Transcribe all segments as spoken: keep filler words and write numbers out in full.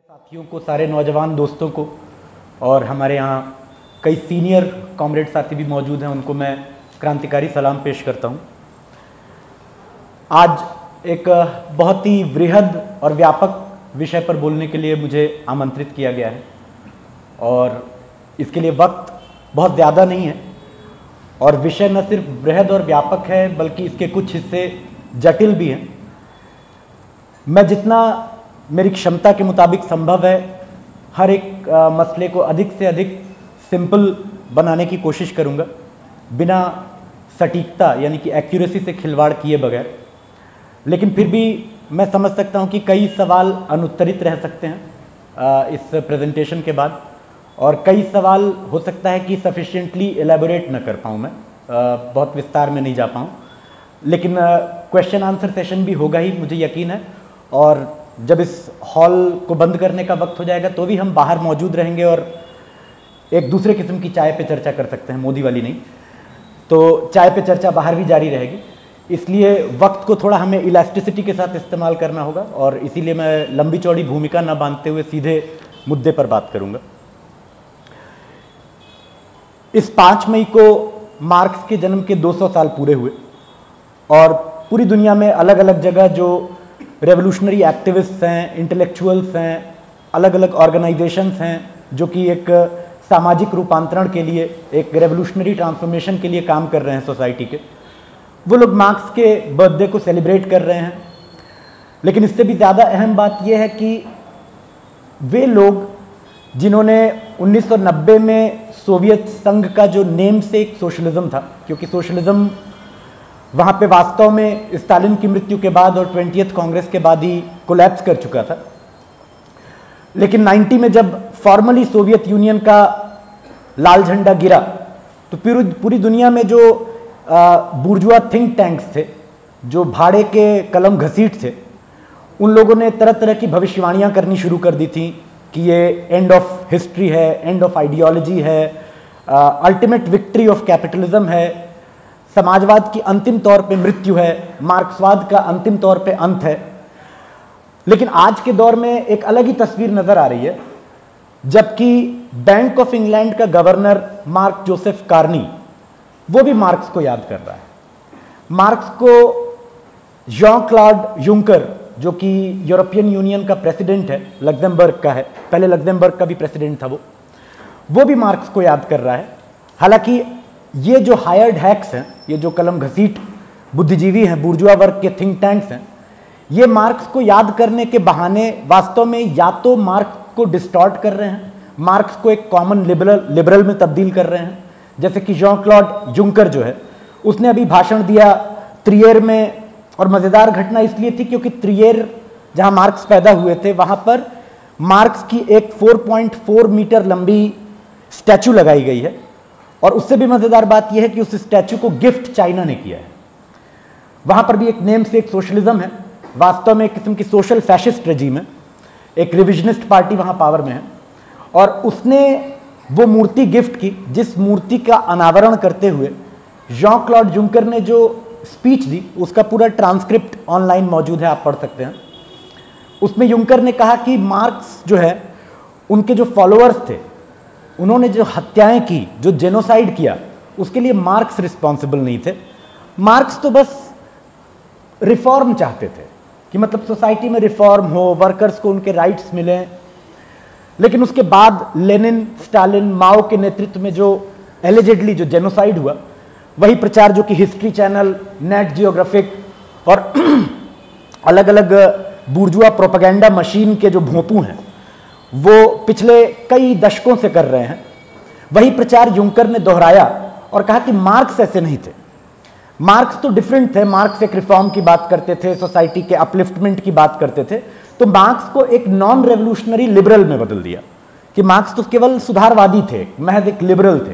साथियों को, सारे नौजवान दोस्तों को और हमारे यहाँ कई सीनियर कॉमरेड साथी भी मौजूद हैं, उनको मैं क्रांतिकारी सलाम पेश करता हूँ। आज एक बहुत ही वृहद और व्यापक विषय पर बोलने के लिए मुझे आमंत्रित किया गया है और इसके लिए वक्त बहुत ज़्यादा नहीं है और विषय न सिर्फ वृहद और व्यापक है बल्कि इसके कुछ हिस्से जटिल भी हैं। मैं जितना मेरी क्षमता के मुताबिक संभव है हर एक आ, मसले को अधिक से अधिक सिंपल बनाने की कोशिश करूंगा, बिना सटीकता यानी कि एक्यूरेसी से खिलवाड़ किए बगैर। लेकिन फिर भी मैं समझ सकता हूं कि कई सवाल अनुत्तरित रह सकते हैं आ, इस प्रेजेंटेशन के बाद और कई सवाल हो सकता है कि सफिशिएंटली एलैबोरेट न कर पाऊँ, मैं आ, बहुत विस्तार में नहीं जा पाऊँ, लेकिन क्वेश्चन आंसर सेशन भी होगा ही, मुझे यकीन है। और जब इस हॉल को बंद करने का वक्त हो जाएगा तो भी हम बाहर मौजूद रहेंगे और एक दूसरे किस्म की चाय पे चर्चा कर सकते हैं, मोदी वाली नहीं। तो चाय पे चर्चा बाहर भी जारी रहेगी, इसलिए वक्त को थोड़ा हमें इलास्टिसिटी के साथ इस्तेमाल करना होगा और इसीलिए मैं लंबी चौड़ी भूमिका न बांधते हुए सीधे मुद्दे पर बात करूंगा। इस पाँच मई को मार्क्स के जन्म के दो सौ साल पूरे हुए और पूरी दुनिया में अलग अलग जगह जो रेवोल्यूशनरी एक्टिविस्ट्स हैं, इंटेलेक्चुअल्स हैं, अलग अलग ऑर्गेनाइजेशंस हैं जो कि एक सामाजिक रूपांतरण के लिए, एक रेवोल्यूशनरी ट्रांसफॉर्मेशन के लिए काम कर रहे हैं सोसाइटी के, वो लोग मार्क्स के बर्थडे को सेलिब्रेट कर रहे हैं। लेकिन इससे भी ज़्यादा अहम बात यह है कि वे लोग जिन्होंने उन्नीस सौ नब्बे में सोवियत संघ का जो नेम से एक सोशलिज्म था, क्योंकि सोशलिज्म वहाँ पे वास्तव में स्टालिन की मृत्यु के बाद और ट्वेंटियथ कांग्रेस के बाद ही कोलैप्स कर चुका था, लेकिन नब्बे में जब फॉर्मली सोवियत यूनियन का लाल झंडा गिरा तो पूरी पूरी दुनिया में जो बुर्जुआ थिंक टैंक्स थे, जो भाड़े के कलम घसीट थे, उन लोगों ने तरह तरह की भविष्यवाणियाँ करनी शुरू कर दी थी कि ये एंड ऑफ हिस्ट्री है, एंड ऑफ आइडियोलॉजी है, अल्टीमेट विक्ट्री ऑफ कैपिटलिज्म है, समाजवाद की अंतिम तौर पे मृत्यु है, मार्क्सवाद का अंतिम तौर पे अंत है। लेकिन आज के दौर में एक अलग ही तस्वीर नजर आ रही है, जबकि बैंक ऑफ इंग्लैंड का गवर्नर मार्क जोसेफ कार्नी वो भी मार्क्स को याद कर रहा है। मार्क्स को जॉन क्लॉड यूंकर, जो कि यूरोपियन यूनियन का प्रेसिडेंट है, लग्जमबर्ग का है, पहले लग्जमबर्ग का भी प्रेसिडेंट था वो वो भी मार्क्स को याद कर रहा है। हालांकि ये जो हायर्ड हैक्स हैं, ये जो कलम घसीट बुद्धिजीवी हैं, बुर्जुआ वर्ग के थिंक टैंक्स हैं, ये मार्क्स को याद करने के बहाने वास्तव में या तो मार्क्स को डिस्टॉर्ट कर रहे हैं, मार्क्स को एक कॉमन लिबरल लिबरल में तब्दील कर रहे हैं। जैसे कि जॉन क्लॉड यूंकर जो है, उसने अभी भाषण दिया त्रियेर में, और मज़ेदार घटना इसलिए थी क्योंकि त्रियेर जहाँ मार्क्स पैदा हुए थे वहाँ पर मार्क्स की एक चार पॉइंट चार मीटर लंबी स्टैचू लगाई गई है और उससे भी मज़ेदार बात यह है कि उस स्टैचू को गिफ्ट चाइना ने किया है। वहाँ पर भी एक नेम से एक सोशलिज्म है, वास्तव में एक किस्म की सोशल फैशिस्ट रेजीम है, एक रिविजनिस्ट पार्टी वहाँ पावर में है और उसने वो मूर्ति गिफ्ट की, जिस मूर्ति का अनावरण करते हुए जॉन क्लॉड यूंकर ने जो स्पीच दी उसका पूरा ट्रांसक्रिप्ट ऑनलाइन मौजूद है, आप पढ़ सकते हैं। उसमें यूंकर ने कहा कि मार्क्स जो है, उनके जो फॉलोअर्स थे, उन्होंने जो हत्याएं की, जो जेनोसाइड किया, उसके लिए मार्क्स रिस्पॉन्सिबल नहीं थे। मार्क्स तो बस रिफॉर्म चाहते थे कि मतलब सोसाइटी में रिफॉर्म हो, वर्कर्स को उनके राइट्स मिलें। लेकिन उसके बाद लेनिन, स्टालिन, माओ के नेतृत्व में जो एलिजेडली जो जेनोसाइड हुआ, वही प्रचार जो कि हिस्ट्री चैनल, नेट जियोग्राफिक और अलग अलग बुर्जुआ प्रोपेगेंडा मशीन के जो भोंपू हैं वो पिछले कई दशकों से कर रहे हैं, वही प्रचार यूंकर ने दोहराया और कहा कि मार्क्स ऐसे नहीं थे। मार्क्स तो डिफरेंट थे, मार्क्स एक रिफॉर्म की बात करते थे, सोसाइटी के अपलिफ्टमेंट की बात करते थे। तो मार्क्स को एक नॉन रेवोल्यूशनरी लिबरल में बदल दिया कि मार्क्स तो केवल सुधारवादी थे, महज एक लिबरल थे।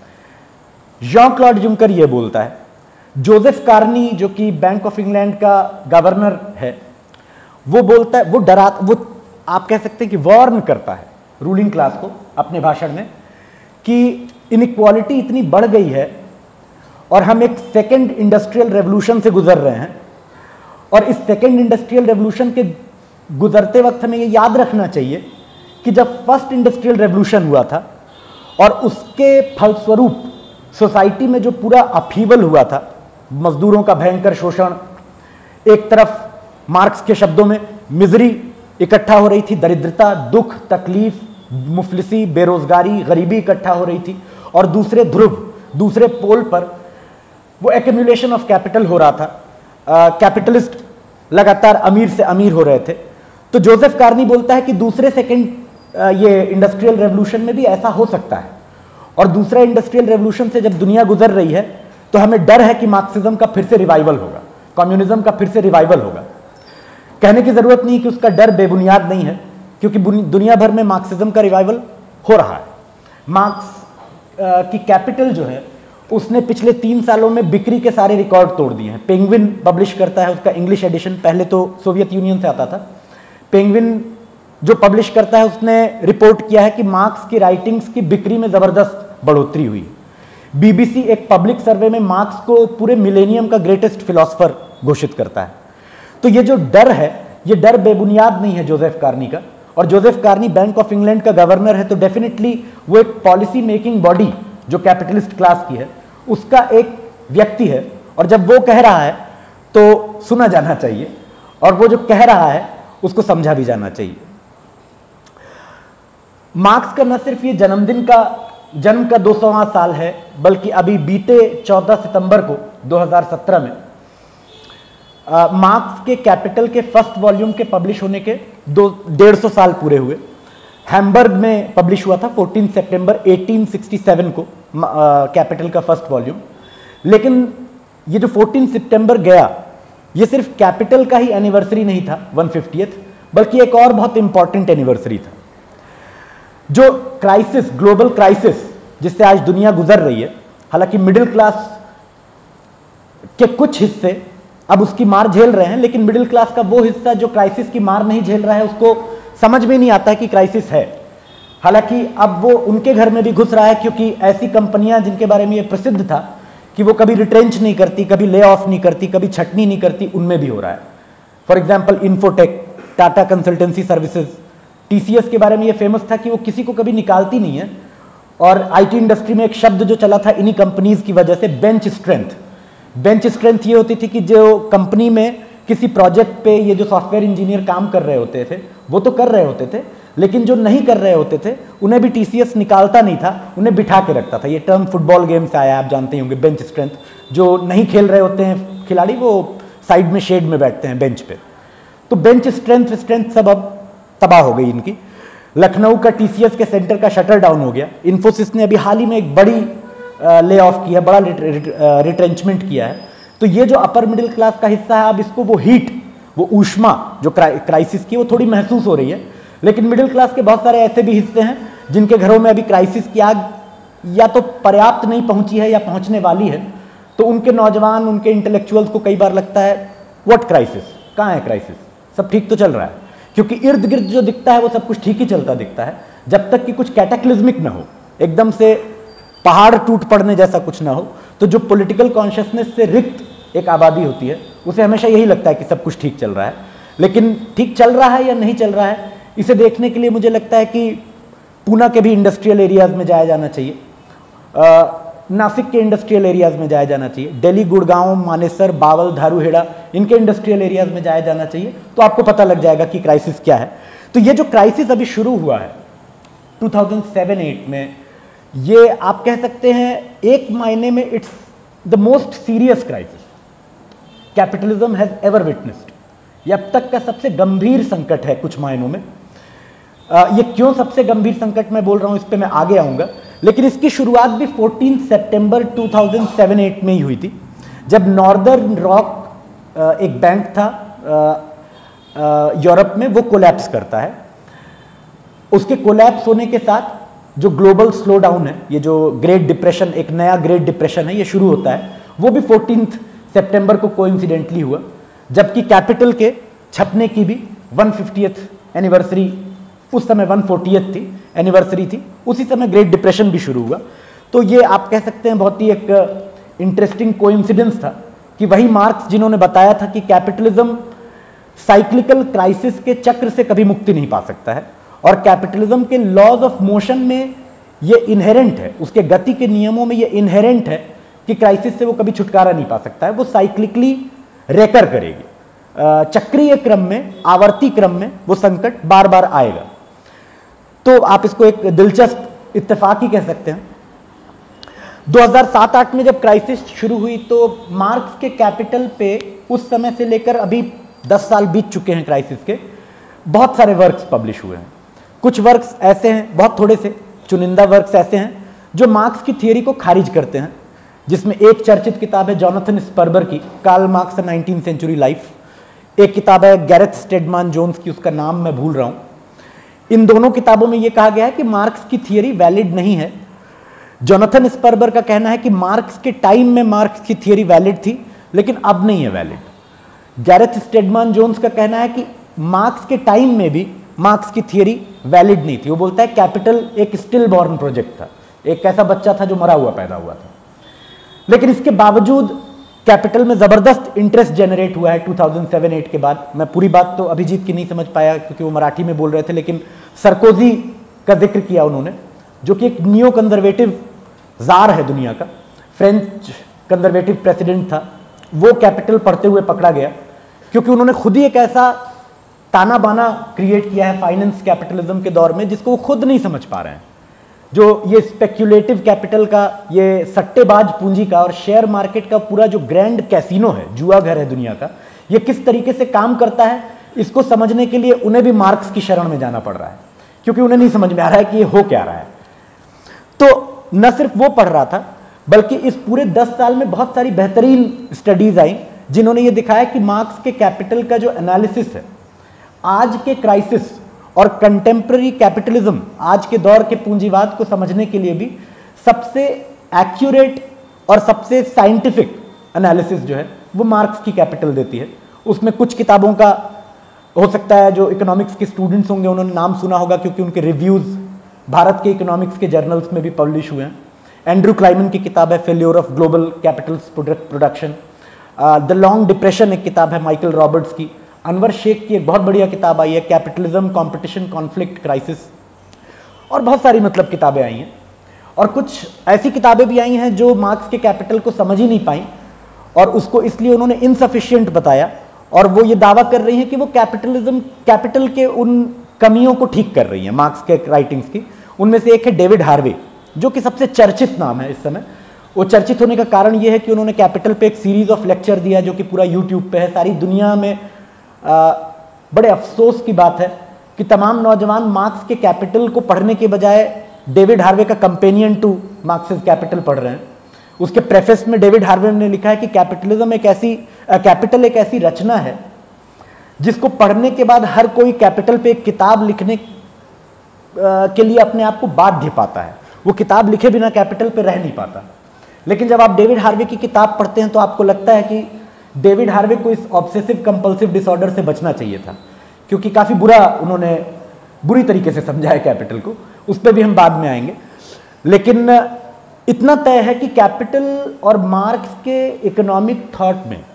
जॉन क्लॉड यूंकर ये बोलता है। जोसेफ कार्नी जो कि बैंक ऑफ इंग्लैंड का गवर्नर है, वो बोलता है, वो डरा, वो आप कह सकते हैं कि वार्न करता है रूलिंग क्लास को अपने भाषण में कि इनइक्वालिटी इतनी बढ़ गई है और हम एक सेकेंड इंडस्ट्रियल रेवोल्यूशन से गुजर रहे हैं और इस सेकेंड इंडस्ट्रियल रेवोल्यूशन के गुजरते वक्त हमें ये याद रखना चाहिए कि जब फर्स्ट इंडस्ट्रियल रेवोल्यूशन हुआ था और उसके फलस्वरूप सोसाइटी में जो पूरा अपहीवल हुआ था, मजदूरों का भयंकर शोषण, एक तरफ मार्क्स के शब्दों में मिजरी इकट्ठा हो रही थी, दरिद्रता, दुख, तकलीफ, मुफलिसी, बेरोजगारी, गरीबी इकट्ठा हो रही थी, और दूसरे ध्रुव, दूसरे पोल पर वो एक्यूमुलेशन ऑफ कैपिटल हो रहा था। कैपिटलिस्ट लगातार अमीर से अमीर हो रहे थे। तो जोसेफ कार्नी बोलता है कि दूसरे सेकेंड ये इंडस्ट्रियल रेवोल्यूशन में भी ऐसा हो सकता है, और दूसरा इंडस्ट्रियल रेवोल्यूशन से जब दुनिया गुजर रही है तो हमें डर है कि मार्क्सिज्म का फिर से रिवाइवल होगा, कम्युनिज्म का फिर से रिवाइवल होगा। कहने की जरूरत नहीं कि उसका डर बेबुनियाद नहीं है, क्योंकि दुनिया भर में मार्क्सिज्म का रिवाइवल हो रहा है। मार्क्स की कैपिटल जो है उसने पिछले तीन सालों में बिक्री के सारे रिकॉर्ड तोड़ दिए हैं। पेंगुइन पब्लिश करता है उसका इंग्लिश एडिशन, पहले तो सोवियत यूनियन से आता था। पेंगुइन जो पब्लिश करता है उसने रिपोर्ट किया है कि मार्क्स की राइटिंग्स की बिक्री में जबरदस्त बढ़ोतरी हुई है। बीबीसी एक पब्लिक सर्वे में मार्क्स को पूरे मिलेनियम का ग्रेटेस्ट फिलोसोफर घोषित करता है। तो ये जो डर है, ये डर बेबुनियाद नहीं है जोसेफ कार्नी का। और Joseph Carney Bank of England का गवर्नर है, तो डेफिनेटली वो एक पॉलिसी मेकिंग बॉडी जो कैपिटलिस्ट क्लास की है उसका एक व्यक्ति है, और जब वो कह रहा है तो सुना जाना चाहिए, और वो जो कह रहा है उसको समझा भी जाना चाहिए। मार्क्स का न सिर्फ ये जन्मदिन का जन्म का दो सौवां साल है, बल्कि अभी बीते चौदह सितंबर को दो हज़ार सत्रह में आ, मार्क्स के कैपिटल के फर्स्ट वॉल्यूम के पब्लिश होने के दो डेढ़ सौ साल पूरे हुए। हैम्बर्ग में पब्लिश हुआ था चौदह सितंबर अठारह सौ सरसठ को कैपिटल का फर्स्ट वॉल्यूम। लेकिन ये जो चौदह सितंबर गया, ये सिर्फ कैपिटल का ही एनिवर्सरी नहीं था एक सौ पचासवीं, बल्कि एक और बहुत इंपॉर्टेंट एनिवर्सरी था। जो क्राइसिस, ग्लोबल क्राइसिस जिससे आज दुनिया गुजर रही है, हालांकि मिडिल क्लास के कुछ हिस्से अब उसकी मार झेल रहे हैं, लेकिन मिडिल क्लास का वो हिस्सा जो क्राइसिस की मार नहीं झेल रहा है उसको समझ में नहीं आता है कि क्राइसिस है। हालांकि अब वो उनके घर में भी घुस रहा है, क्योंकि ऐसी कंपनियां जिनके बारे में ये प्रसिद्ध था कि वो कभी रिट्रेंच नहीं करती, कभी ले ऑफ नहीं करती, कभी छटनी नहीं करती, उनमें भी हो रहा है। For example Infotech, Tata consultancy services, TCS के बारे में ये फेमस था कि वो किसी को कभी निकालती नहीं है। और आईटी इंडस्ट्री में एक शब्द जो चला था इन्हीं कंपनीज की वजह से, बेंच स्ट्रेंथ। बेंच स्ट्रेंथ ये होती थी कि जो कंपनी में किसी प्रोजेक्ट पे ये जो सॉफ्टवेयर इंजीनियर काम कर रहे होते थे वो तो कर रहे होते थे, लेकिन जो नहीं कर रहे होते थे उन्हें भी टीसीएस निकालता नहीं था, उन्हें बिठा के रखता था। ये टर्म फुटबॉल गेम से आया, आप जानते ही होंगे, बेंच स्ट्रेंथ। जो नहीं खेल रहे होते हैं खिलाड़ी, वो साइड में शेड में बैठते हैं बेंच पे। तो बेंच स्ट्रेंथ स्ट्रेंथ सब अब तबाह हो गई इनकी। लखनऊ का टीसीएस के सेंटर का शटर डाउन हो गया। इन्फोसिस ने अभी हाल ही में एक बड़ी ले ऑफ किया, बड़ा रिट्रेंचमेंट किया है। तो ये जो अपर मिडिल क्लास का हिस्सा है, अब इसको वो हीट, वो ऊष्मा जो क्राइसिस की, वो थोड़ी महसूस हो रही है। लेकिन मिडिल क्लास के बहुत सारे ऐसे भी हिस्से हैं जिनके घरों में अभी क्राइसिस की आग या तो पर्याप्त नहीं पहुंची है या पहुंचने वाली है। तो उनके नौजवान, उनके इंटेलेक्चुअल्स को कई बार लगता है व्हाट क्राइसिस, कहाँ है क्राइसिस, सब ठीक तो चल रहा है। क्योंकि इर्द गिर्द जो दिखता है वो सब कुछ ठीक ही चलता दिखता है, जब तक कि कुछ कैटेक्लिज्मिक ना हो, एकदम से पहाड़ टूट पड़ने जैसा कुछ ना हो। तो जो पॉलिटिकल कॉन्शियसनेस से रिक्त एक आबादी होती है उसे हमेशा यही लगता है कि सब कुछ ठीक चल रहा है। लेकिन ठीक चल रहा है या नहीं चल रहा है, इसे देखने के लिए मुझे लगता है कि पूना के भी इंडस्ट्रियल एरियाज में जाया जाना चाहिए, आ, नासिक के इंडस्ट्रियल एरियाज में जाया जाना चाहिए, दिल्ली, गुड़गांव, मानेसर, बावल, धारूहेड़ा, इनके इंडस्ट्रियल एरियाज में जाया जाना चाहिए। तो आपको पता लग जाएगा कि क्राइसिस क्या है। तो ये जो क्राइसिस अभी शुरू हुआ है दो हज़ार सात आठ में, ये आप कह सकते हैं एक मायने में it's the most serious crisis capitalism has ever witnessed. ये अब तक का सबसे गंभीर संकट है कुछ मायनों में। आ, ये क्यों सबसे गंभीर संकट मैं बोल रहा हूं, इस पे मैं आगे आऊंगा। लेकिन इसकी शुरुआत भी चौदह सितंबर दो हज़ार सात आठ में ही हुई थी, जब नॉर्दर्न रॉक एक बैंक था यूरोप में, वो कोलैप्स करता है। उसके कोलैप्स होने के साथ जो ग्लोबल स्लो डाउन है, ये जो ग्रेट डिप्रेशन, एक नया ग्रेट डिप्रेशन है, ये शुरू होता है। वो भी चौदह सितंबर को कोइंसिडेंटली हुआ, जबकि कैपिटल के छपने की भी एक सौ पचासवीं एनिवर्सरी, उस समय एक सौ चालीसवीं थी एनिवर्सरी थी, उसी समय ग्रेट डिप्रेशन भी शुरू हुआ। तो ये आप कह सकते हैं बहुत ही एक इंटरेस्टिंग कोइंसिडेंस था कि वही मार्क्स जिन्होंने बताया था कि कैपिटलिज्म साइक्लिकल क्राइसिस के चक्र से कभी मुक्ति नहीं पा सकता है, और कैपिटलिज्म के लॉज ऑफ मोशन में ये इनहेरेंट है, उसके गति के नियमों में ये इनहेरेंट है कि क्राइसिस से वो कभी छुटकारा नहीं पा सकता है, वो साइक्लिकली रेकर करेगी, चक्रीय क्रम में, आवर्ती क्रम में वो संकट बार बार आएगा। तो आप इसको एक दिलचस्प इत्तेफाक ही कह सकते हैं। दो हज़ार सात आठ में जब क्राइसिस शुरू हुई तो मार्क्स के कैपिटल पे उस समय से लेकर अभी दस साल बीत चुके हैं क्राइसिस के, बहुत सारे वर्क्स पब्लिश हुए हैं। कुछ वर्क्स ऐसे हैं, बहुत थोड़े से चुनिंदा वर्क्स ऐसे हैं जो मार्क्स की थियोरी को खारिज करते हैं, जिसमें एक चर्चित किताब है जोनाथन स्पर्बर की, Karl Marx nineteen century life. एक किताब है गैरेथ स्टेडमान जोन्स की, उसका नाम मैं भूल रहा हूँ। इन दोनों किताबों में यह कहा गया है कि मार्क्स की थियोरी वैलिड नहीं है। जोनाथन स्पर्बर का कहना है कि मार्क्स के टाइम में मार्क्स की थियोरी वैलिड थी, लेकिन अब नहीं है वैलिड। गैरेथ स्टेडमान जोन्स का कहना है कि मार्क्स के टाइम में भी मार्क्स की थियोरी वैलिड नहीं थी। वो बोलता है कैपिटल एक स्टिल बॉर्न प्रोजेक्ट था, एक ऐसा बच्चा था जो मरा हुआ पैदा हुआ था। लेकिन इसके बावजूद कैपिटल में जबरदस्त इंटरेस्ट जनरेट हुआ है दो हज़ार सात आठ के बाद। मैं पूरी बात तो अभिजीत की नहीं समझ पाया क्योंकि वो मराठी में बोल रहे थे, लेकिन सरकोजी का जिक्र किया उन्होंने, जो कि एक नियो कंजर्वेटिव जार है दुनिया का, फ्रेंच कंजर्वेटिव प्रेसिडेंट था। वो कैपिटल पढ़ते हुए पकड़ा गया क्योंकि उन्होंने खुद ही एक ऐसा ताना बाना क्रिएट किया है फाइनेंस कैपिटलिज्म के दौर में जिसको वो खुद नहीं समझ पा रहे हैं। जो ये स्पेक्यूलेटिव कैपिटल का, ये सट्टेबाज पूंजी का और शेयर मार्केट का पूरा जो ग्रैंड कैसीनो है, जुआ घर है दुनिया का, ये किस तरीके से काम करता है, इसको समझने के लिए उन्हें भी मार्क्स की शरण में जाना पड़ रहा है, क्योंकि उन्हें नहीं समझ में आ रहा है कि ये हो क्या रहा है। तो न सिर्फ वो पढ़ रहा था, बल्कि इस पूरे दस साल में बहुत सारी बेहतरीन स्टडीज आई जिन्होंने ये दिखाया कि मार्क्स के कैपिटल का जो एनालिसिस है, आज के क्राइसिस और कंटेम्प्रेरी कैपिटलिज्म, आज के दौर के पूंजीवाद को समझने के लिए भी सबसे एक्यूरेट और सबसे साइंटिफिक एनालिसिस जो है वो मार्क्स की कैपिटल देती है। उसमें कुछ किताबों का हो सकता है जो इकोनॉमिक्स के स्टूडेंट्स होंगे उन्होंने नाम सुना होगा, क्योंकि उनके रिव्यूज़ भारत के इकोनॉमिक्स के जर्नल्स में भी पब्लिश हुए हैं। एंड्रू क्लाइमन की किताब है failure of global capital's production. The long depression एक किताब है माइकल रॉबर्ट्स की। अनवर शेख की एक बहुत बढ़िया किताब आई है कैपिटलिज्म, कॉम्पिटिशन, कॉन्फ्लिक्ट, क्राइसिस, और बहुत सारी मतलब किताबें आई हैं। और कुछ ऐसी किताबें भी आई हैं जो मार्क्स के कैपिटल को समझ ही नहीं पाई और उसको इसलिए उन्होंने इनसफिशिएंट बताया, और वो ये दावा कर रही हैं कि वो कैपिटलिज्म कैपिटल के उन कमियों को ठीक कर रही हैं मार्क्स के राइटिंग्स की। उनमें से एक है डेविड हार्वे, जो कि सबसे चर्चित नाम है इस समय। वो चर्चित होने का कारण ये है कि उन्होंने कैपिटल पे एक सीरीज ऑफ लेक्चर दिया जो कि पूरा यूट्यूब पे है। सारी दुनिया में आ, बड़े अफसोस की बात है कि तमाम नौजवान मार्क्स के कैपिटल को पढ़ने के बजाय डेविड हार्वे का कंपेनियन टू मार्क्सिस कैपिटल पढ़ रहे हैं। उसके प्रेफेस में डेविड हार्वे ने लिखा है कि कैपिटलिज्म एक ऐसी कैपिटल एक ऐसी रचना है जिसको पढ़ने के बाद हर कोई कैपिटल पे एक किताब लिखने आ, के लिए अपने आप को बाध्य पाता है। वो किताब लिखे बिना कैपिटल पे रह नहीं पाता। लेकिन जब आप डेविड हार्वे की किताब पढ़ते हैं तो आपको लगता है कि डेविड हार्वे को इस ऑब्सेसिव कंपल्सिव डिसऑर्डर से बचना चाहिए था, क्योंकि काफ़ी बुरा उन्होंने बुरी तरीके से समझाया कैपिटल को। उस पर भी हम बाद में आएंगे। लेकिन इतना तय है कि कैपिटल और मार्क्स के इकोनॉमिक थॉट में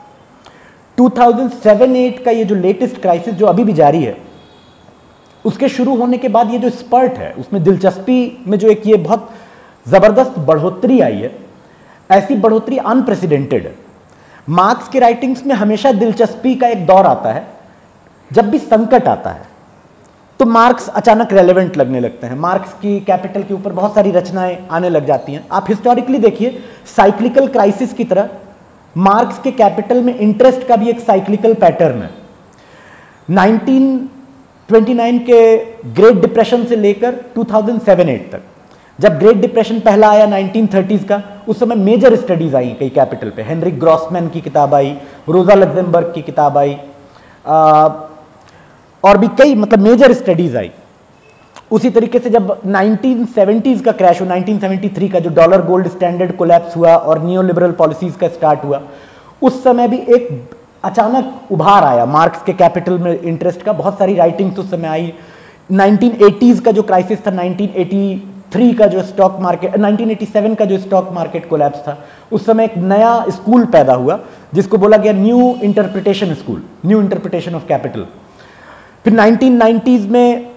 दो हज़ार सात आठ का ये जो लेटेस्ट क्राइसिस जो अभी भी जारी है, उसके शुरू होने के बाद ये जो स्पर्ट है उसमें दिलचस्पी में जो एक ये बहुत ज़बरदस्त बढ़ोतरी आई है, ऐसी बढ़ोतरी अनप्रेसिडेंटेड है। मार्क्स के राइटिंग्स में हमेशा दिलचस्पी का एक दौर आता है, जब भी संकट आता है तो मार्क्स अचानक रेलेवेंट लगने लगते हैं। मार्क्स की कैपिटल के ऊपर बहुत सारी रचनाएं आने लग जाती हैं। आप हिस्टोरिकली देखिए, साइक्लिकल क्राइसिस की तरह मार्क्स के कैपिटल में इंटरेस्ट का भी एक साइक्लिकल पैटर्न है। नाइनटीन ट्वेंटी नाइन के ग्रेट डिप्रेशन से लेकर दो हज़ार सात आठ तक, जब ग्रेट डिप्रेशन पहला आया नाइनटीन थर्टीज़ का, उस समय मेजर स्टडीज आई कई कैपिटल पे। हेनरिक ग्रॉसमैन की किताब आई, रोजा लग्जेमबर्ग की किताब आई, आ, और भी कई मतलब मेजर स्टडीज आई। उसी तरीके से जब नाइनटीन सेवेंटीज़ का क्रैश हुआ, नाइनटीन सेवेंटी थ्री का जो डॉलर गोल्ड स्टैंडर्ड कोलैप्स हुआ और नियो लिबरल पॉलिसीज का स्टार्ट हुआ, उस समय भी एक अचानक उभार आया मार्क्स के कैपिटल में इंटरेस्ट का। बहुत सारी राइटिंग्स उस समय आई। नाइनटीन एटीज़ का जो क्राइसिस था, नाइनटीन एटी थ्री का जो stock market, nineteen eighty seven का जो स्टॉक मार्केट कोलैप्स था, उस समय एक नया स्कूल पैदा हुआ जिसको बोला गया new interpretation school, new interpretation of capital. फिर नाइनटीन नाइंटीज़ में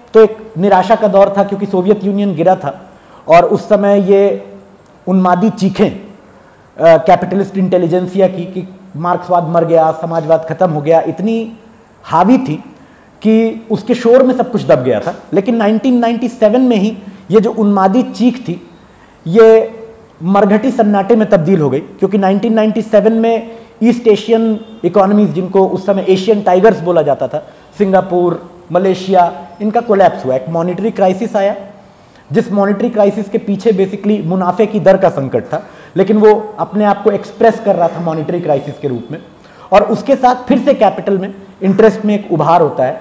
तो एक निराशा का दौर था, क्योंकि सोवियत यूनियन गिरा था और उस समय ये उन्मादी चीखें कैपिटलिस्ट इंटेलिजेंसिया की कि मार्क्सवाद मर गया, समाजवाद खत्म हो गया, इतनी हावी थी कि उसके शोर में सब कुछ दब गया था। लेकिन नाइनटीन नाइंटी सेवन में ही ये जो उन्मादी चीख थी ये मरघटी सन्नाटे में तब्दील हो गई, क्योंकि नाइनटीन नाइंटी सेवन में ईस्ट एशियन इकोनॉमीज, जिनको उस समय एशियन टाइगर्स बोला जाता था, सिंगापुर, मलेशिया, इनका कोलैप्स हुआ। एक मॉनेटरी क्राइसिस आया, जिस मॉनेटरी क्राइसिस के पीछे बेसिकली मुनाफे की दर का संकट था, लेकिन वो अपने आप को एक्सप्रेस कर रहा था मॉनेटरी क्राइसिस के रूप में। और उसके साथ फिर से कैपिटल में इंटरेस्ट में एक उभार होता है।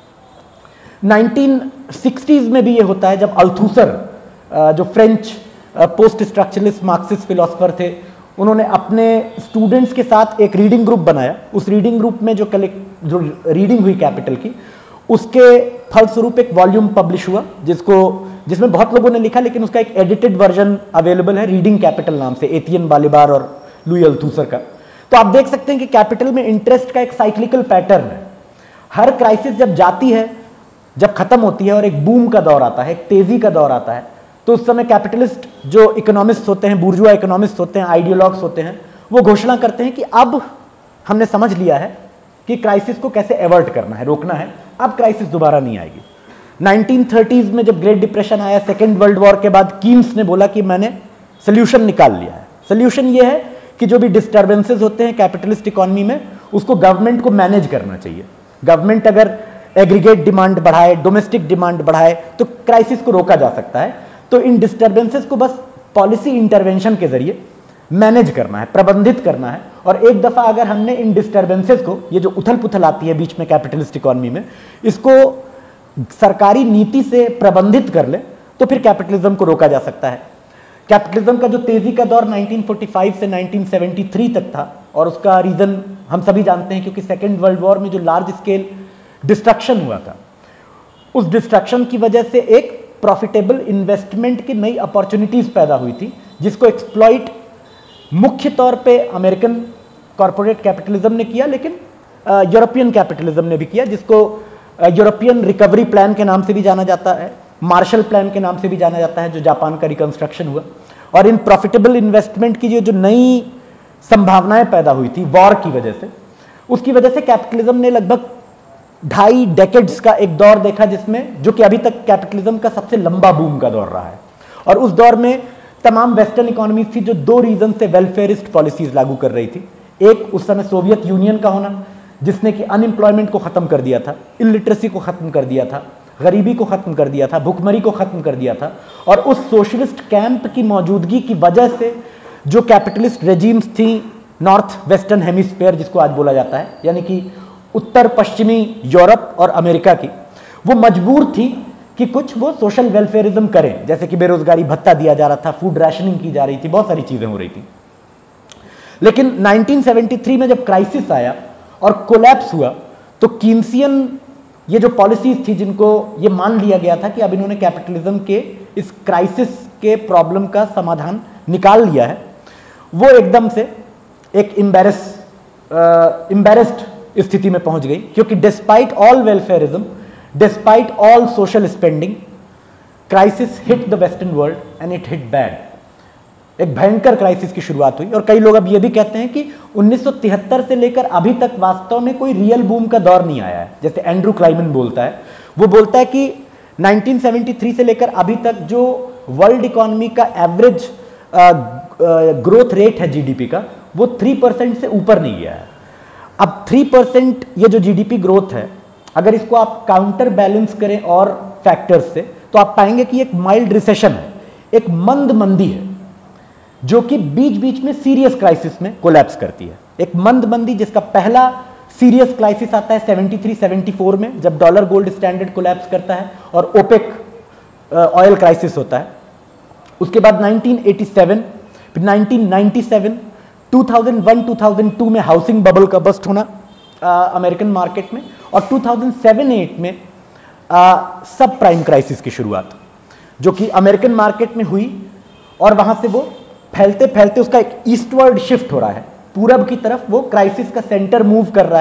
नाइनटीन सिक्सटीज़ में भी ये होता है, जब अल्थूसर जो French post structuralist Marxist philosopher थे, उन्होंने अपने स्टूडेंट्स के साथ एक रीडिंग ग्रुप बनाया। उस रीडिंग ग्रुप में जो कलेक्ट जो रीडिंग हुई कैपिटल की, उसके फलस्वरूप एक वॉल्यूम पब्लिश हुआ, जिसको जिसमें बहुत लोगों ने लिखा, लेकिन उसका एक एडिटेड वर्जन अवेलेबल है रीडिंग कैपिटल नाम से, एथियन बालिबार और लुई अल्थूसर का। तो आप देख सकते हैं कि कैपिटल में इंटरेस्ट का एक साइक्लिकल पैटर्न है। हर क्राइसिस जब जाती है, जब खत्म होती है और एक बूम का दौर आता है, एक तेजी का दौर आता है, तो उस समय कैपिटलिस्ट जो इकोनॉमिस्ट होते हैं, बुर्जुआ इकोनॉमिस्ट होते हैं, आइडियोलॉग्स होते हैं, वो घोषणा करते हैं कि अब हमने समझ लिया है कि क्राइसिस को कैसे एवर्ट करना है, रोकना है, अब क्राइसिस दोबारा नहीं आएगी। नाइनटीन थर्टीज़ में जब ग्रेट डिप्रेशन आया, सेकेंड वर्ल्ड वॉर के बाद, कीन्स ने बोला कि मैंने सोल्यूशन निकाल लिया है। सोल्यूशन ये है कि जो भी डिस्टर्बेंसेस होते हैं कैपिटलिस्ट इकोनॉमी में, उसको गवर्नमेंट को मैनेज करना चाहिए। गवर्नमेंट अगर एग्रीगेट डिमांड बढ़ाए, डोमेस्टिक डिमांड बढ़ाए, तो क्राइसिस को रोका जा सकता है। तो इन डिस्टर्बेंसेस को बस पॉलिसी इंटरवेंशन के जरिए मैनेज करना है, प्रबंधित करना है। और एक दफ़ा अगर हमने इन डिस्टर्बेंसेस को, ये जो उथल पुथल आती है बीच में कैपिटलिस्ट इकोनॉमी में, इसको सरकारी नीति से प्रबंधित कर ले, तो फिर कैपिटलिज्म को रोका जा सकता है। कैपिटलिज्म का जो तेजी का दौर नाइनटीन फोर्टी फाइव से नाइनटीन सेवेंटी थ्री तक था, और उसका रीज़न हम सभी जानते हैं, क्योंकि सेकेंड वर्ल्ड वॉर में जो लार्ज स्केल डिस्ट्रक्शन हुआ था, उस डिस्ट्रक्शन की वजह से एक प्रॉफिटेबल इन्वेस्टमेंट की नई अपॉर्चुनिटीज़ पैदा हुई थी, जिसको एक्सप्लॉइट मुख्य तौर पे अमेरिकन कॉरपोरेट कैपिटलिज्म ने किया, लेकिन यूरोपियन कैपिटलिज्म ने भी किया, जिसको यूरोपियन रिकवरी प्लान के नाम से भी जाना जाता है, मार्शल प्लान के नाम से भी जाना जाता है, जो जापान का रिकंस्ट्रक्शन हुआ। और इन प्रॉफिटेबल इन्वेस्टमेंट की जो जो नई संभावनाएं पैदा हुई थी वॉर की वजह से, उसकी वजह से कैपिटलिज्म ने लगभग ढाई डेकेड्स का एक दौर देखा, जिसमें जो कि अभी तक कैपिटलिज्म का सबसे लंबा बूम का दौर रहा है। और उस दौर में तमाम वेस्टर्न इकोनॉमीज थी जो दो रीजन से वेलफेयरिस्ट पॉलिसीज लागू कर रही थी। एक, उस समय सोवियत यूनियन का होना, जिसने कि अनएम्प्लॉयमेंट को ख़त्म कर दिया था, इलिटरेसी को ख़त्म कर दिया था, गरीबी को ख़त्म कर दिया था, भुखमरी को ख़त्म कर दिया था। और उस सोशलिस्ट कैंप की मौजूदगी की वजह से जो कैपिटलिस्ट रेजीम्स थी नॉर्थ वेस्टर्न हेमिस्फीयर, जिसको आज बोला जाता है, यानी कि उत्तर पश्चिमी यूरोप और अमेरिका की, वो मजबूर थी कि कुछ वो सोशल वेलफेयरिज्म करें, जैसे कि बेरोजगारी भत्ता दिया जा रहा था, फूड राशनिंग की जा रही थी, बहुत सारी चीज़ें हो रही थी। लेकिन नाइनटीन सेवेंटी थ्री में जब क्राइसिस आया और कोलैप्स हुआ, तो कीन्सियन ये जो पॉलिसीज थी, जिनको ये मान लिया गया था कि अब इन्होंने कैपिटलिज्म के इस क्राइसिस के प्रॉब्लम का समाधान निकाल लिया है, वो एकदम से एक इम्बेरस इम्बेरस्ड स्थिति में पहुंच गई। क्योंकि despite all welfarism, despite all social spending, crisis hit the western world and it hit bad. एक भयंकर क्राइसिस की शुरुआत हुई। और कई लोग अब ये भी कहते हैं कि उन्नीस सौ तिहत्तर से लेकर अभी तक वास्तव में कोई रियल बूम का दौर नहीं आया है। जैसे एंड्रू क्लाइमन बोलता है, वो बोलता है कि नाइनटीन सेवेंटी थ्री से लेकर अभी तक जो वर्ल्ड इकोनॉमी का एवरेज ग्रोथ रेट है जीडीपी का, वो थ्री परसेंट से ऊपर नहीं गया है। अब थ्री परसेंट ये जो जीडीपी ग्रोथ है, अगर इसको आप काउंटर बैलेंस करें और फैक्टर्स से, तो आप पाएंगे कि एक माइल्ड रिसेशन है, एक मंद मंदी है, जो कि बीच बीच में सीरियस क्राइसिस में कोलैप्स करती है। एक मंद मंदी जिसका पहला सीरियस क्राइसिस आता है सेवेंटी थ्री सेवेंटी फोर में, जब डॉलर गोल्ड स्टैंडर्ड कोलैप्स करता है और ओपेक ऑयल क्राइसिस होता है। उसके बाद नाइनटीन एटी सेवन, फिर nineteen ninety seven, two thousand one two thousand two में हाउसिंग बबल का बस्ट होना अमेरिकन मार्केट में, और टू थाउज़ेंड सेवन एट में सब प्राइम क्राइसिस की शुरुआत, जो कि अमेरिकन मार्केट में हुई। और वहां से वो फैलते फैलते उसका एक ईस्टवर्ड शिफ्ट हो रहा है, पूरब की तरफ वो क्राइसिस का सेंटर मूव कर रहा है,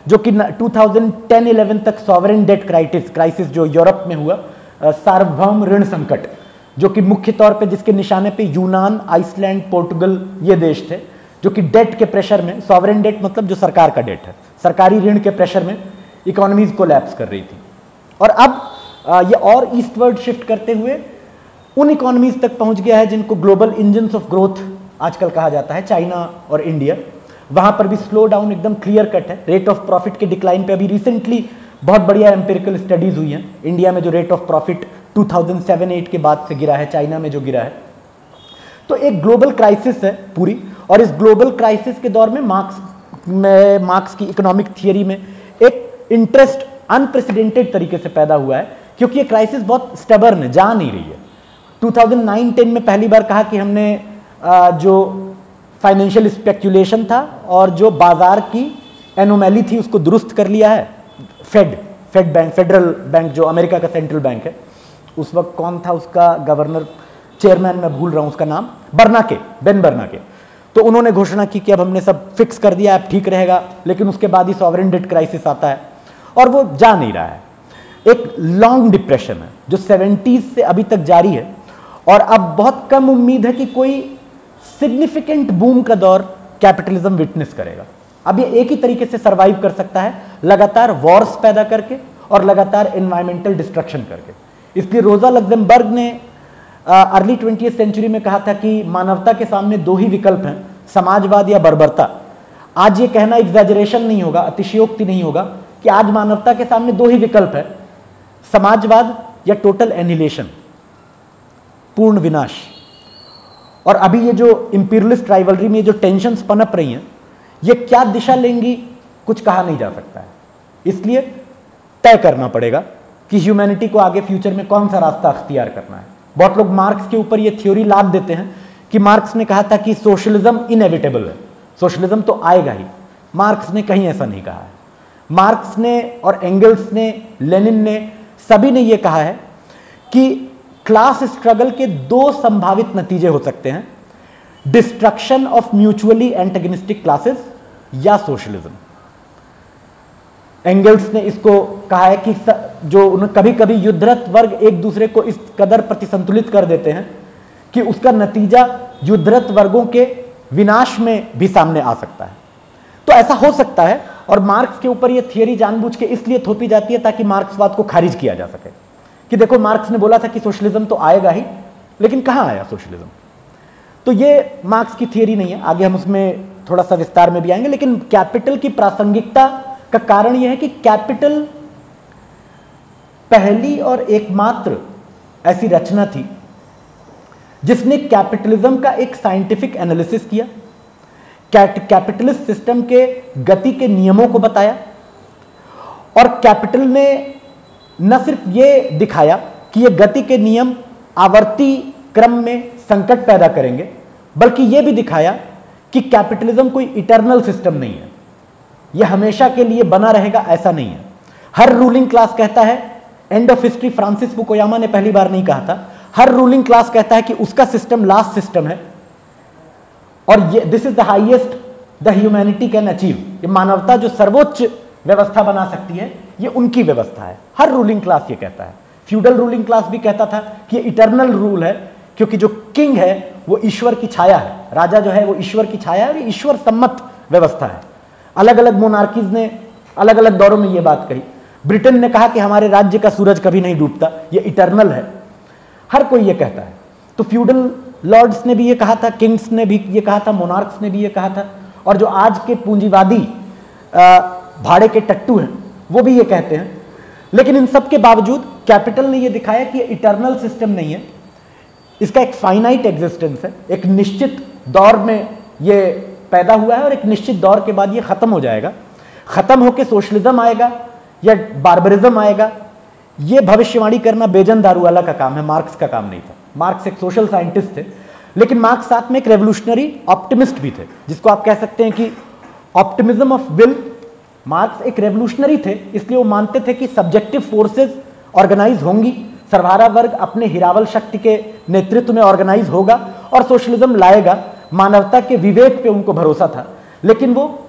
जो कि टू थाउज़ेंड टेन इलेवन तक सॉवरेन डेट क्राइसिस क्राइसिस जो यूरोप में हुआ, सार्वभौम ऋण संकट, जो कि मुख्य तौर पे जिसके निशाने पे यूनान, आइसलैंड, पोर्टुगल ये देश थे, जो कि डेट के प्रेशर में, सॉवरेन डेट मतलब जो सरकार का डेट है, सरकारी ऋण के प्रेशर में इकोनॉमीज कोलैप्स कर रही थी। और अब ये और ईस्टवर्ड शिफ्ट करते हुए उन इकोनॉमीज तक पहुंच गया है जिनको ग्लोबल इंजन्स ऑफ ग्रोथ आजकल कहा जाता है, चाइना और इंडिया। वहां पर भी स्लो डाउन एकदम क्लियर कट है। रेट ऑफ प्रॉफिट के डिक्लाइन पे अभी रिसेंटली बहुत बढ़िया एम्पिरिकल स्टडीज हुई हैं। इंडिया में जो rate of profit two thousand seven eight के बाद से गिरा है, चाइना में जो गिरा है। तो एक ग्लोबल क्राइसिस है पूरी, और इस ग्लोबल क्राइसिस के दौर में मार्क्स में मार्क्स की इकोनॉमिक थियरी में एक इंटरेस्ट अनप्रेसिडेंटेड तरीके से पैदा हुआ है, क्योंकि ये क्राइसिस बहुत स्टबर्न है, जा नहीं रही है। टू थाउज़ेंड नाइन टेन में पहली बार कहा कि हमने जो फाइनेंशियल स्पेक्यूलेशन था और जो बाजार की एनोमैली थी उसको दुरुस्त कर लिया है। Fed fed bank, federal bank जो अमेरिका का सेंट्रल बैंक है, उस वक्त कौन था उसका गवर्नर, चेयरमैन मैं भूल रहा हूं उसका नाम, बर्नाके, बेन बर्नाके। तो उन्होंने घोषणा की कि अब हमने सब फिक्स कर दिया, अब ठीक रहेगा। लेकिन उसके बाद ही सॉवरेन डेट क्राइसिस आता है और वो जा नहीं रहा है। एक लॉन्ग डिप्रेशन है जो सेवेंटीज से अभी तक जारी है, और अब बहुत कम उम्मीद है कि कोई सिग्निफिकेंट बूम का दौर कैपिटलिज्म विटनेस करेगा। अब ये एक ही तरीके से सरवाइव कर सकता है, लगातार वॉर्स पैदा करके और लगातार एनवायरमेंटल डिस्ट्रक्शन करके। इसलिए रोजा लग्जमबर्ग ने अर्ली ट्वेंटियथ सेंचुरी में कहा था कि मानवता के सामने दो ही विकल्प हैं, समाजवाद या बर्बरता। आज ये कहना एग्जैजरेशन नहीं होगा, अतिशयोक्ति नहीं होगा कि आज मानवता के सामने दो ही विकल्प है, समाजवाद या टोटल एनिहिलेशन, पूर्ण विनाश। और अभी ये जो इंपीरियलिस्ट राइवलरी में जो टेंशन्स पनप रही हैं, ये क्या दिशा लेंगी कुछ कहा नहीं जा सकता है। इसलिए तय करना पड़ेगा कि ह्यूमैनिटी को आगे फ्यूचर में कौन सा रास्ता अख्तियार करना है। बहुत लोग मार्क्स के ऊपर ये थ्योरी लाद देते हैं कि मार्क्स ने कहा था कि सोशलिज्म इनएविटेबल है, सोशलिज्म तो आएगा ही। मार्क्स ने कहीं ऐसा नहीं कहा है। मार्क्स ने और एंगल्स ने, लेनिन ने, सभी ने यह कहा है कि क्लास स्ट्रगल के दो संभावित नतीजे हो सकते हैं, destruction of mutually antagonistic classes या सोशलिज्म। एंगल्स ने इसको कहा है कि जो कभी कभी युद्धरत वर्ग एक दूसरे को इस कदर प्रतिसंतुलित कर देते हैं कि उसका नतीजा युद्धरत वर्गों के विनाश में भी सामने आ सकता है। तो ऐसा हो सकता है, और मार्क्स के ऊपर यह थियरी जानबूझ के इसलिए थोपी जाती है ताकि मार्क्सवाद को खारिज किया जा सके कि देखो मार्क्स ने बोला था कि सोशलिज्म तो आएगा ही, लेकिन कहां आया सोशलिज्म। तो ये मार्क्स की थियरी नहीं है, आगे हम उसमें थोड़ा सा विस्तार में भी आएंगे। लेकिन कैपिटल की प्रासंगिकता का कारण यह है कि कैपिटल पहली और एकमात्र ऐसी रचना थी जिसने कैपिटलिज्म का एक साइंटिफिक एनालिसिस किया, कैपिटलिस्ट सिस्टम के गति के नियमों को बताया, और कैपिटल ने न सिर्फ ये दिखाया कि ये गति के नियम आवर्ती क्रम में संकट पैदा करेंगे, बल्कि ये भी दिखाया कि कैपिटलिज्म कोई इटर्नल सिस्टम नहीं है, यह हमेशा के लिए बना रहेगा ऐसा नहीं है। हर रूलिंग क्लास कहता है, end of history Francis Fukuyama ने पहली बार नहीं कहा था, हर रूलिंग क्लास कहता है कि उसका सिस्टम लास्ट सिस्टम है, और ये this is the highest the humanity can achieve. ये मानवता जो सर्वोच्च व्यवस्था बना सकती है, ये उनकी व्यवस्था है। हर रूलिंग क्लास ये कहता है। फ्यूडल रूलिंग क्लास भी कहता था कि ये इटर्नल रूल है, क्योंकि जो किंग है वो ईश्वर की छाया है, राजा जो है वो ईश्वर की छाया है, ईश्वर सम्मत व्यवस्था है। अलग अलग मोनार्कीज ने अलग अलग दौरों में ये बात कही। ब्रिटेन ने कहा कि हमारे राज्य का सूरज कभी नहीं डूबता, ये इटर्नल है। हर कोई ये कहता है। तो फ्यूडल लॉर्ड्स ने भी ये कहा था, किंग्स ने भी ये कहा था, मोनार्क्स ने भी ये कहा था, और जो आज के पूंजीवादी भाड़े के टट्टू हैं वो भी ये कहते हैं। लेकिन इन सब के बावजूद कैपिटल ने ये दिखाया कि ये इटर्नल सिस्टम नहीं है, इसका एक फाइनाइट एग्जिस्टेंस है। एक निश्चित दौर में ये पैदा हुआ है और एक निश्चित दौर के बाद ये खत्म हो जाएगा। खत्म होकर सोशलिज्म आएगा या बार्बरिज्म आएगा, ये भविष्यवाणी करना बेजन दारूवाला का काम है, मार्क्स का काम नहीं था। मार्क्स एक सोशल साइंटिस्ट थे, लेकिन मार्क्स साथ में एक रेवोल्यूशनरी ऑप्टिमिस्ट भी थे, जिसको आप कह सकते हैं कि ऑप्टिमिज्म ऑफ विल। मार्क्स एक रेवोल्यूशनरी थे, इसलिए वो मानते थे कि सब्जेक्टिव फोर्सेस ऑर्गेनाइज होंगी, सर्वहारा वर्ग अपने हिरावल शक्ति के नेतृत्व में ऑर्गेनाइज होगा और सोशलिज्म लाएगा। मानवता के विवेक पे उनको भरोसा था, लेकिन वो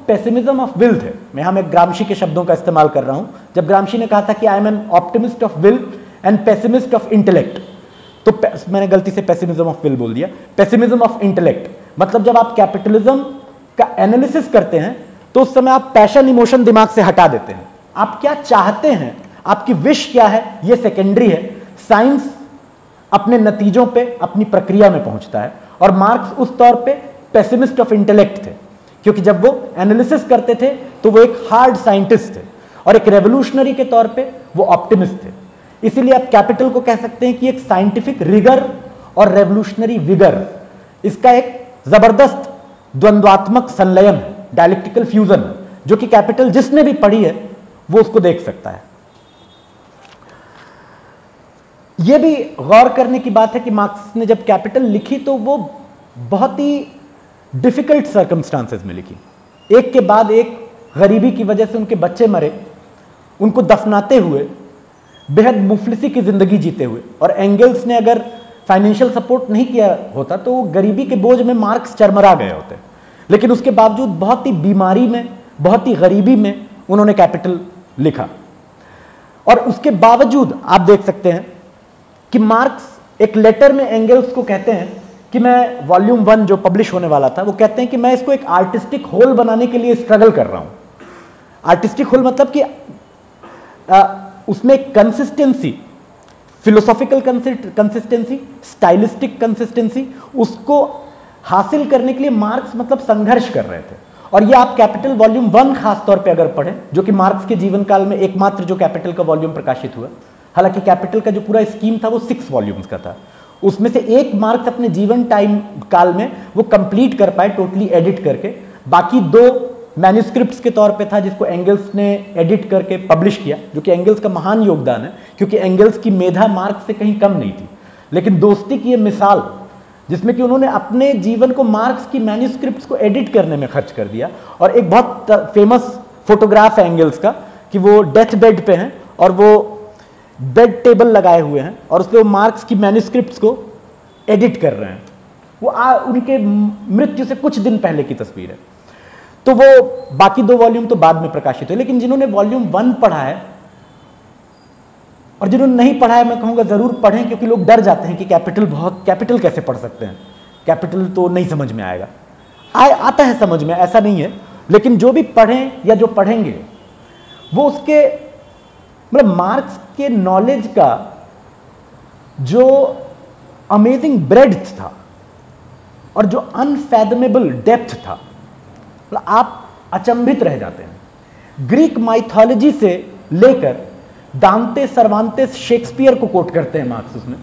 पेसिमिज्म ऑफ विल थे। मैं यहाँ मैं ग्रामशी के शब्दों का इस्तेमाल कर रहा हूँ। जब ग्रामशी ने कहा था कि I am an optimist of will and pessimist of intellect, तो मैंने गलती से पेसिमिज्म ऑफ विल बोल दिया, पेसिमिज्म ऑफ इंटेलेक्ट। मतलब जब आप कैपिटलिज्म का एनालिसिस करते हैं तो उस समय आप पैशन इमोशन दिमाग से हटा देते हैं। आप क्या चाहते हैं, आपकी विश क्या है, ये सेकेंडरी है। साइंस अपने नतीजों पे, अपनी प्रक्रिया में पहुंचता है। और मार्क्स उस तौर पे पेसिमिस्ट ऑफ इंटेलेक्ट थे, क्योंकि जब वो एनालिसिस करते थे तो वो एक हार्ड साइंटिस्ट थे, और एक रेवोल्यूशनरी के तौर पे वो ऑप्टिमिस्ट थे। इसीलिए आप कैपिटल को कह सकते हैं कि एक साइंटिफिक रिगर और रेवोल्यूशनरी विगर, इसका एक जबरदस्त द्वंद्वात्मक संलयन है, डायलेक्टिकल फ्यूजन है, जो कि कैपिटल जिसने भी पढ़ी है वो उसको देख सकता है। यह भी गौर करने की बात है कि मार्क्स ने जब कैपिटल लिखी तो वो बहुत ही डिफिकल्ट सर्कमस्टांसेस में लिखी। एक के बाद एक गरीबी की वजह से उनके बच्चे मरे, उनको दफनाते हुए, बेहद मुफलिसी की जिंदगी जीते हुए। और एंगल्स ने अगर फाइनेंशियल सपोर्ट नहीं किया होता तो गरीबी के बोझ में मार्क्स चरमरा गए होते। लेकिन उसके बावजूद बहुत ही बीमारी में, बहुत ही गरीबी में उन्होंने कैपिटल लिखा। और उसके बावजूद आप देख सकते हैं कि मार्क्स एक लेटर में एंगल्स को कहते हैं कि मैं वॉल्यूम वन जो पब्लिश होने वाला था, वो कहते हैं कि मैं इसको एक आर्टिस्टिक होल बनाने के लिए स्ट्रगल कर रहा हूं। आर्टिस्टिक होल मतलब कि आ, उसमें consistency, philosophical consistency, stylistic consistency, उसको हासिल करने के लिए मार्क्स मतलब संघर्ष कर रहे थे। और ये आप कैपिटल वॉल्यूम वन खास तौर पे अगर पढ़ें, जो कि मार्क्स के जीवन काल में एकमात्र जो कैपिटल का वॉल्यूम प्रकाशित हुआ, हालांकि कैपिटल का जो पूरा स्कीम था वो सिक्स वॉल्यूम्स का था, उसमें से एक मार्क्स अपने जीवन टाइम काल में वो कंप्लीट कर पाए टोटली एडिट करके। बाकी दो मैन्युस्क्रिप्ट्स के तौर पे था जिसको एंगल्स ने एडिट करके पब्लिश किया, जो कि एंगल्स का महान योगदान है, क्योंकि एंगल्स की मेधा मार्क्स से कहीं कम नहीं थी। लेकिन दोस्ती की ये मिसाल जिसमें कि उन्होंने अपने जीवन को मार्क्स की मैन्युस्क्रिप्ट्स को एडिट करने में खर्च कर दिया। और एक बहुत फेमस फोटोग्राफ है एंगल्स का कि वो डेथ बेड पे हैं और वो बेड टेबल लगाए हुए हैं और उस पर वो मार्क्स की मैन्युस्क्रिप्ट्स को एडिट कर रहे हैं। वो आ, उनके मृत्यु से कुछ दिन पहले की तस्वीर है। तो वो बाकी दो वॉल्यूम तो बाद में प्रकाशित हुए, लेकिन जिन्होंने वॉल्यूम वन पढ़ा है और जिन्होंने नहीं पढ़ा है, मैं कहूँगा ज़रूर पढ़ें, क्योंकि लोग डर जाते हैं कि कैपिटल बहुत, कैपिटल कैसे पढ़ सकते हैं, कैपिटल तो नहीं समझ में आएगा। आ, आता है समझ में, ऐसा नहीं है, लेकिन जो भी पढ़ें या जो पढ़ेंगे वो उसके मतलब मार्क्स के नॉलेज का जो अमेजिंग ब्रेड्थ था और जो अनफैथमेबल डेप्थ था, मतलब आप अचंभित रह जाते हैं। ग्रीक माइथोलॉजी से लेकर दांते, सर्वांतेस, शेक्सपियर को कोट करते हैं मार्क्स उसमें।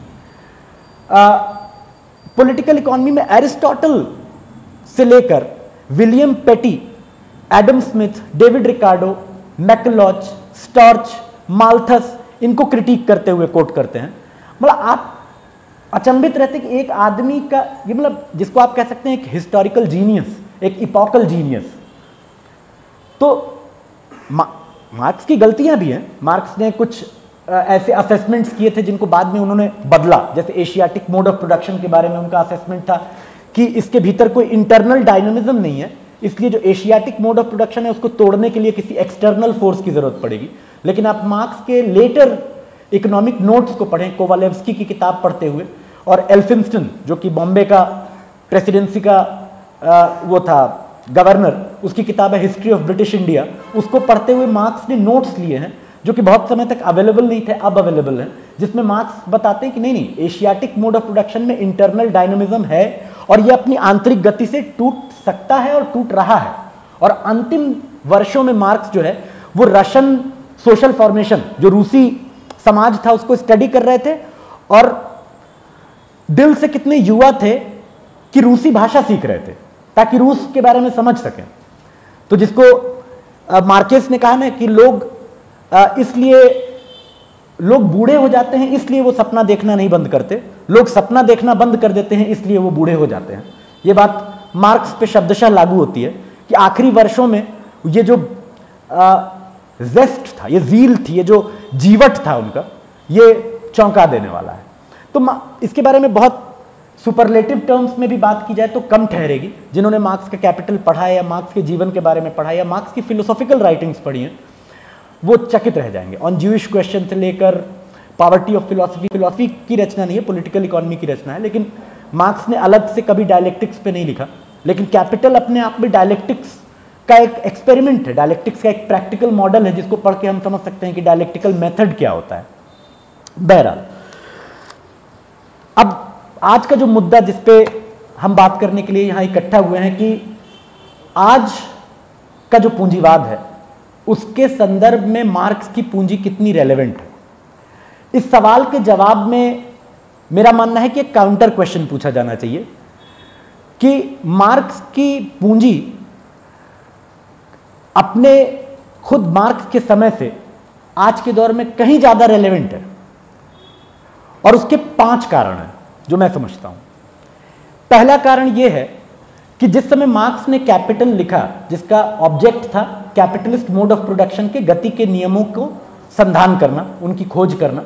पॉलिटिकल इकोनॉमी में एरिस्टोटल से लेकर William Petty, Adam Smith, David Ricardo, McCulloch, Storch, Malthus, इनको क्रिटिक करते हुए कोट करते हैं। मतलब आप अचंभित रहते कि एक आदमी का ये, मतलब जिसको आप कह सकते हैं एक हिस्टोरिकल जीनियस, एक इपोकल जीनियस। तो मा, मार्क्स की गलतियां भी हैं। मार्क्स ने कुछ आ, ऐसे असेसमेंट्स किए थे जिनको बाद में उन्होंने बदला। जैसे एशियाटिक मोड ऑफ प्रोडक्शन के बारे में उनका असेसमेंट था कि इसके भीतर कोई इंटरनल डायनामिज्म नहीं है, इसलिए जो एशियाटिक मोड ऑफ प्रोडक्शन है उसको तोड़ने के लिए किसी एक्सटर्नल फोर्स की जरूरत पड़ेगी। लेकिन आप मार्क्स के लेटर इकोनॉमिक नोट्स को पढ़ें, कोवालेव्स्की की किताब पढ़ते हुए, और एल्फिंस्टन जो कि बॉम्बे का प्रेसिडेंसी का आ, वो था गवर्नर, उसकी किताब है हिस्ट्री ऑफ ब्रिटिश इंडिया, उसको पढ़ते हुए मार्क्स ने नोट्स लिए हैं जो कि बहुत समय तक अवेलेबल नहीं थे, अब अवेलेबल हैं, जिसमें मार्क्स बताते हैं कि नहीं नहीं एशियाटिक मोड ऑफ प्रोडक्शन में इंटरनल डायनामिज्म है और ये अपनी आंतरिक गति से टूट सकता है और टूट रहा है। और अंतिम वर्षों में मार्क्स जो है वो रशियन सोशल फॉर्मेशन, जो रूसी समाज था, उसको स्टडी कर रहे थे और दिल से कितने युवा थे कि रूसी भाषा सीख रहे थे ताकि रूस के बारे में समझ सकें। तो जिसको मार्केस ने कहा ना कि लोग इसलिए लोग बूढ़े हो जाते हैं इसलिए वो सपना देखना नहीं बंद करते, लोग सपना देखना बंद कर देते हैं इसलिए वो बूढ़े हो जाते हैं। ये बात मार्क्स पे शब्दशः लागू होती है कि आखिरी वर्षों में ये जो जेस्ट था, ये जील थी, ये जो जीवट था उनका, ये चौंका देने वाला है। तो इसके बारे में बहुत सुपरलेटिव टर्म्स में भी बात की जाए तो कम ठहरेगी। जिन्होंने मार्क्स का कैपिटल पढ़ा है या मार्क्स के जीवन के बारे में पढ़ा है या मार्क्स की फिलोसॉफिकल राइटिंग्स पढ़ी हैं, वो चकित रह जाएंगे। ऑन ज्यूइश क्वेश्चन से लेकर पॉवर्टी ऑफ फिलोसफी, फिलोसफी की रचना नहीं है, पॉलिटिकल इकोनॉमी की रचना है, लेकिन मार्क्स ने अलग से कभी डायलेक्टिक्स पे नहीं लिखा। लेकिन कैपिटल अपने आप में डायलेक्टिक्स का एक एक्सपेरिमेंट है, डायलेक्टिक्स का एक प्रैक्टिकल मॉडल है जिसको पढ़ के हम समझ सकते हैं कि डायलेक्टिकल मेथड क्या होता है। बहरहाल, अब आज का जो मुद्दा जिस पे हम बात करने के लिए यहां इकट्ठा हुए हैं कि आज का जो पूंजीवाद है उसके संदर्भ में मार्क्स की पूंजी कितनी रेलेवेंट है। इस सवाल के जवाब में मेरा मानना है कि एक काउंटर क्वेश्चन पूछा जाना चाहिए कि मार्क्स की पूंजी अपने खुद मार्क्स के समय से आज के दौर में कहीं ज्यादा रेलेवेंट है, और उसके पांच कारण हैं जो मैं समझता हूं। पहला कारण यह है कि जिस समय मार्क्स ने कैपिटल लिखा, जिसका ऑब्जेक्ट था कैपिटलिस्ट मोड ऑफ प्रोडक्शन के गति के नियमों को संधान करना, उनकी खोज करना,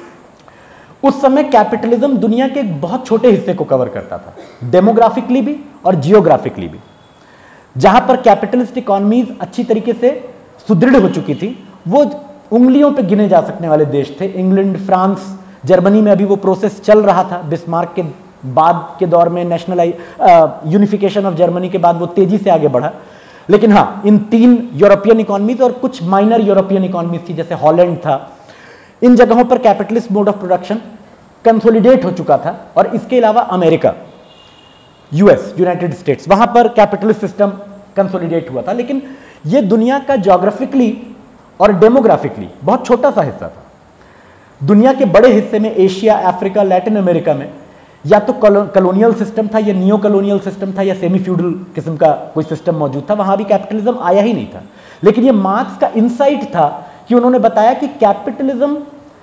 उस समय कैपिटलिज्म दुनिया के एक बहुत छोटे हिस्से को कवर करता था, डेमोग्राफिकली भी और जियोग्राफिकली भी। जहां पर कैपिटलिस्ट इकोनॉमीज अच्छी तरीके से सुदृढ़ हो चुकी थी, वो उंगलियों पे गिने जा सकने वाले देश थे। इंग्लैंड, फ्रांस, जर्मनी में अभी वो प्रोसेस चल रहा था। बिस्मार्क के बाद के दौर में नेशनल यूनिफिकेशन ऑफ जर्मनी के बाद वो तेजी से आगे बढ़ा। लेकिन हाँ, इन तीन यूरोपियन इकोनॉमीज और कुछ माइनर यूरोपियन इकोनॉमीज थी, जैसे हॉलैंड था, इन जगहों पर capitalist mode of production consolidate हो चुका था। और इसके अलावा अमेरिका, यूएस, यूनाइटेड स्टेट्स, वहां पर कैपिटलिस्ट सिस्टम कंसोलिडेट हुआ था। लेकिन यह दुनिया का ज्योग्राफिकली और डेमोग्राफिकली बहुत छोटा सा हिस्सा था। दुनिया के बड़े हिस्से में, एशिया, अफ्रीका, लैटिन अमेरिका में, या तो कॉलोनियल सिस्टम था या नियो कॉलोनियल सिस्टम था या सेमी फ्यूडल किस्म का कोई सिस्टम मौजूद था, वहां भी कैपिटलिज्म आया ही नहीं था। लेकिन यह मार्क्स का इंसाइट था कि उन्होंने बताया कि कैपिटलिज्म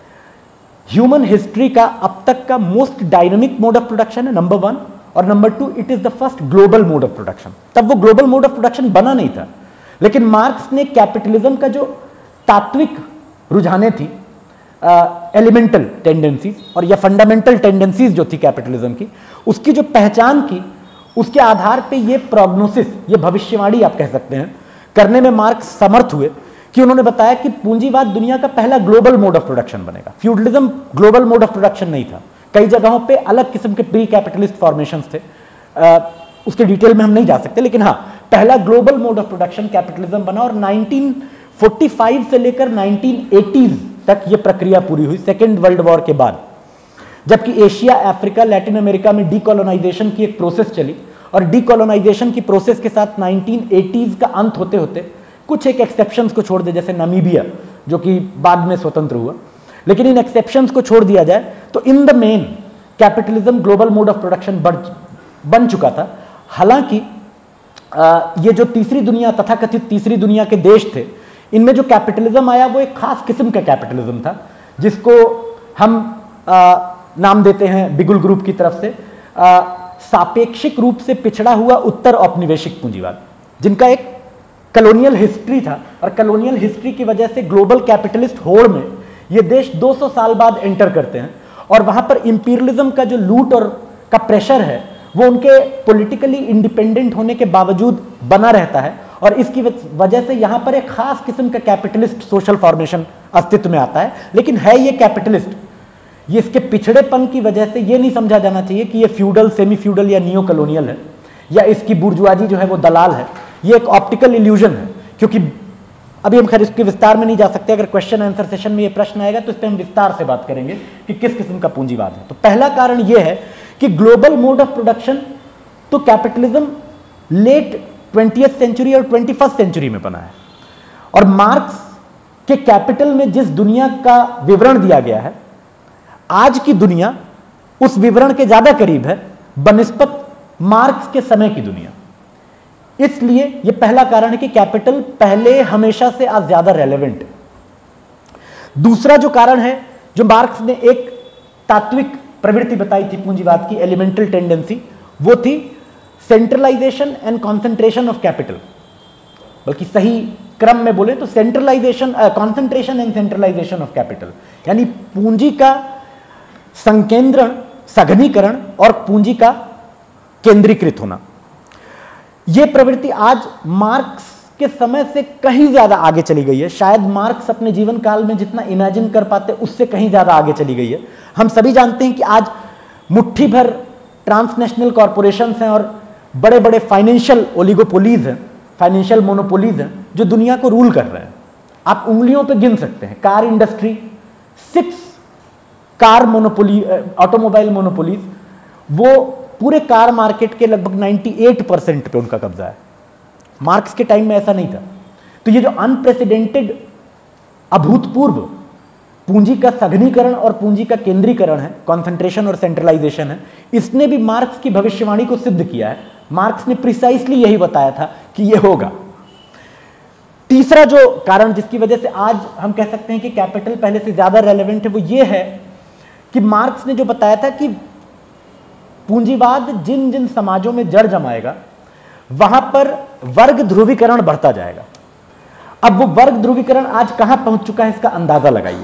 ह्यूमन हिस्ट्री का अब तक का most dynamic mode of production है, नंबर वन, और number two, it is the first global mode of production. तब वो ग्लोबल मोड ऑफ प्रोडक्शन बना नहीं था, लेकिन मार्क्स ने कैपिटलिज्म का जो तात्विक रुझाने थी, एलिमेंटल uh, टेंडेंसीज और या फंडामेंटल टेंडेंसीज जो थी कैपिटलिज्म की, उसकी जो पहचान की, उसके आधार पे ये प्रोग्नोसिस, ये भविष्यवाणी आप कह सकते हैं, करने में मार्क्स समर्थ हुए कि उन्होंने बताया कि पूंजीवाद दुनिया का पहला ग्लोबल मोड ऑफ प्रोडक्शन बनेगा। Feudalism global mode of production नहीं था, कई जगहों पे अलग किस्म के प्री कैपिटलिस्ट फॉर्मेशंस थे, uh, उसके डिटेल में हम नहीं जा सकते, लेकिन हाँ, पहला global mode of production capitalism बना। और नाइनटीन फोर्टी फाइव से लेकर नाइनटीन एटीज़ तक ये प्रक्रिया पूरी हुई, सेकेंड वर्ल्ड वॉर के बाद, जबकि एशिया, अफ्रीका, लैटिन अमेरिका में डीकोलोनाइजेशन की एक प्रोसेस चली। और डीकोलोनाइजेशन की प्रोसेस के साथ नाइनटीन एटीज़ का अंत होते होते, कुछ एक एक्सेप्शंस को छोड़ दे, जैसे नामीबिया जो कि बाद में स्वतंत्र हुआ, लेकिन इन एक्सेप्शंस को छोड़ दिया जाए तो in the main capitalism global mode of production बन चुका था। हालांकि ये जो तीसरी दुनिया, तथाकथित तीसरी दुनिया के देश थे, इनमें जो कैपिटलिज्म आया वो एक खास किस्म का कैपिटलिज्म था, जिसको हम आ, नाम देते हैं बिगुल ग्रुप की तरफ से आ, सापेक्षिक रूप से पिछड़ा हुआ उत्तर औपनिवेशिक पूंजीवाद, जिनका एक कॉलोनियल हिस्ट्री था। और कॉलोनियल हिस्ट्री की वजह से ग्लोबल कैपिटलिस्ट होड़ में ये देश दो सौ साल बाद एंटर करते हैं, और वहां पर इंपीरियलिज्म का जो लूट और का प्रेशर है वो उनके पॉलिटिकली इंडिपेंडेंट होने के बावजूद बना रहता है। और इसकी वजह से यहां पर एक खास किस्म का कैपिटलिस्ट सोशल फॉर्मेशन अस्तित्व में आता है। लेकिन है ये कैपिटलिस्ट, ये इसके पिछड़ेपन की वजह से ये नहीं समझा जाना चाहिए कि ये फ्यूडल, सेमी फ्यूडल या नियो कॉलोनियल है, या इसकी बुर्जुआजी जो है वो दलाल है। ये एक ऑप्टिकल इल्यूजन है, क्योंकि अभी हम खैर इसके विस्तार में नहीं जा सकते। अगर क्वेश्चन आंसर सेशन में ये प्रश्न आएगा तो इस पर हम विस्तार से बात करेंगे कि किस किस्म का पूंजीवाद है। तो पहला कारण ये है कि ग्लोबल मोड ऑफ प्रोडक्शन तो कैपिटलिज्म लेट ट्वेंटियथ सेंचुरी और ट्वेंटी फर्स्ट सेंचुरी में बना है, और मार्क्स के कैपिटल में जिस दुनिया का विवरण दिया गया है, आज की दुनिया उस विवरण के ज्यादा करीब है बनिस्बत मार्क्स के समय की दुनिया। इसलिए यह पहला कारण है कि कैपिटल पहले हमेशा से आज ज्यादा रेलेवेंट है। दूसरा जो कारण है, जो मार्क्स ने एक तात्विक प्रवृत्ति बताई थी पूंजीवाद की, एलिमेंटल टेंडेंसी, वो थी centralisation and concentration of capital. बल्कि सही क्रम में बोले तो centralisation, concentration and centralisation of capital, यानी पूंजी का संकेंद्रण सघनीकरण और पूंजी का केंद्रीकृत होना। यह प्रवृत्ति आज मार्क्स के समय से कहीं ज्यादा आगे चली गई है। शायद मार्क्स अपने जीवन काल में जितना इमेजिन कर पाते उससे कहीं ज्यादा आगे चली गई है। हम सभी जानते हैं कि आज मुट्ठी भर ट्रांसनेशनल कॉरपोरेशंस हैं और बड़े बड़े फाइनेंशियल ओलिगोपोलीज हैं, फाइनेंशियल मोनोपोलीज हैं जो दुनिया को रूल कर रहे हैं। आप उंगलियों पे गिन सकते हैं। Car industry, six car monopoly, automobile monopolies, वो पूरे कार मार्केट के लगभग अट्ठानवे परसेंट पे उनका कब्जा है। मार्क्स के टाइम में ऐसा नहीं था। तो ये जो अनप्रेसिडेंटेड, अभूतपूर्व पूंजी का सघनीकरण और पूंजी का केंद्रीकरण है, कॉन्सेंट्रेशन और सेंट्रलाइजेशन है, इसने भी मार्क्स की भविष्यवाणी को सिद्ध किया है। मार्क्स ने प्रिसाइसली यही बताया था कि यह होगा। तीसरा जो कारण जिसकी वजह से आज हम कह सकते हैं कि कैपिटल पहले से ज्यादा रेलेवेंट है, वो ये है कि मार्क्स ने जो बताया था कि पूंजीवाद जिन जिन समाजों में जड़ जमाएगा वहां पर वर्ग ध्रुवीकरण बढ़ता जाएगा। अब वो वर्ग ध्रुवीकरण आज कहां पहुंच चुका है इसका अंदाजा लगाइए।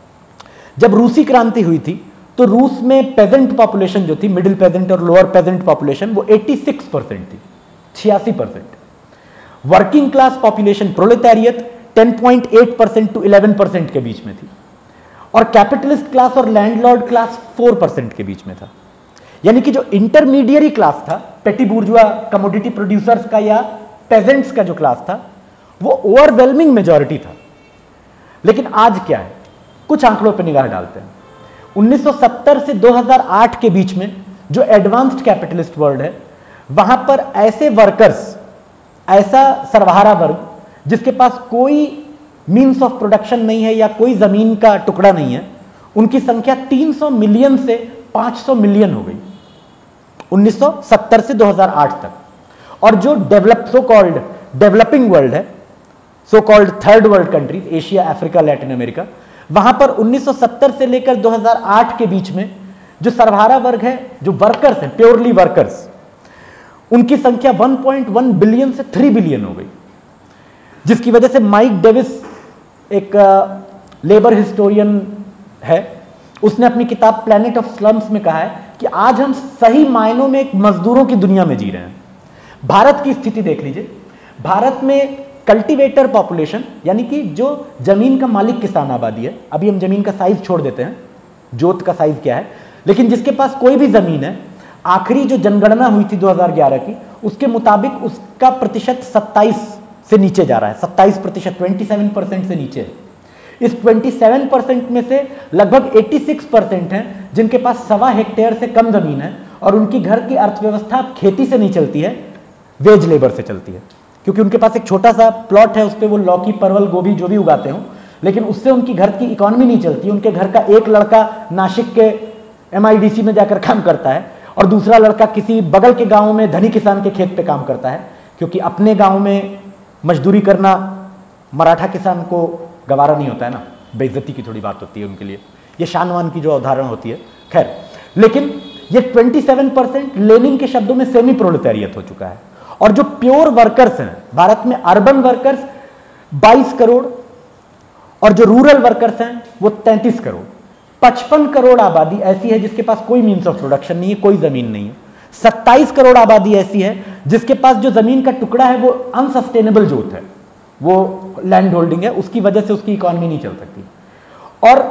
जब रूसी क्रांति हुई थी तो रूस में पेजेंट पॉपुलेशन जो थी, मिडिल पेजेंट और लोअर पेजेंट पॉपुलेशन, वो छियासी परसेंट थी, छियासी percent. Working class population, proletariat, ten point eight percent to eleven percent के बीच में थी, और कैपिटलिस्ट क्लास और लैंडलॉर्ड क्लास फोर परसेंट के बीच में था। यानी कि जो इंटरमीडिएरी क्लास था, पेटी बुर्जुआ, कमोडिटी प्रोड्यूसर्स का या पेजेंट्स का जो क्लास था, वो ओवरवेलमिंग मेजॉरिटी था। लेकिन आज क्या है, कुछ आंकड़ों पर निगाह डालते हैं। उन्नीस सौ सत्तर से दो हज़ार आठ के बीच में जो एडवांस्ड कैपिटलिस्ट वर्ल्ड है, वहां पर ऐसे वर्कर्स, ऐसा सर्वहारा वर्ग जिसके पास कोई मीन्स ऑफ प्रोडक्शन नहीं है या कोई जमीन का टुकड़ा नहीं है, उनकी संख्या तीन सौ मिलियन से पाँच सौ मिलियन हो गई उन्नीस सौ सत्तर से दो हज़ार आठ तक। और जो develop so called developing world है, so called third world countries, Asia, Africa, Latin America, वहां पर उन्नीस सौ सत्तर से लेकर दो हज़ार आठ के बीच में जो सर्वहारा वर्ग है, जो वर्कर्स हैं, प्योरली वर्कर्स, उनकी संख्या वन पॉइंट वन बिलियन से थ्री बिलियन हो गई। जिसकी वजह से माइक डेविस, एक लेबर हिस्टोरियन है, उसने अपनी किताब प्लैनेट ऑफ स्लम्स में कहा है कि आज हम सही मायनों में एक मजदूरों की दुनिया में जी रहे हैं। भारत की स्थिति देख लीजिए। भारत में कल्टीवेटर पॉपुलेशन, यानी कि जो जमीन का मालिक किसान आबादी है, अभी हम जमीन का साइज छोड़ देते हैं, जोत का साइज क्या है, लेकिन जिसके पास कोई भी जमीन है, आखिरी जो जनगणना हुई थी दो हज़ार ग्यारह की, उसके मुताबिक उसका प्रतिशत सत्ताईस से नीचे जा रहा है, सत्ताईस प्रतिशत, सत्ताईस परसेंट से नीचे है। इस सत्ताईस परसेंट में से लगभग छियासी परसेंट हैं जिनके पास सवा हेक्टेयर से कम जमीन है, और उनकी घर की अर्थव्यवस्था खेती से नहीं चलती है, वेज लेबर से चलती है। क्योंकि उनके पास एक छोटा सा प्लॉट है, उस पर वो लौकी, परवल, गोभी जो भी उगाते हों, लेकिन उससे उनकी घर की इकोनॉमी नहीं चलती। उनके घर का एक लड़का नासिक के एम आई डी सी में जाकर काम करता है और दूसरा लड़का किसी बगल के गांव में धनी किसान के खेत पे काम करता है, क्योंकि अपने गांव में मजदूरी करना मराठा किसान को गवारा नहीं होता है ना, बेइज्जती की थोड़ी बात होती है उनके लिए, ये शानवान की जो अवधारणा होती है। खैर, लेकिन ये सत्ताईस परसेंट लेनिन के शब्दों में सेमी प्रोलेटारियत हो चुका है। और जो प्योर वर्कर्स हैं भारत में, अर्बन वर्कर्स बाईस करोड़, और जो रूरल वर्कर्स हैं वो तैंतीस करोड़। पचपन करोड़ आबादी ऐसी है जिसके पास कोई मीन्स ऑफ प्रोडक्शन नहीं है, कोई जमीन नहीं है। सत्ताईस करोड़ आबादी ऐसी है जिसके पास जो जमीन का टुकड़ा है वो अनसस्टेनेबल जोत है, वो लैंड होल्डिंग है, उसकी वजह से उसकी इकोनॉमी नहीं चल सकती। और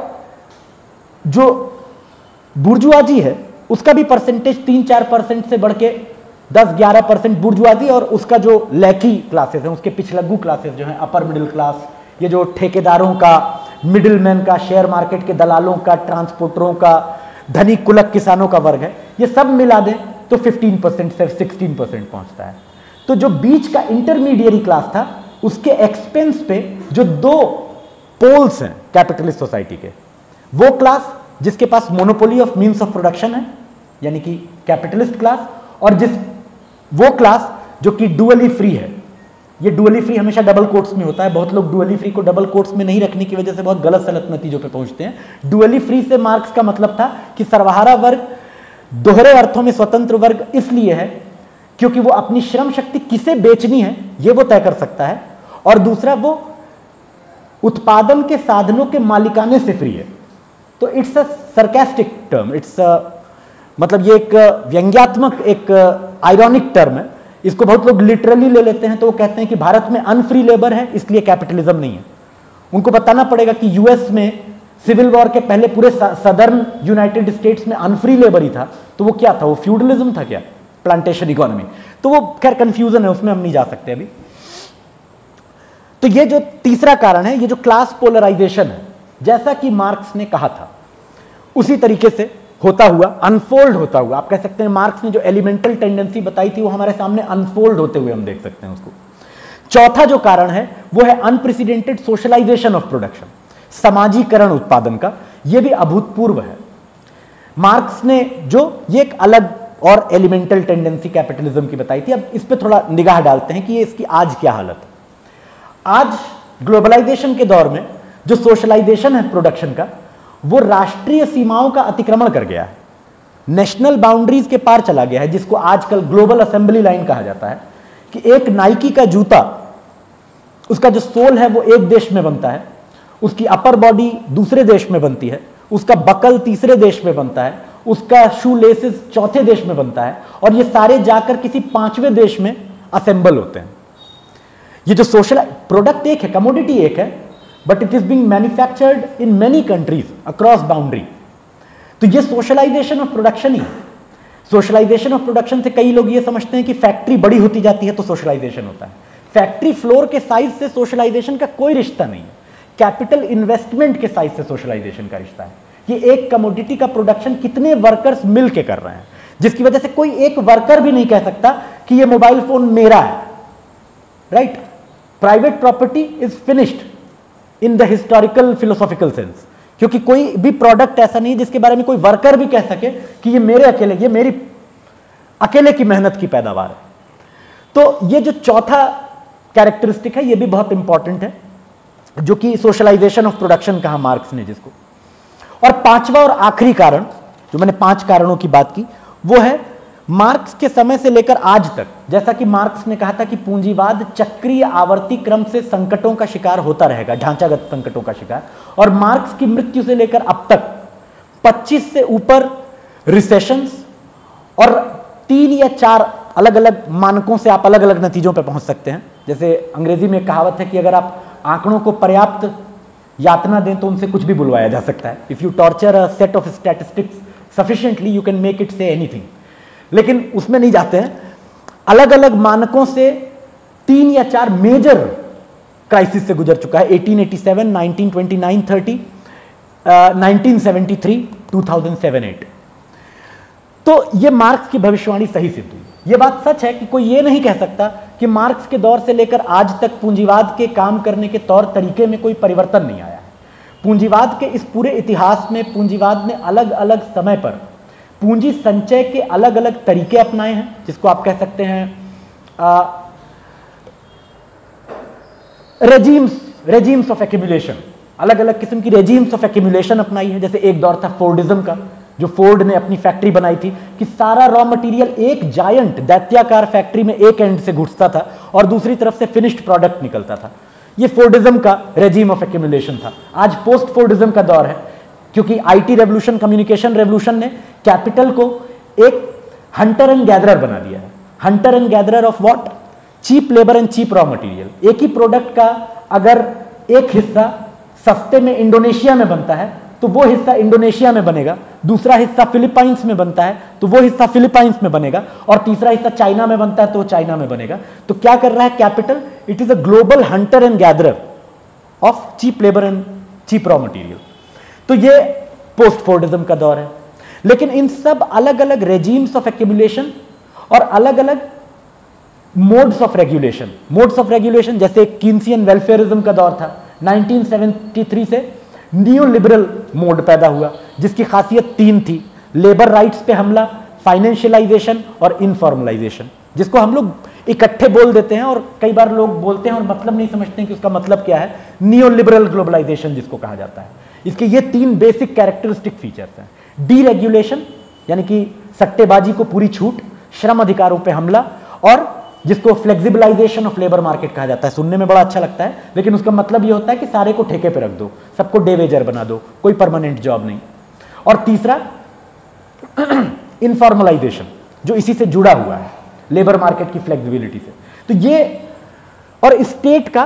जो बुर्जुआजी है उसका भी परसेंटेज तीन चार परसेंट से बढ़ के दस ग्यारह परसेंट बुर्जुआजी, और उसका जो लैकी क्लासेस हैं, उसके पिछलग्गू क्लासेस जो हैं, अपर मिडिल क्लास, ये जो ठेकेदारों का, मिडिलमैन का, शेयर मार्केट के दलालों का, ट्रांसपोर्टरों का, धनी कुलक किसानों का वर्ग है, ये सब मिला दें तो पंद्रह परसेंट से सोलह परसेंट पहुंचता है। तो जो बीच का इंटरमीडिएरी क्लास था, उसके एक्सपेंस पे जो दो पोल्स हैं कैपिटलिस्ट सोसाइटी के, वो क्लास जिसके पास monopoly of means of production है, यानी कि कैपिटलिस्ट क्लास, और जिस वो क्लास जो कि डुअली फ्री है। ये डुअली फ्री हमेशा डबल कोट्स में होता है, बहुत लोग डुअली फ्री को डबल कोट्स में नहीं रखने की वजह से बहुत गलत सलत नतीजों पे पहुंचते हैं। डुअली फ्री से मार्क्स का मतलब था कि सर्वहारा वर्ग दोहरे अर्थों में स्वतंत्र वर्ग इसलिए है क्योंकि वो अपनी श्रम शक्ति किसे बेचनी है ये वो तय कर सकता है, और दूसरा वो उत्पादन के साधनों के मालिकाने से फ्री है। तो it's a sarcastic term, it's a मतलब ये एक व्यंग्यात्मक, एक आयरॉनिक टर्म है, इसको बहुत लोग लिटरली ले लेते हैं। तो वो कहते हैं कि भारत में अनफ्री लेबर है इसलिए कैपिटलिज्म नहीं है। उनको बताना पड़ेगा कि यूएस में सिविल वॉर के पहले पूरे सदर्न यूनाइटेड स्टेट्स में अनफ्री लेबर ही था, तो वो क्या था, वो फ्यूडलिज्म था क्या, प्लांटेशन इकोनॉमी। तो वो खैर कंफ्यूजन है, उसमें हम नहीं जा सकते अभी। तो ये जो तीसरा कारण है, ये जो क्लास पोलराइजेशन है, जैसा कि मार्क्स ने कहा था उसी तरीके से होता हुआ, अनफोल्ड होता हुआ, आप कह सकते हैं मार्क्स ने जो एलिमेंटल टेंडेंसी बताई थी वो हमारे सामने अनफोल्ड होते हुए हम देख सकते हैं उसको। चौथा जो कारण है वो है अनप्रेसिडेंटेड सोशलाइजेशन ऑफ प्रोडक्शन, समाजीकरण उत्पादन का। ये भी अभूतपूर्व है। मार्क्स ने जो ये एक अलग और एलिमेंटल टेंडेंसी कैपिटलिज्म की बताई थी। अब इस पे थोड़ा निगाह डालते हैं कि ये इसकी आज क्या हालत है। आज ग्लोबलाइजेशन के दौर में जो सोशलाइजेशन है प्रोडक्शन का, वो राष्ट्रीय सीमाओं का अतिक्रमण कर गया है, नेशनल बाउंड्रीज के पार चला गया है, जिसको आजकल ग्लोबल असेंबली लाइन कहा जाता है। कि एक नाइकी का जूता, उसका जो सोल है वो एक देश में बनता है, उसकी अपर बॉडी दूसरे देश में बनती है, उसका बकल तीसरे देश में बनता है, उसका शू लेसेस चौथे देश में बनता है, और ये सारे जाकर किसी पांचवें देश में असेंबल होते हैं। ये जो सोशल प्रोडक्ट एक है, कमोडिटी एक है, but it is being manufactured in many countries across boundary. तो ये सोशलाइजेशन ऑफ प्रोडक्शन ही है। सोशलाइजेशन ऑफ प्रोडक्शन से कई लोग ये समझते हैं कि फैक्ट्री बड़ी होती जाती है तो सोशलाइजेशन होता है। फैक्ट्री फ्लोर के साइज से सोशलाइजेशन का कोई रिश्ता नहीं है, कैपिटल इन्वेस्टमेंट के साइज से सोशलाइजेशन का रिश्ता है। ये एक कमोडिटी का प्रोडक्शन कितने वर्कर्स मिल के कर रहे हैं, जिसकी वजह से कोई एक वर्कर भी नहीं कह सकता कि ये मोबाइल फोन मेरा है, right. Private property is finished in the historical philosophical sense, क्योंकि कोई भी प्रोडक्ट ऐसा नहीं जिसके बारे में कोई वर्कर भी कह सके कि ये मेरे अकेले, ये मेरी अकेले की मेहनत की पैदावार है। तो ये जो चौथा कैरेक्टरिस्टिक है ये भी बहुत इंपॉर्टेंट है, जो कि सोशलाइजेशन ऑफ प्रोडक्शन कहा मार्क्स ने जिसको। और पांचवा और आखिरी कारण, जो मैंने पांच कारणों की बात की, वो है मार्क्स के समय से लेकर आज तक, जैसा कि मार्क्स ने कहा था कि पूंजीवाद चक्रीय आवर्ती क्रम से संकटों का शिकार होता रहेगा, ढांचागत संकटों का शिकार। और मार्क्स की मृत्यु से लेकर अब तक पच्चीस से ऊपर रिसेशंस और तीन या चार अलग अलग मानकों से आप अलग अलग नतीजों पर पहुंच सकते हैं। जैसे अंग्रेजी में कहावत है कि अगर आप आंकड़ों को पर्याप्त यातना दें तो उनसे कुछ भी बुलवाया जा सकता है। If you torture a set of statistics sufficiently you can make it say anything. लेकिन उसमें नहीं जाते हैं। अलग अलग मानकों से तीन या चार मेजर क्राइसिस से गुजर चुका है, अठारह सौ सत्तासी, उन्नीस सौ उनतीस, तीस, उन्नीस सौ तिहत्तर, दो हज़ार सात आठ। तो ये मार्क्स की भविष्यवाणी सही सिद्ध हुई। ये बात सच है कि कोई ये नहीं कह सकता कि मार्क्स के दौर से लेकर आज तक पूंजीवाद के काम करने के तौर तरीके में कोई परिवर्तन नहीं आया है। पूंजीवाद के इस पूरे इतिहास में पूंजीवाद ने अलग अलग समय पर पूंजी संचय के अलग अलग तरीके अपनाए हैं, जिसको आप कह सकते हैं रेजिम्स रेजिम्स ऑफ एक्यूमुलेशन, अलग अलग किस्म की रेजिम्स ऑफ एक्यूमुलेशन अपनाई है। जैसे एक दौर था फोर्डिज्म का, जो फोर्ड ने अपनी फैक्ट्री बनाई थी कि सारा रॉ मटेरियल एक जायंट दैत्याकार फैक्ट्री में एक एंड से घुसता था और दूसरी तरफ से फिनिश्ड प्रोडक्ट निकलता था। ये फोर्डिज्म का रेजिम ऑफ एक्यूमुलेशन था। आज पोस्ट फोर्डिज्म का दौर है, क्योंकि आईटी रेवोल्यूशन, कम्युनिकेशन रेवोल्यूशन ने कैपिटल को एक हंटर एंड गैदरर बना दिया है। Hunter and gatherer of what? Cheap labour and cheap raw material. एक ही प्रोडक्ट का अगर एक हिस्सा सस्ते में इंडोनेशिया में बनता है तो वो हिस्सा इंडोनेशिया में बनेगा, दूसरा हिस्सा फिलीपाइंस में बनता है तो वो हिस्सा फिलीपाइंस में बनेगा, और तीसरा हिस्सा चाइना में बनता है तो वो चाइना में बनेगा। तो क्या कर रहा है capital? It is a global hunter and gatherer of cheap labour and cheap raw material. तो ये पोस्ट फोर्डिज्म का दौर है। लेकिन इन सब अलग अलग रेजिम्स ऑफ एक्यूमुलेशन और अलग अलग modes of regulation modes of regulation जैसे कीन्सियन वेलफेयरिज्म का दौर था, उन्नीस सौ तिहत्तर से नियो लिबरल मोड पैदा हुआ, जिसकी खासियत तीन थी: लेबर राइट्स पे हमला, फाइनेंशियलाइजेशन और इनफॉर्मलाइजेशन, जिसको हम लोग इकट्ठे बोल देते हैं और कई बार लोग बोलते हैं और मतलब नहीं समझते हैं कि उसका मतलब क्या है। नियो लिबरल ग्लोबलाइजेशन जिसको कहा जाता है, इसके ये तीन बेसिक कैरेक्टरिस्टिक फीचर्स हैं। डीरेगुलेशन यानी कि सट्टेबाजी को पूरी छूट, श्रम अधिकारों पे हमला, और जिसको फ्लेक्सिबलाइजेशन ऑफ लेबर मार्केट कहा जाता है। सुनने में बड़ा अच्छा लगता है, लेकिन उसका मतलब ये होता है कि सारे को ठेके पे रख दो, सबको डे वेजर बना दो, कोई परमानेंट जॉब नहीं। और तीसरा इनफॉर्मलाइजेशन जो इसी से जुड़ा हुआ है, लेबर मार्केट की फ्लेक्सिबिलिटी से। तो ये, और स्टेट का,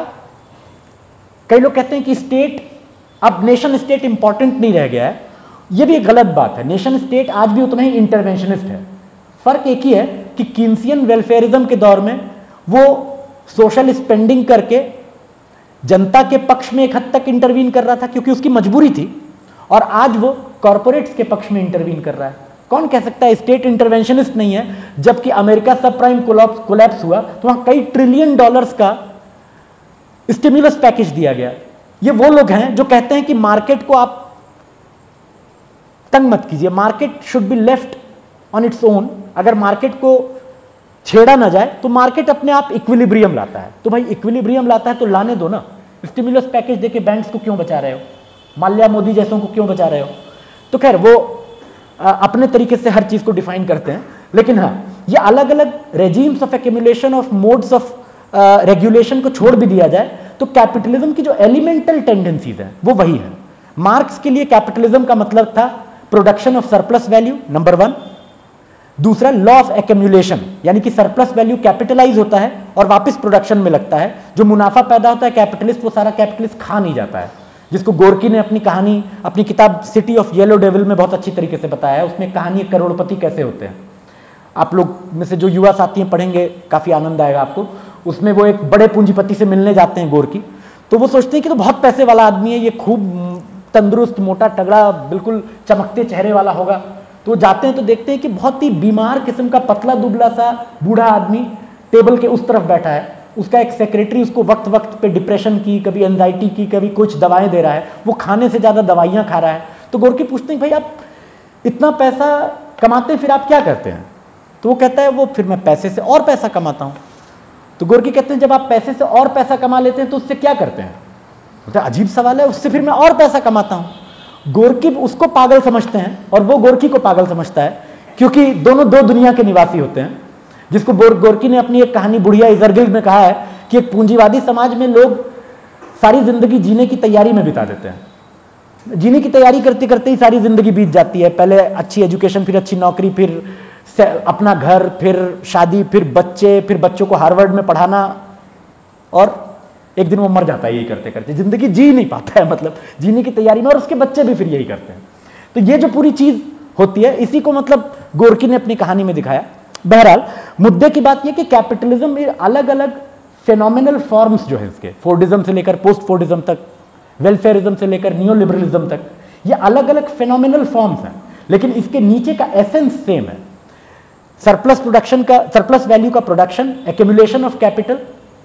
कई लोग कहते हैं कि स्टेट, अब नेशन स्टेट इंपॉर्टेंट नहीं रह गया है, ये भी एक गलत बात है। नेशन स्टेट आज भी उतना ही इंटरवेंशनिस्ट है। फर्क एक ही है कि कीन्सियन वेलफेयरिज्म के दौर में वो सोशल स्पेंडिंग करके जनता के पक्ष में एक हद तक इंटरवीन कर रहा था क्योंकि उसकी मजबूरी थी, और आज वो कॉर्पोरेट्स के पक्ष में इंटरवीन कर रहा है। कौन कह सकता है स्टेट इंटरवेंशनिस्ट नहीं है? जबकि अमेरिका सब प्राइम कोलैप्स हुआ तो वहां कई ट्रिलियन डॉलर्स का स्टिमुलस पैकेज दिया गया। ये वो लोग हैं जो कहते हैं कि मार्केट को आप तंग मत कीजिए, market should be left on its own. अगर मार्केट को छेड़ा ना जाए तो मार्केट अपने आप इक्विलिब्रियम लाता है। तो भाई इक्विलिब्रियम लाता है तो लाने दो ना, स्टिमुलस पैकेज देके बैंक्स को क्यों बचा रहे हो, माल्या मोदी जैसों को क्यों बचा रहे हो? तो खैर वो आ, अपने तरीके से हर चीज को डिफाइन करते हैं, लेकिन हाँ ये अलग अलग regimes of accumulation of modes of regulation को छोड़ भी दिया जाए तो कैपिटलिज्म की जो एलिमेंटल टेंडेंसीज हैं वो वही है। मार्क्स के लिए कैपिटलिज्म का मतलब था production of surplus value, number one. दूसरा लॉ ऑफ एक्यूमुलेशन, यानी कि सरप्लस वैल्यू कैपिटलाइज होता है और वापस प्रोडक्शन में लगता है। जो मुनाफा पैदा होता है कैपिटलिस्ट, वो सारा कैपिटलिस्ट खा नहीं जाता है, जिसको गोर्की ने अपनी कहानी, अपनी किताब सिटी ऑफ येलो डेविल में बहुत अच्छी तरीके से बताया है। उसमें कहानी करोड़पति कैसे होते हैं। आप लोग में से जो युवा साथी हैं पढ़ेंगे, काफी आनंद आएगा आपको। उसमें वो एक बड़े पूंजीपति से मिलने जाते हैं गोर्की, तो वो सोचते हैं कि तो बहुत पैसे वाला आदमी है, ये खूब तंदुरुस्त, मोटा तगड़ा, बिल्कुल चमकते चेहरे वाला होगा। तो जाते हैं तो देखते हैं कि बहुत ही बीमार किस्म का पतला दुबला सा बूढ़ा आदमी टेबल के उस तरफ बैठा है। उसका एक सेक्रेटरी उसको वक्त वक्त पे डिप्रेशन की, कभी एंजाइटी की, कभी कुछ दवाएं दे रहा है। वो खाने से ज़्यादा दवाइयाँ खा रहा है। तो गोर्की पूछते हैं भाई आप इतना पैसा कमाते हैं, फिर आप क्या करते हैं? तो वो कहता है वो फिर मैं पैसे से और पैसा कमाता हूँ। तो गोर्की कहते हैं जब आप पैसे से और पैसा कमा लेते हैं तो उससे क्या करते हैं? तो अजीब सवाल है, उससे फिर मैं और पैसा कमाता हूँ। गोर्की उसको पागल समझते हैं और वो गोर्की को पागल समझता है, क्योंकि दोनों दो दुनिया के निवासी होते हैं। जिसको गोर्की ने अपनी एक कहानी बुढ़िया इजरगिल में कहा है कि एक पूंजीवादी समाज में लोग सारी जिंदगी जीने की तैयारी में बिता देते हैं। जीने की तैयारी करते करते ही सारी जिंदगी बीत जाती है। पहले अच्छी एजुकेशन, फिर अच्छी नौकरी, फिर अपना घर, फिर शादी, फिर बच्चे, फिर बच्चों को हार्वर्ड में पढ़ाना, और एक दिन वो मर जाता है यही करते करते। जिंदगी जी नहीं पाता है, मतलब जीने की तैयारी में, और उसके बच्चे भी फिर यही करते हैं। तो ये जो पूरी चीज होती है, इसी को मतलब गोर्की ने अपनी कहानी में दिखाया। बहरहाल मुद्दे की बात यह कि कैपिटलिज्म में अलग अलग फेनोमिनल फॉर्म्स जो है इसके, फोर्डिज्म से लेकर पोस्ट फोर्डिज्म तक, वेलफेयरिज्म से लेकर नियो लिबरलिज्म तक, ये अलग अलग फेनोमिनल फॉर्म्स हैं, लेकिन इसके नीचे का एसेंस सेम है। सरप्लस प्रोडक्शन का, सरप्लस वैल्यू का प्रोडक्शन, एक्यूमुलेशन ऑफ कैपिटल,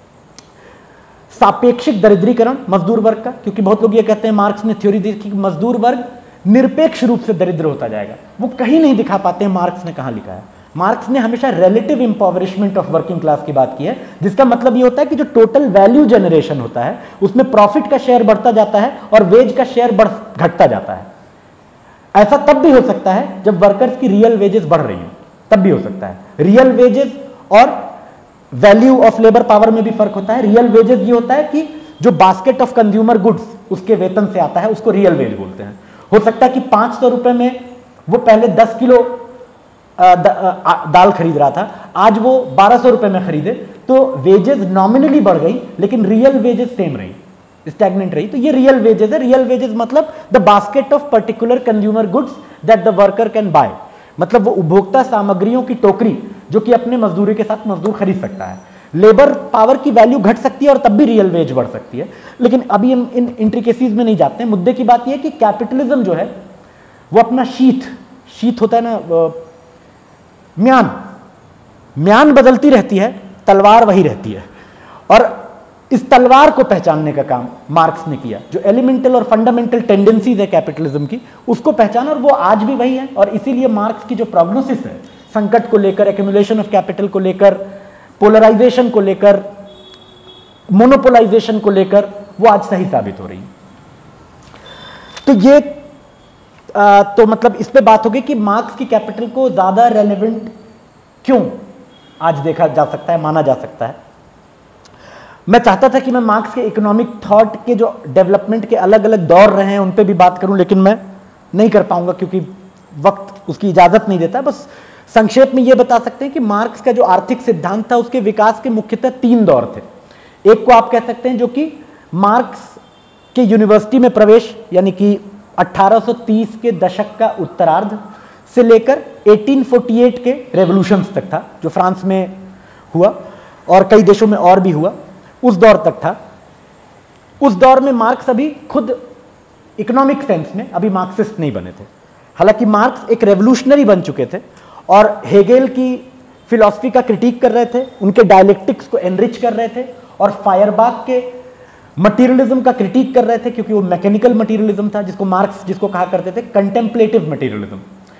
सापेक्षिक दरिद्रीकरण मजदूर वर्ग का, क्योंकि बहुत लोग ये कहते हैं, मार्क्स ने थ्योरी दी कि मजदूर वर्ग निरपेक्ष रूप से दरिद्र होता जाएगा। वो कहीं नहीं दिखा पाते हैं मार्क्स ने कहां लिखा है। मार्क्स ने हमेशा relative impoverishment of working class की बात की है, जिसका मतलब ये होता है कि जो टोटल वैल्यू जनरेशन होता है उसमें प्रॉफिट का शेयर बढ़ता जाता है और वेज का शेयर बढ़ घटता जाता है। ऐसा तब भी हो सकता है जब वर्कर्स की रियल वेजेस बढ़ रही हैं, तब भी हो सकता है। रियल वेजेस और वैल्यू ऑफ लेबर पावर में भी फर्क होता है। रियल वेजेस ये होता है कि जो बास्केट ऑफ कंज्यूमर गुड्स उसके वेतन से आता है, उसको रियल वेज बोलते हैं। हो सकता है कि पांच सौ रुपए में वो पहले दस किलो दाल खरीद रहा था, आज वो बारह सौ रुपए में खरीदे, तो वेजेस नॉमिनली बढ़ गई लेकिन रियल वेजेस सेम रही, स्टैग्नेंट रही। तो ये रियल वेजेस है। रियल वेजेस मतलब the basket of particular consumer goods that the worker can buy, मतलब वो उपभोक्ता सामग्रियों की टोकरी जो कि अपने मजदूरी के साथ मजदूर खरीद सकता है। लेबर पावर की वैल्यू घट सकती है और तब भी रियल वेज बढ़ सकती है, लेकिन अभी इन इन इंट्रिकेसीज में नहीं जाते हैं। मुद्दे की बात यह है कि कैपिटलिज्म जो है वो अपना शीत शीत होता है ना, म्यान म्यान बदलती रहती है, तलवार वही रहती है। और इस तलवार को पहचानने का काम मार्क्स ने किया। जो एलिमेंटल और फंडामेंटल टेंडेंसीज है कैपिटलिज्म की, उसको पहचाना, और वो आज भी वही है। और इसीलिए मार्क्स की जो प्रोग्नोसिस है संकट को लेकर, एक्यूमुलेशन ऑफ कैपिटल को लेकर, पोलराइजेशन को लेकर, मोनोपोलाइजेशन को लेकर, वो आज सही साबित हो रही है। तो ये आ, तो मतलब इस पे बात होगी कि मार्क्स की कैपिटल को ज्यादा रेलेवेंट क्यों आज देखा जा सकता है, माना जा सकता है। मैं चाहता था कि मैं मार्क्स के इकोनॉमिक थॉट के जो डेवलपमेंट के अलग अलग दौर रहे हैं उन पे भी बात करूं, लेकिन मैं नहीं कर पाऊंगा क्योंकि वक्त उसकी इजाजत नहीं देता। बस संक्षेप में यह बता सकते हैं कि मार्क्स का जो आर्थिक सिद्धांत था उसके विकास के मुख्यतः तीन दौर थे। एक को आप कह सकते हैं जो कि मार्क्स के यूनिवर्सिटी में प्रवेश यानी कि अठारह सौ तीस के दशक का उत्तरार्ध से लेकर अठारह सौ अड़तालीस के रेवोल्यूशंस तक था, जो फ्रांस में हुआ और कई देशों में और भी हुआ, उस दौर तक था। उस दौर में मार्क्स अभी खुद इकोनॉमिक सेंस में अभी मार्क्सिस्ट नहीं बने थे। हालांकि मार्क्स एक रेवोल्यूशनरी बन चुके थे और हेगेल की फिलॉसफी का क्रिटिक कर रहे थे, उनके डायलेक्टिक्स को एनरिच कर रहे थे और फायरबाख के मटीरियलिज्म का क्रिटिक कर रहे थे, क्योंकि वो मैकेनिकल मटीरियलिज्म था जिसको मार्क्स जिसको कहा करते थे कंटेम्पलेटिव मटीरियलिज्म,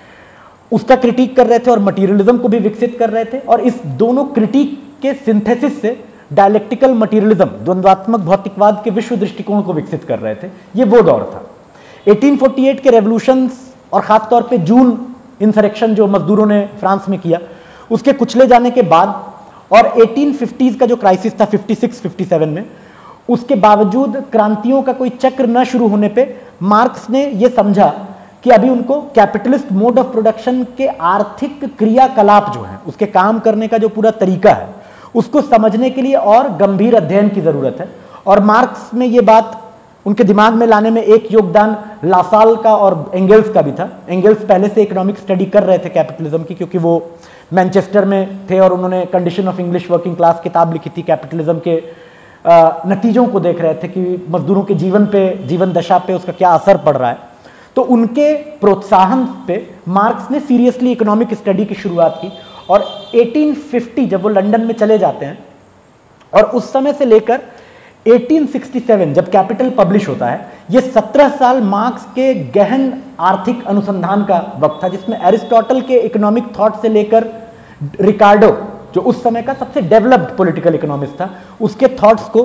उसका क्रिटिक कर रहे थे और मटीरियलिज्म को भी विकसित कर रहे थे। और इस दोनों क्रिटिक के सिंथेसिस से डायलेक्टिकल मटीरियलिज्म, द्वंद्वात्मक भौतिकवाद के विश्व दृष्टिकोण को विकसित कर रहे थे। ये वो दौर था। अठारह सौ अड़तालीस के रेवोल्यूशंस और खासतौर पे जून इंसरेक्शन जो मजदूरों ने फ्रांस में किया, उसके कुचले जाने के बाद और अठारह सौ पचास का जो क्राइसिस था छप्पन सत्तावन में, उसके बावजूद क्रांतियों का कोई चक्र न शुरू होने पे मार्क्स ने यह समझा कि अभी उनको कैपिटलिस्ट मोड ऑफ प्रोडक्शन के आर्थिक क्रियाकलाप जो है, उसके काम करने का जो पूरा तरीका है, उसको समझने के लिए और गंभीर अध्ययन की जरूरत है। और मार्क्स में ये बात उनके दिमाग में लाने में एक योगदान लासाल का और एंगल्स का भी था। एंगल्स पहले से इकोनॉमिक स्टडी कर रहे थे कैपिटलिज्म की, क्योंकि वो मैनचेस्टर में थे और उन्होंने condition of English working class किताब लिखी थी। कैपिटलिज्म के आ, नतीजों को देख रहे थे कि मजदूरों के जीवन पे, जीवन दशा पे उसका क्या असर पड़ रहा है। तो उनके प्रोत्साहन पे मार्क्स ने सीरियसली इकोनॉमिक स्टडी की शुरुआत की और अठारह सौ पचास जब वो लंदन में चले जाते हैं और उस समय से लेकर अठारह सौ सरसठ जब कैपिटल पब्लिश होता है, ये सत्रह साल मार्क्स के गहन आर्थिक अनुसंधान का वक्त था, जिसमें एरिस्टोटल के इकोनॉमिक थॉट से लेकर रिकार्डो, जो उस समय का सबसे डेवलप्ड पॉलिटिकल इकोनॉमिस्ट था, उसके थॉट्स को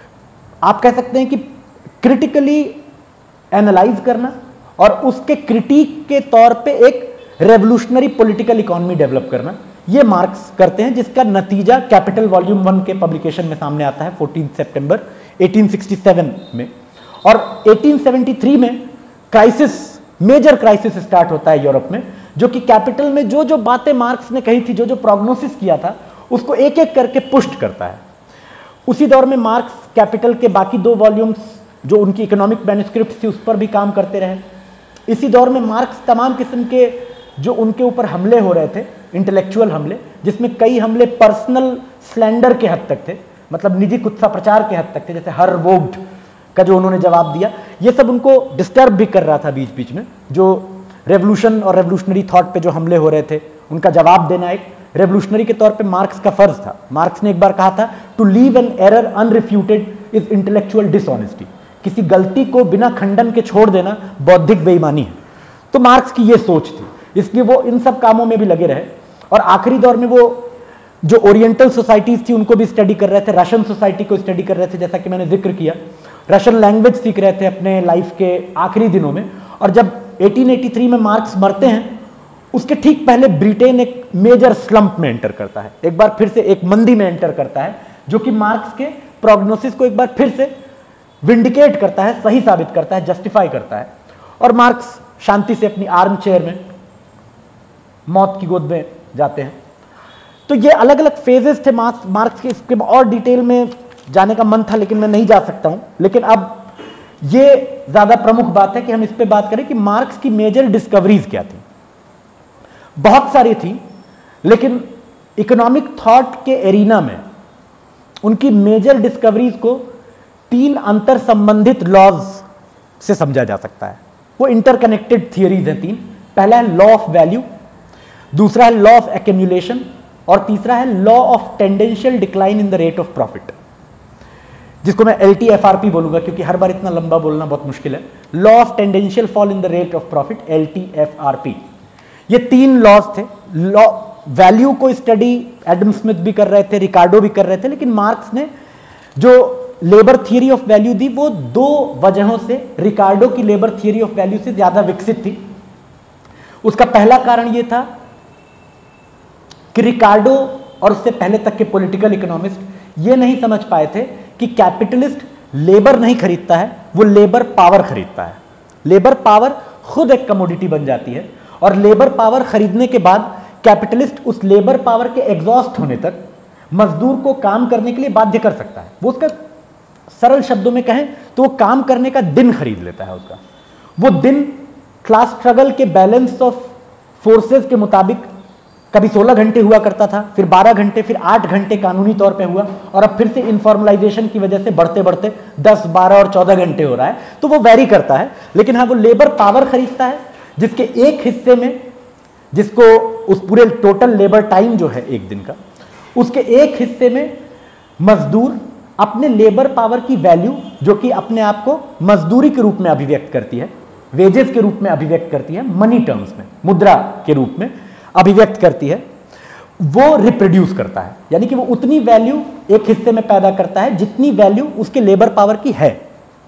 आप कह सकते हैं कि क्रिटिकली एनालाइज करना और उसके क्रिटिक के तौर पे एक रेवोल्यूशनरी पॉलिटिकल इकोनॉमी डेवलप करना, ये मार्क्स करते हैं, जिसका नतीजा कैपिटल वॉल्यूम वन के पब्लिकेशन में सामने आता है चौदह सितंबर अठारह सौ सरसठ में। और अठारह सौ तिहत्तर में क्राइसिस, मेजर क्राइसिस स्टार्ट होता है यूरोप में, जो कि कैपिटल में जो जो बातें मार्क्स ने कही थी, जो जो प्रोग्नोसिस किया था, उसको एक एक करके पुष्ट करता है। उसी दौर में मार्क्स कैपिटल के बाकी दो वॉल्यूम्स जो उनकी इकोनॉमिक मैन्युस्क्रिप्ट थी उस पर भी काम करते रहे। इसी दौर में मार्क्स तमाम किस्म के जो उनके ऊपर हमले हो रहे थे, इंटेलेक्चुअल हमले, जिसमें कई हमले पर्सनल स्लैंडर के हद तक थे, मतलब निजी कुत्सा प्रचार के हद तक थे, जैसे हर वोग्ड का जो उन्होंने जवाब दिया, ये सब उनको डिस्टर्ब भी कर रहा था बीच बीच में। जो रेवोल्यूशन और रेवोल्यूशनरी थॉट पे जो हमले हो रहे थे, उनका जवाब देना एक रेवोल्यूशनरी के तौर पे मार्क्स का फर्ज था। मार्क्स ने एक बार कहा था, to leave an error unrefuted is intellectual dishonesty, किसी गलती को बिना खंडन के छोड़ देना बौद्धिक बेईमानी है। तो मार्क्स की ये सोच थी, इसलिए वो इन सब कामों में भी लगे रहे। और आखिरी दौर में वो जो ओरिएंटल सोसाइटीज थी उनको भी स्टडी कर रहे थे, रशियन सोसाइटी को स्टडी कर रहे थे, जैसा कि मैंने जिक्र किया, रशियन लैंग्वेज सीख रहे थे अपने लाइफ के आखिरी दिनों में। और जब अठारह सौ तिरासी में मार्क्स मरते हैं, उसके ठीक पहले ब्रिटेन एक मेजर स्लंप में एंटर करता है, एक बार फिर से एक मंदी में एंटर करता है, जो कि मार्क्स के प्रोग्नोसिस को एक बार फिर से विंडिकेट करता है, सही साबित करता है, जस्टिफाई करता है। और मार्क्स शांति से अपनी आर्म चेयर में मौत की गोद में जाते हैं। तो ये अलग अलग फेजेस थे मार्क्स मार्क्स के, इसके और डिटेल में जाने का मन था लेकिन मैं नहीं जा सकता हूं। लेकिन अब ये ज्यादा प्रमुख बात है कि हम इस पे बात करें कि मार्क्स की मेजर डिस्कवरीज क्या थी। बहुत सारी थी, लेकिन इकोनॉमिक थॉट के एरिना में उनकी मेजर डिस्कवरीज को तीन अंतर संबंधित लॉज से समझा जा सकता है। वो इंटरकनेक्टेड थियरीज हैं तीन। पहला है लॉ ऑफ वैल्यू, दूसरा है लॉ ऑफ एक्यूमुलेशन और तीसरा है law of tendential decline in the rate of profit, जिसको मैं L T F R P बोलूंगा क्योंकि हर बार इतना लंबा बोलना बहुत मुश्किल है। Law of tendential fall in the rate of profit, L T F R P. ये तीन लॉज थे। लॉ वैल्यू को स्टडी एडम स्मिथ भी कर रहे थे, रिकार्डो भी कर रहे थे, लेकिन मार्क्स ने जो लेबर थियरी ऑफ वैल्यू दी वो दो वजहों से रिकार्डो की लेबर थियरी ऑफ वैल्यू से ज्यादा विकसित थी। उसका पहला कारण यह था कि रिकार्डो और उससे पहले तक के पॉलिटिकल इकोनॉमिस्ट ये नहीं समझ पाए थे कि कैपिटलिस्ट लेबर नहीं खरीदता है, वो लेबर पावर खरीदता है। लेबर पावर खुद एक कमोडिटी बन जाती है और लेबर पावर खरीदने के बाद कैपिटलिस्ट उस लेबर पावर के एग्जॉस्ट होने तक मजदूर को काम करने के लिए बाध्य कर सकता है। वो उसका सरल शब्दों में कहें तो वो काम करने का दिन खरीद लेता है उसका। वो दिन क्लास स्ट्रगल के बैलेंस ऑफ फोर्सेस के मुताबिक कभी सोलह घंटे हुआ करता था, फिर बारह घंटे, फिर आठ घंटे कानूनी तौर पे हुआ, और अब फिर से इनफॉर्मलाइजेशन की वजह से बढ़ते बढ़ते दस, बारह और चौदह घंटे हो रहा है। तो वो वेरी करता है, लेकिन हाँ वो लेबर पावर खरीदता है जिसके एक हिस्से में, जिसको उस पूरे टोटल लेबर टाइम जो है एक दिन का, उसके एक हिस्से में मजदूर अपने लेबर पावर की वैल्यू, जो कि अपने आप को मजदूरी के रूप में अभिव्यक्त करती है, वेजेस के रूप में अभिव्यक्त करती है, मनी टर्म्स में, मुद्रा के रूप में अभिव्यक्त करती है, वो रिप्रोड्यूस करता है। यानी कि वो उतनी वैल्यू एक हिस्से में पैदा करता है जितनी वैल्यू उसके लेबर पावर की है।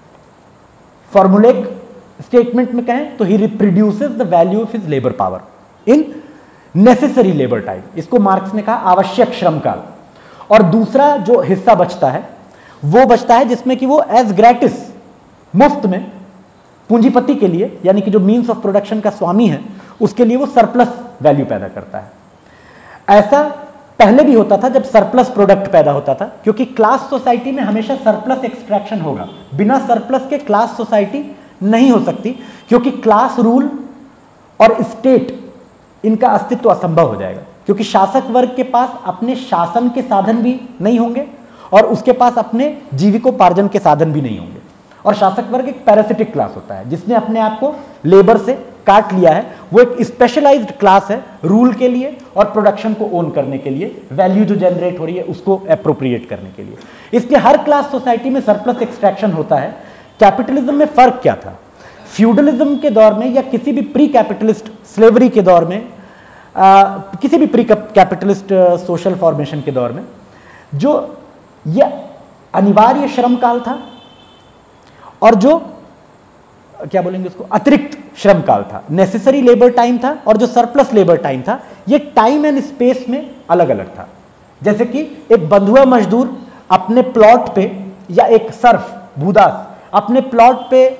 फॉर्मूलिक स्टेटमेंट में कहें तो ही reproduces the value of his labour power in necessary labour time. इसको मार्क्स ने कहा आवश्यक श्रम काल। और दूसरा जो हिस्सा बचता है वो बचता है जिसमें कि वो एज ग्रेटिस, मुफ्त में पूंजीपति के लिए, यानी कि जो मीन्स ऑफ प्रोडक्शन का स्वामी है, उसके लिए वो सरप्लस वैल्यू पैदा करता है। ऐसा पहले भी होता था जब सरप्लस प्रोडक्ट पैदा होता था, क्योंकि क्लास सोसाइटी में हमेशा सरप्लस एक्सट्रैक्शन होगा। बिना सरप्लस के क्लास सोसाइटी नहीं हो सकती, क्योंकि क्लास रूल और स्टेट इनका अस्तित्व असंभव हो जाएगा, क्योंकि शासक वर्ग के पास अपने शासन के साधन भी नहीं होंगे और उसके पास अपने जीविकोपार्जन के साधन भी नहीं होंगे। और शासक वर्ग एक पैरासिटिक क्लास होता है जिसने अपने आप को लेबर से काट लिया है। वो एक स्पेशलाइज्ड क्लास है रूल के लिए और प्रोडक्शन को ओन करने के लिए, वैल्यू जो जनरेट हो रही है उसको एप्रोप्रिएट करने के लिए। इसलिए हर क्लास सोसाइटी में सरप्लस एक्सट्रैक्शन होता है। कैपिटलिज्म में फर्क क्या था? फ्यूडलिज्म के दौर में या किसी भी प्री कैपिटलिस्ट स्लेवरी के दौर में, आ, किसी भी प्री कैपिटलिस्ट सोशल फॉर्मेशन के दौर में, जो यह अनिवार्य श्रम काल था और जो क्या बोलेंगे उसको अतिरिक्त श्रम काल था, नेसेसरी लेबर टाइम था, और जो सरप्लस लेबर टाइम था, ये टाइम एंड स्पेस में अलग अलग था। जैसे कि एक बंधुआ मजदूर अपने प्लॉट पे, या एक सर्फ भूदास अपने प्लॉट पे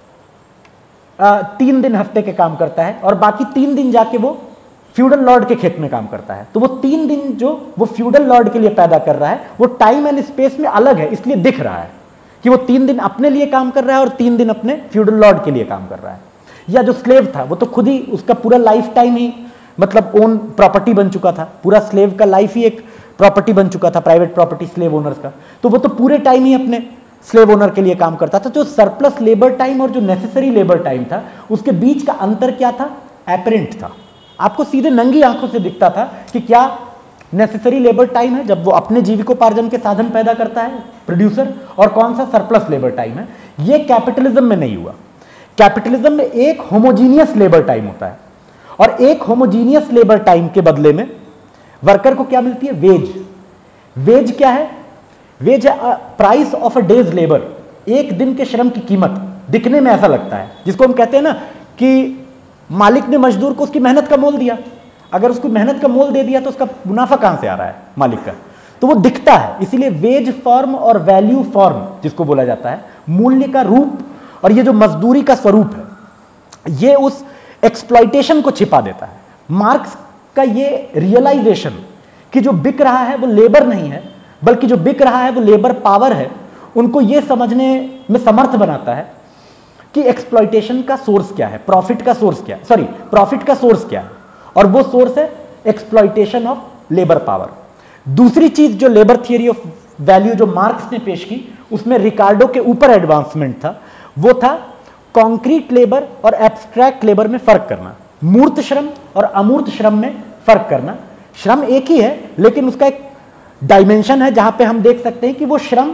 आ, तीन दिन हफ्ते के काम करता है और बाकी तीन दिन जाके वो फ्यूडल लॉर्ड के खेत में काम करता है। तो वो तीन दिन जो वो फ्यूडल लॉर्ड के लिए पैदा कर रहा है वो टाइम एंड स्पेस में अलग है, इसलिए दिख रहा है कि वो तीन दिन अपने लिए काम कर रहा है और तीन दिन अपने फ्यूडल लॉर्ड के लिए काम कर रहा है। या जो स्लेव था वो तो खुद ही, उसका पूरा लाइफ टाइम ही मतलब ओन प्रॉपर्टी बन चुका था, पूरा स्लेव का लाइफ ही एक प्रॉपर्टी बन चुका था, प्राइवेट प्रॉपर्टी स्लेव ओनर्स का। तो वो तो पूरे टाइम ही अपने स्लेव ओनर के लिए काम करता था। जो सरप्लस लेबर टाइम और जो नेसेसरी लेबर टाइम था, उसके बीच का अंतर क्या था? एपरेंट था। आपको सीधे नंगी आंखों से दिखता था कि क्या नेसेसरी लेबर टाइम है जब वो अपने जीविकोपार्जन के साधन पैदा करता है प्रोड्यूसर, और कौन सा सरप्लस लेबर टाइम है। ये कैपिटलिज्म में नहीं हुआ। कैपिटलिज्म में एक होमोजीनियस लेबर टाइम होता है और एक होमोजीनियस लेबर टाइम के बदले में वर्कर को क्या मिलती है? वेज। वेज क्या है? वेज है price of a day's labour, एक दिन के श्रम की कीमत। दिखने में ऐसा लगता है, जिसको हम कहते हैं ना कि मालिक ने मजदूर को उसकी मेहनत का मोल दिया। अगर उसको मेहनत का मोल दे दिया तो उसका मुनाफा कहां से आ रहा है? मालिक का। तो वो दिखता है, इसीलिए वेज फॉर्म और वैल्यू फॉर्म जिसको बोला जाता है, मूल्य का रूप और ये जो मजदूरी का स्वरूप है, ये उस एक्सप्लॉइटेशन को छिपा देता है। मार्क्स का ये रियलाइजेशन कि जो बिक रहा है वो लेबर नहीं है, बल्कि जो बिक रहा है वो लेबर पावर है, उनको ये समझने में समर्थ बनाता है कि एक्सप्लॉइटेशन का सोर्स क्या है, प्रॉफिट का सोर्स क्या है, सॉरी प्रॉफिट का सोर्स क्या है, और वो सोर्स है एक्सप्लॉइटेशन ऑफ लेबर पावर। दूसरी चीज जो लेबर थियरी ऑफ वैल्यू जो मार्क्स ने पेश की, उसमें रिकार्डो के ऊपर एडवांसमेंट था, वो था कॉन्क्रीट लेबर और एब्स्ट्रैक्ट लेबर में फर्क करना, मूर्त श्रम और अमूर्त श्रम में फर्क करना। श्रम एक ही है, लेकिन उसका एक डायमेंशन है जहां पे हम देख सकते हैं कि वो श्रम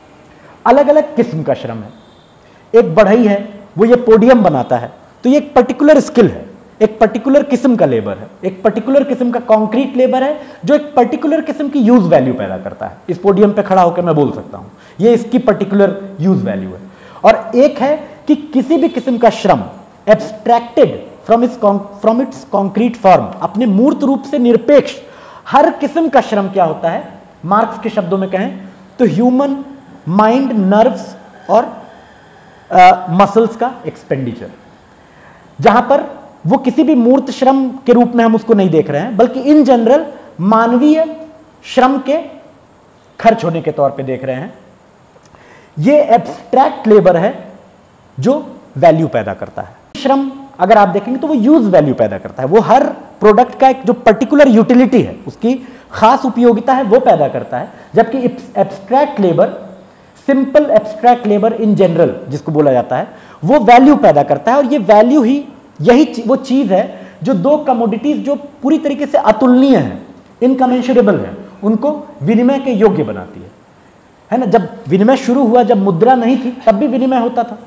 अलग अलग किस्म का श्रम है। एक बढ़ई है, वो ये पोडियम बनाता है, तो ये एक पर्टिकुलर स्किल है, एक पर्टिकुलर किस्म का लेबर है, एक पर्टिकुलर किस्म का कॉन्क्रीट लेबर है जो एक पर्टिकुलर किस्म की यूज वैल्यू पैदा करता है। इस पोडियम पे खड़ा होकर मैं बोल सकता हूं ये इसकी पर्टिकुलर यूज वैल्यू है। और एक है कि किसी भी किस्म का श्रम abstracted from its from its concrete form, अपने मूर्त रूप से निरपेक्ष हर किस्म का श्रम क्या होता है? मार्क्स के शब्दों में कहें तो ह्यूमन माइंड, नर्व्स और मसल्स uh, का एक्सपेंडिचर। जहां पर वो किसी भी मूर्त श्रम के रूप में हम उसको नहीं देख रहे हैं, बल्कि इन जनरल मानवीय श्रम के खर्च होने के तौर पे देख रहे हैं। ये एब्स्ट्रैक्ट लेबर है जो वैल्यू पैदा करता है। श्रम अगर आप देखेंगे तो वो यूज वैल्यू पैदा करता है, वो हर प्रोडक्ट का एक जो पर्टिकुलर यूटिलिटी है, उसकी खास उपयोगिता है, वो पैदा करता है। जबकि abstract labour, simple abstract labour in general जिसको बोला जाता है, वो वैल्यू पैदा करता है। और ये वैल्यू ही यही वो चीज है जो दो कमोडिटीज जो पूरी तरीके से अतुलनीय हैं, इनकमेंशरेबल हैं, उनको विनिमय के योग्य बनाती है, है ना। जब विनिमय शुरू हुआ, जब मुद्रा नहीं थी, तब भी विनिमय होता था।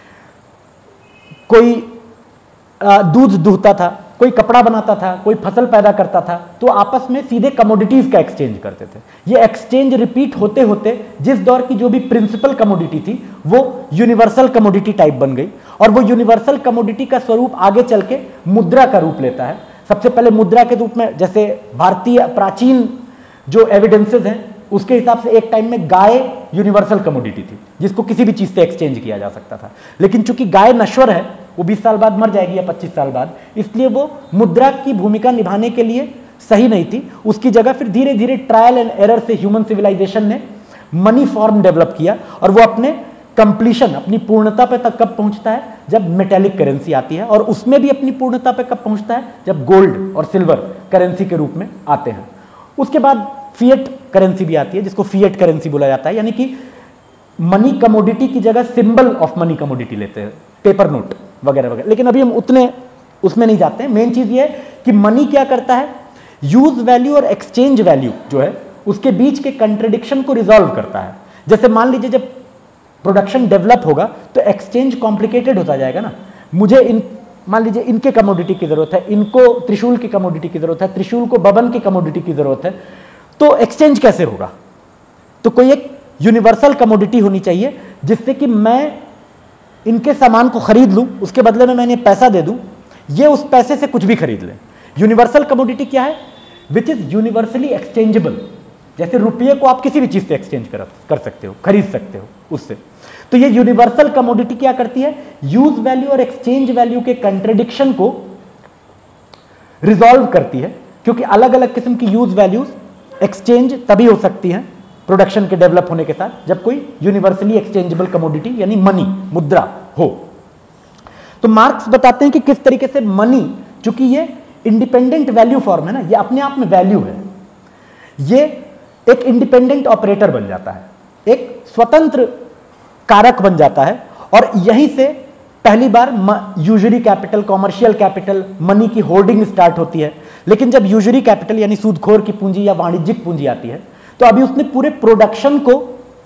कोई दूध दूहता था, कोई कपड़ा बनाता था, कोई फसल पैदा करता था, तो आपस में सीधे कमोडिटीज का एक्सचेंज करते थे। ये एक्सचेंज रिपीट होते होते जिस दौर की जो भी प्रिंसिपल कमोडिटी थी वो यूनिवर्सल कमोडिटी टाइप बन गई, और वो यूनिवर्सल कमोडिटी का स्वरूप आगे चल के मुद्रा का रूप लेता है। सबसे पहले मुद्रा के रूप में, जैसे भारतीय प्राचीन जो एविडेंसेस हैं उसके हिसाब से एक टाइम में गाय यूनिवर्सल कमोडिटी थी जिसको किसी भी चीज से एक्सचेंज किया जा सकता था। लेकिन चूंकि गाय नश्वर है, वो बीस साल बाद मर जाएगी या पच्चीस साल बाद, इसलिए वो मुद्रा की भूमिका निभाने के लिए सही नहीं थी। उसकी जगह फिर धीरे धीरे ट्रायल एंड एरर से ह्यूमन सिविलाइजेशन ने मनी फॉर्म डेवलप किया, और वो अपने कंप्लीशन, अपनी पूर्णता पे तक कब पहुंचता है, जब मेटेलिक करेंसी आती है। और उसमें भी अपनी पूर्णता पे कब पहुंचता है, जब गोल्ड और सिल्वर करेंसी के रूप में आते हैं। उसके बाद फिएट करेंसी भी आती है जिसको फिएट करेंसी बोला जाता है, यानी कि मनी कमोडिटी की जगह सिंबल ऑफ मनी कमोडिटी लेते हैं, पेपर नोट वगैरह वगैरह। लेकिन अभी हम उतने उसमें नहीं जाते हैं। मेन चीज ये है कि मनी क्या करता है, यूज वैल्यू और एक्सचेंज वैल्यू जो है उसके बीच के कंट्रडिक्शन को रिजॉल्व करता है। जैसे मान लीजिए जब प्रोडक्शन डेवलप होगा तो एक्सचेंज कॉम्प्लिकेटेड होता जाएगा ना। मुझे इन मान लीजिए इनके कमोडिटी की जरूरत है, इनको त्रिशूल की कमोडिटी की जरूरत है, त्रिशूल को बबन की कमोडिटी की जरूरत है, तो एक्सचेंज कैसे होगा? तो कोई एक यूनिवर्सल कमोडिटी होनी चाहिए जिससे कि मैं इनके सामान को खरीद लूं, उसके बदले में मैं इन्हें पैसा दे दूं, ये उस पैसे से कुछ भी खरीद लें। यूनिवर्सल कमोडिटी क्या है? Which is universally exchangeable. जैसे रुपये को आप किसी भी चीज से एक्सचेंज कर, कर सकते हो, खरीद सकते हो उससे। तो ये यूनिवर्सल कमोडिटी क्या करती है, यूज वैल्यू और एक्सचेंज वैल्यू के कंट्रडिक्शन को रिजॉल्व करती है, क्योंकि अलग अलग किस्म की यूज वैल्यूज एक्सचेंज तभी हो सकती हैं प्रोडक्शन के डेवलप होने के साथ, जब कोई यूनिवर्सली एक्सचेंजेबल कमोडिटी यानी मनी, मुद्रा हो। तो मार्क्स बताते हैं कि किस तरीके से मनी, चूंकि ये इंडिपेंडेंट वैल्यू फॉर्म है ना, ये अपने आप में वैल्यू है, ये एक इंडिपेंडेंट ऑपरेटर बन जाता है, एक स्वतंत्र कारक बन जाता है। और यहीं से पहली बार usury capital, commercial capital, money की होर्डिंग स्टार्ट होती है। लेकिन जब यूजरी कैपिटल यानी सूदखोर की पूंजी या वाणिज्यिक पूंजी आती है, तो अभी उसने पूरे प्रोडक्शन को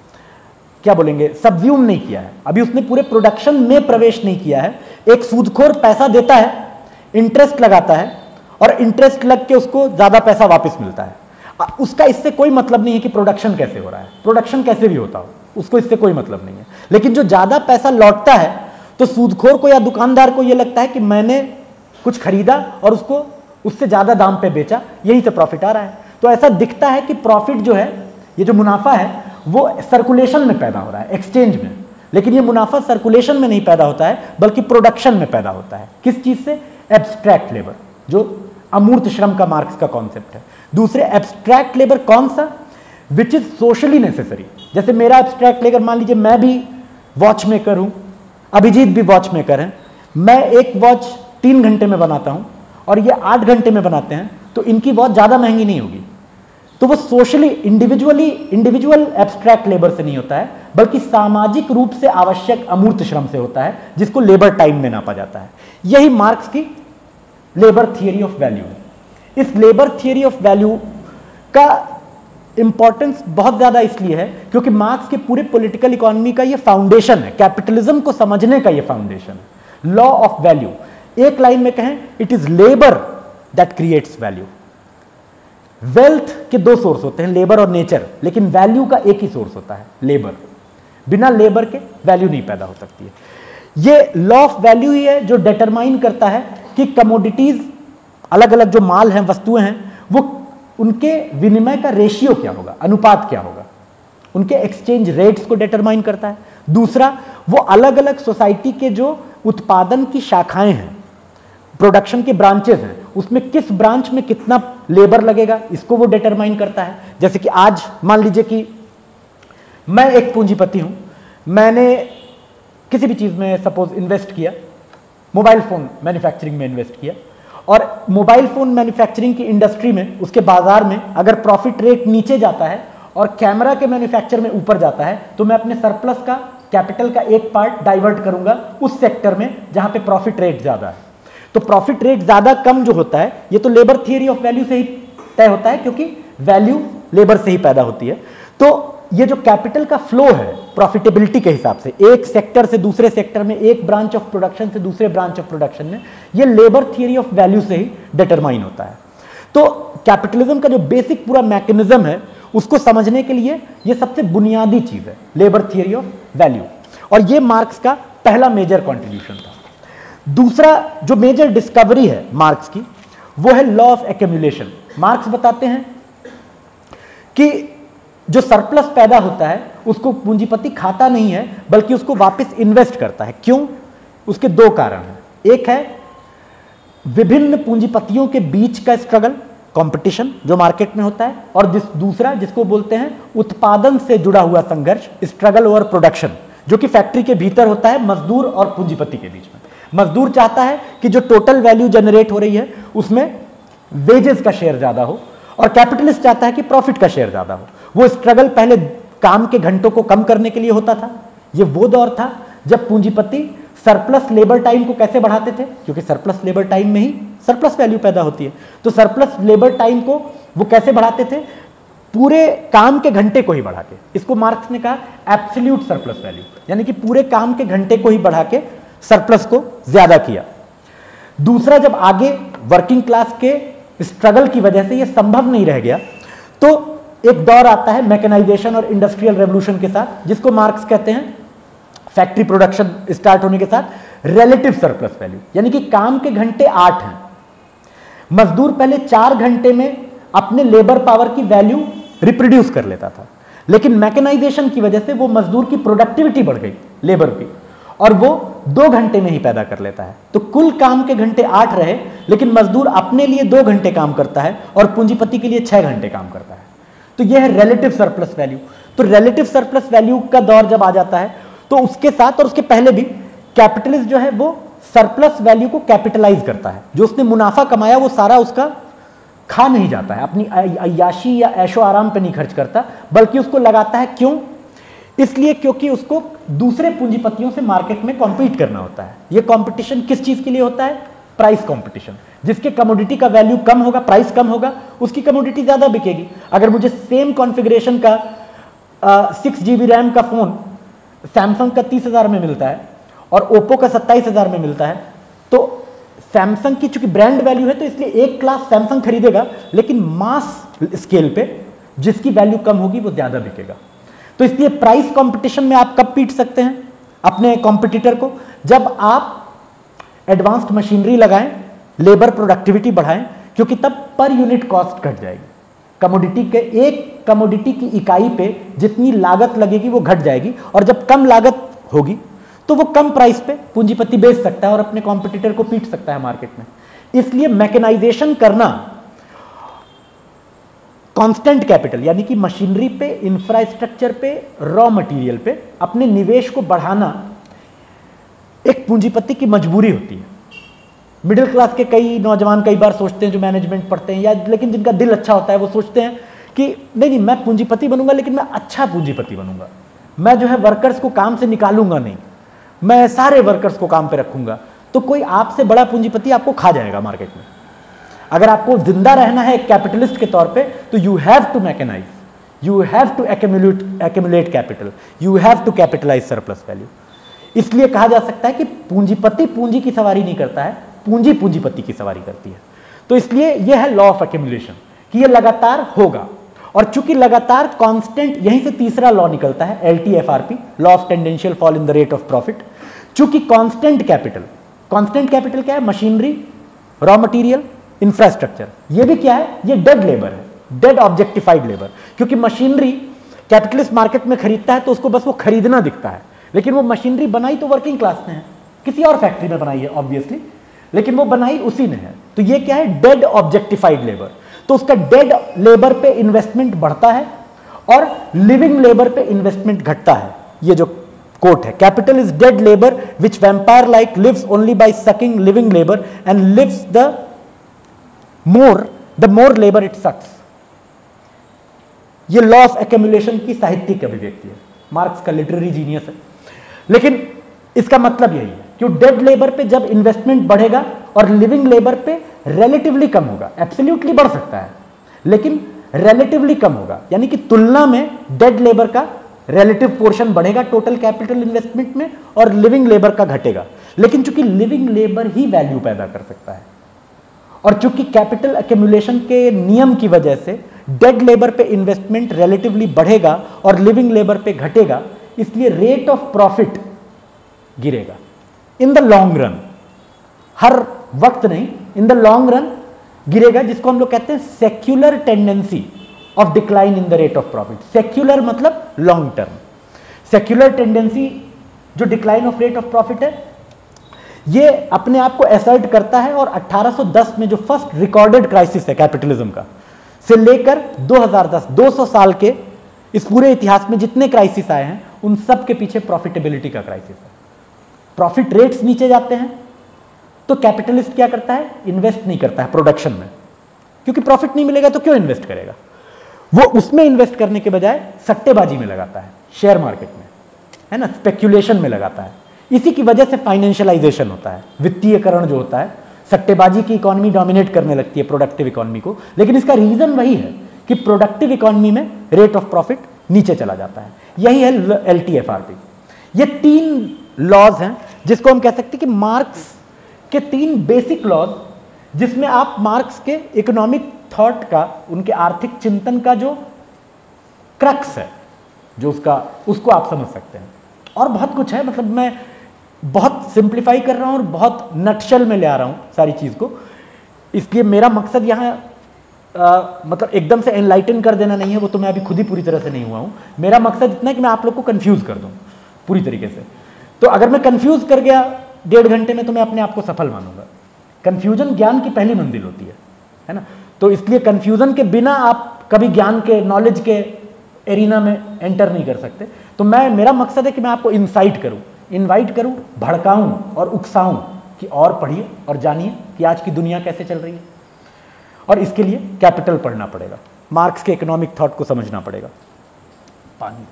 क्या बोलेंगे, सब्ज्यूम नहीं किया है, अभी उसने पूरे प्रोडक्शन में प्रवेश नहीं किया है। एक सूदखोर पैसा देता है, इंटरेस्ट लगाता है, और इंटरेस्ट लग के उसको ज्यादा पैसा वापस मिलता है। उसका इससे कोई मतलब नहीं है कि प्रोडक्शन कैसे हो रहा है, प्रोडक्शन कैसे भी होता हो, उसको इससे कोई मतलब नहीं है। लेकिन जो ज्यादा पैसा लौटता है, तो सूदखोर को या दुकानदार को यह लगता है कि मैंने कुछ खरीदा और उसको उससे ज्यादा दाम पे बेचा, यही से प्रॉफिट आ रहा है। तो ऐसा दिखता है कि प्रॉफिट जो है, ये जो मुनाफा है, वो सर्कुलेशन में पैदा हो रहा है, एक्सचेंज में। लेकिन ये मुनाफा सर्कुलेशन में नहीं पैदा होता है, बल्कि प्रोडक्शन में पैदा होता है। किस चीज से? एब्स्ट्रैक्ट लेबर, जो अमूर्त श्रम का मार्क्स का कॉन्सेप्ट है। दूसरे एब्स्ट्रैक्ट लेबर कौन सा? Which is socially necessary. जैसे मेरा एब्स्ट्रैक्ट लेबर, मान लीजिए मैं भी वॉच मेकर हूं, अभिजीत भी वॉच मेकर हैं, मैं एक वॉच तीन घंटे में बनाता हूं और ये आठ घंटे में बनाते हैं, तो इनकी वॉच ज्यादा महंगी नहीं होगी। तो वो socially, individually, individual abstract labour से नहीं होता है, बल्कि सामाजिक रूप से आवश्यक अमूर्त श्रम से होता है, जिसको लेबर टाइम में नापा जाता है। यही मार्क्स की लेबर थियरी ऑफ वैल्यू है। इस लेबर थियरी ऑफ वैल्यू का इंपॉर्टेंस बहुत ज्यादा इसलिए है क्योंकि मार्क्स के पूरे पॉलिटिकल इकोनॉमी का ये फाउंडेशन है, कैपिटलिज्म को समझने का ये फाउंडेशन है। लॉ ऑफ वैल्यू, एक लाइन में कहें, it is labour that creates value. Wealth के दो सोर्स होते हैं, लेबर और नेचर, लेकिन वैल्यू का एक ही सोर्स होता है, लेबर। बिना लेबर के वैल्यू नहीं पैदा हो सकती है। ये लॉ ऑफ वैल्यू ही है जो डिटरमाइन करता है कि कमोडिटीज, अलग अलग जो माल हैं, वस्तुएं हैं, वो उनके विनिमय का रेशियो क्या होगा, अनुपात क्या होगा, उनके एक्सचेंज रेट्स को डिटरमाइन करता है। दूसरा, वो अलग अलग सोसाइटी के जो उत्पादन की शाखाएं हैं, प्रोडक्शन के ब्रांचेस हैं, उसमें किस ब्रांच में कितना लेबर लगेगा इसको वो डिटरमाइन करता है। जैसे कि आज मान लीजिए कि मैं एक पूंजीपति हूं, मैंने किसी भी चीज में सपोज इन्वेस्ट किया, मोबाइल फोन मैन्युफैक्चरिंग में इन्वेस्ट किया, और मोबाइल फोन मैन्युफैक्चरिंग की इंडस्ट्री में, उसके बाजार में अगर प्रॉफिट रेट नीचे जाता है और कैमरा के मैन्युफैक्चर में ऊपर जाता है, तो मैं अपने सरप्लस का कैपिटल का एक पार्ट डाइवर्ट करूंगा उस सेक्टर में जहां पे प्रॉफिट रेट ज्यादा है। तो प्रॉफिट रेट ज्यादा कम जो होता है, ये तो लेबर थियरी ऑफ वैल्यू से ही तय होता है, क्योंकि वैल्यू लेबर से ही पैदा होती है। तो ये जो कैपिटल का फ्लो है प्रॉफिटेबिलिटी के हिसाब से, एक सेक्टर से दूसरे सेक्टर में, एक ब्रांच ऑफ प्रोडक्शन से दूसरे ब्रांच ऑफ प्रोडक्शन में, ये लेबर थियरी ऑफ वैल्यू से ही डिटरमाइन होता है। तो कैपिटलिज्म का जो बेसिक पूरा मैकेनिज्म है, उसको समझने के लिए ये सबसे बुनियादी चीज है, लेबर थियरी ऑफ वैल्यू। और ये मार्क्स का पहला मेजर कॉन्ट्रीब्यूशन था। दूसरा जो मेजर डिस्कवरी है मार्क्स की, वो है लॉ ऑफ एक्यूमुलेशन। मार्क्स बताते हैं कि जो सरप्लस पैदा होता है उसको पूंजीपति खाता नहीं है, बल्कि उसको वापस इन्वेस्ट करता है। क्यों? उसके दो कारण हैं। एक है विभिन्न पूंजीपतियों के बीच का स्ट्रगल, कंपटीशन जो मार्केट में होता है, और जिस दूसरा जिसको बोलते हैं उत्पादन से जुड़ा हुआ संघर्ष, स्ट्रगल ओवर प्रोडक्शन, जो कि फैक्ट्री के भीतर होता है मजदूर और पूंजीपति के बीच में। मजदूर चाहता है कि जो टोटल वैल्यू जनरेट हो रही है उसमें वेजेस का शेयर ज्यादा हो, और कैपिटलिस्ट चाहता है कि प्रॉफिट का शेयर ज्यादा हो। वो स्ट्रगल पहले काम के घंटों को कम करने के लिए होता था। ये वो दौर था जब पूंजीपति सरप्लस लेबर टाइम को कैसे बढ़ाते थे, क्योंकि सरप्लस लेबर टाइम में ही सरप्लस वैल्यू पैदा होती है। तो सरप्लस लेबर टाइम को वो कैसे बढ़ाते थे? पूरे काम के घंटे को ही बढ़ा के। इसको मार्क्स ने कहा एब्सोल्यूट सरप्लस वैल्यू, यानी कि पूरे काम के घंटे को ही बढ़ा के सरप्लस को ज्यादा किया। दूसरा, जब आगे वर्किंग क्लास के स्ट्रगल की वजह से ये संभव नहीं रह गया, तो एक दौर आता है मैकेनाइजेशन और इंडस्ट्रियल रेवोल्यूशन के साथ, जिसको मार्क्स कहते हैं फैक्ट्री प्रोडक्शन स्टार्ट होने के साथ रिलेटिव सरप्लस वैल्यू, यानी कि काम के घंटे आठ हैं, मजदूर पहले चार घंटे में अपने लेबर पावर की वैल्यू रिप्रोड्यूस कर लेता था, लेकिन मैकेनाइजेशन की वजह से वो मजदूर की प्रोडक्टिविटी बढ़ गई लेबर की, और वो दो घंटे में ही पैदा कर लेता है। तो कुल काम के घंटे आठ रहे, लेकिन मजदूर अपने लिए दो घंटे काम करता है और पूंजीपति के लिए छह घंटे काम करता है। तो यह है रिलेटिव सरप्लस वैल्यू। तो रिलेटिव सरप्लस वैल्यू का दौर जब आ जाता है, तो उसके साथ और उसके पहले भी कैपिटलिस्ट जो है वो सरप्लस वैल्यू को कैपिटलाइज करता है। जो उसने मुनाफा कमाया वो सारा उसका खा नहीं जाता है, अपनी अय्याशी या ऐशो आराम पे नहीं खर्च करता, बल्कि उसको लगाता है। क्यों? इसलिए क्योंकि उसको दूसरे पूंजीपतियों से मार्केट में कॉम्पीट करना होता है। ये कॉम्पिटिशन किस चीज के लिए होता है? Price competition. जिसके कमोडिटी का वैल्यू कम होगा, प्राइस कम होगा, उसकी कमोडिटी ज्यादा बिकेगी। अगर मुझे सेम कॉन्फ़िगरेशन का सिक्स जीबी रैम का फोन सैमसंग का तीस हजार में मिलता है और ओप्पो का सत्ताईस हजार में मिलता है, तो सैमसंग की चूंकि ब्रांड वैल्यू है तो इसलिए एक क्लास सैमसंग खरीदेगा, लेकिन मास स्केल पे जिसकी वैल्यू कम होगी वो ज्यादा बिकेगा। तो इसलिए प्राइस कंपटीशन में आप कब पीट सकते हैं अपने कॉम्पिटिटर को? जब आप एडवांस्ड मशीनरी लगाएं, लेबर प्रोडक्टिविटी बढ़ाएं, क्योंकि तब पर यूनिट कॉस्ट घट जाएगी। कमोडिटी के एक कमोडिटी की इकाई पे जितनी लागत लगेगी वो घट जाएगी, और जब कम लागत होगी तो वो कम प्राइस पे पूंजीपति बेच सकता है और अपने कॉम्पिटिटर को पीट सकता है मार्केट में। इसलिए मैकेनाइजेशन करना, कांस्टेंट कैपिटल यानी कि मशीनरी पे, इंफ्रास्ट्रक्चर पे, रॉ मटेरियल पे अपने निवेश को बढ़ाना एक पूंजीपति की मजबूरी होती है। मिडिल क्लास के कई नौजवान कई बार सोचते हैं, जो मैनेजमेंट पढ़ते हैं या लेकिन जिनका दिल अच्छा होता है, वो सोचते हैं कि नहीं नहीं मैं पूंजीपति बनूंगा, लेकिन मैं अच्छा पूंजीपति बनूंगा, मैं जो है वर्कर्स को काम से निकालूंगा नहीं, मैं सारे वर्कर्स को काम पे रखूंगा। तो कोई आपसे बड़ा पूंजीपति आपको खा जाएगा मार्केट में। अगर आपको जिंदा रहना है एक कैपिटलिस्ट के तौर पे, तो you have to mechanise, you have to accumulate accumulate capital, you have to capitalise surplus value. इसलिए कहा जा सकता है कि पूंजीपति पूंजी की सवारी नहीं करता है, पूंजी पूंजीपति की सवारी करती है। तो इसलिए यह है लॉ ऑफ एक्यूमुलेशन कि यह लगातार होगा। और चूंकि लगातार कांस्टेंट, यहीं से तीसरा लॉ निकलता है, L T F R P, law of tendential fall in the rate of profit. चूंकि कांस्टेंट कैपिटल, कांस्टेंट कैपिटल क्या है? Machinery, raw material, infrastructure. ये भी क्या है? ये डेड लेबर है, डेड ऑब्जेक्टिफाइड लेबर। क्योंकि मशीनरी कैपिटलिस्ट मार्केट में खरीदता है तो उसको बस वो खरीदना दिखता है, लेकिन वो मशीनरी बनाई तो वर्किंग क्लास ने है, किसी और फैक्ट्री में बनाई है ऑब्वियसली, लेकिन वो बनाई उसी ने है। तो ये क्या है? Dead objectified labour. तो उसका डेड लेबर पे इन्वेस्टमेंट बढ़ता है और लिविंग लेबर पे इन्वेस्टमेंट घटता है। ये जो कोट है, capital is dead labour which vampire like lives only by sucking living labour and lives the more the more labour it sucks. ये लॉ ऑफ एक्यूमुलेशन की साहित्यिक अभिव्यक्ति है, मार्क्स का लिटरेरी जीनियस है। लेकिन इसका मतलब यही है कि डेड लेबर पे जब इन्वेस्टमेंट बढ़ेगा और लिविंग लेबर पे रिलेटिवली कम होगा, एब्सोल्युटली बढ़ सकता है लेकिन रिलेटिवली कम होगा, यानी कि तुलना में डेड लेबर का रिलेटिव पोर्शन बढ़ेगा टोटल कैपिटल इन्वेस्टमेंट में और लिविंग लेबर का घटेगा। लेकिन चूंकि लिविंग लेबर ही वैल्यू पैदा कर सकता है और चूंकि कैपिटल एक्यूमुलेशन के नियम की वजह से डेड लेबर पे इन्वेस्टमेंट रिलेटिवली बढ़ेगा और लिविंग लेबर पे घटेगा, इसलिए रेट ऑफ प्रॉफिट गिरेगा इन द लॉन्ग रन। हर वक्त नहीं, इन द लॉन्ग रन गिरेगा, जिसको हम लोग कहते हैं secular tendency of decline in the rate of profit. Secular मतलब लॉन्ग टर्म। सेक्युलर टेंडेंसी जो decline of rate of profit है, ये अपने आप को असर्ट करता है और अठारह सौ दस में जो फर्स्ट रिकॉर्डेड क्राइसिस है कैपिटलिज्म का, से लेकर दो हज़ार दस, दो सौ साल के इस पूरे इतिहास में जितने क्राइसिस आए हैं उन सब के पीछे प्रॉफिटेबिलिटी का क्राइसिस है। प्रॉफिट रेट्स नीचे जाते हैं तो कैपिटलिस्ट क्या करता है? इन्वेस्ट नहीं करता है प्रोडक्शन में, क्योंकि प्रॉफिट नहीं मिलेगा तो क्यों इन्वेस्ट करेगा? वो उसमें इन्वेस्ट करने के बजाय सट्टेबाजी में लगाता है, शेयर मार्केट में, है ना, स्पेक्यूलेशन में लगाता है। इसी की वजह से फाइनेंशियलाइजेशन होता है, वित्तीयकरण जो होता है, सट्टेबाजी की इकोनॉमी डोमिनेट करने लगती है प्रोडक्टिव इकोनॉमी को। लेकिन इसका रीजन वही है कि प्रोडक्टिव इकोनॉमी में रेट ऑफ प्रॉफिट नीचे चला जाता है। यही है L T F R P. ये तीन लॉज हैं जिसको हम कह सकते हैं कि मार्क्स के तीन बेसिक लॉज, जिसमें आप मार्क्स के इकोनॉमिक थॉट का, उनके आर्थिक चिंतन का जो क्रक्स है, जो उसका उसको आप समझ सकते हैं। और बहुत कुछ है, मतलब मैं बहुत सिंप्लीफाई कर रहा हूं और बहुत नटशल में ले आ रहा हूं सारी चीज को, इसलिए मेरा मकसद यहाँ मतलब एकदम से एनलाइटन कर देना नहीं है, वो तो मैं अभी खुद ही पूरी तरह से नहीं हुआ हूं। मेरा मकसद इतना है कि मैं आप लोग को कंफ्यूज कर दूं पूरी तरीके से। तो अगर मैं कंफ्यूज कर गया डेढ़ घंटे में तो मैं अपने आप को सफल मानूंगा। कंफ्यूजन ज्ञान की पहली मंजिल होती है, है ना। तो इसलिए कंफ्यूजन के बिना आप कभी ज्ञान के, नॉलेज के एरिना में एंटर नहीं कर सकते। तो मैं, मेरा मकसद है कि मैं आपको इंसाइट करूं, इनवाइट करूं, भड़काऊं और उकसाऊं कि और पढ़िए और जानिए कि आज की दुनिया कैसे चल रही है। और इसके लिए कैपिटल पढ़ना पड़ेगा, मार्क्स के इकोनॉमिक थॉट को समझना पड़ेगा। पानी।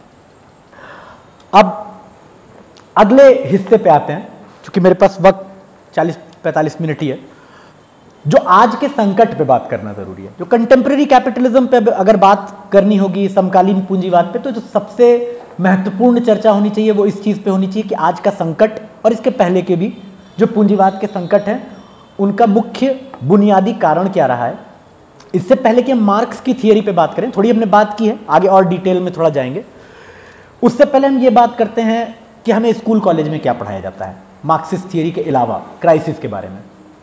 अब अगले हिस्से पे आते हैं, क्योंकि मेरे पास वक्त चालीस पैंतालीस मिनट ही है। जो आज के संकट पे बात करना जरूरी है, जो कंटेम्प्रेरी कैपिटलिज्म पे अगर बात करनी होगी, समकालीन पूंजीवाद पे, तो जो सबसे महत्वपूर्ण चर्चा होनी चाहिए वो इस चीज़ पे होनी चाहिए कि आज का संकट और इसके पहले के भी जो पूंजीवाद के संकट हैं उनका मुख्य बुनियादी कारण क्या रहा है। इससे पहले कि हम मार्क्स की थियरी पे बात करें, थोड़ी हमने बात की है, आगे और डिटेल में थोड़ा जाएंगे। उससे पहले हम ये बात करते हैं कि हमें स्कूल कॉलेज में क्या पढ़ाया जाता है मार्क्सिस्ट थियरी के अलावा क्राइसिस के बारे में।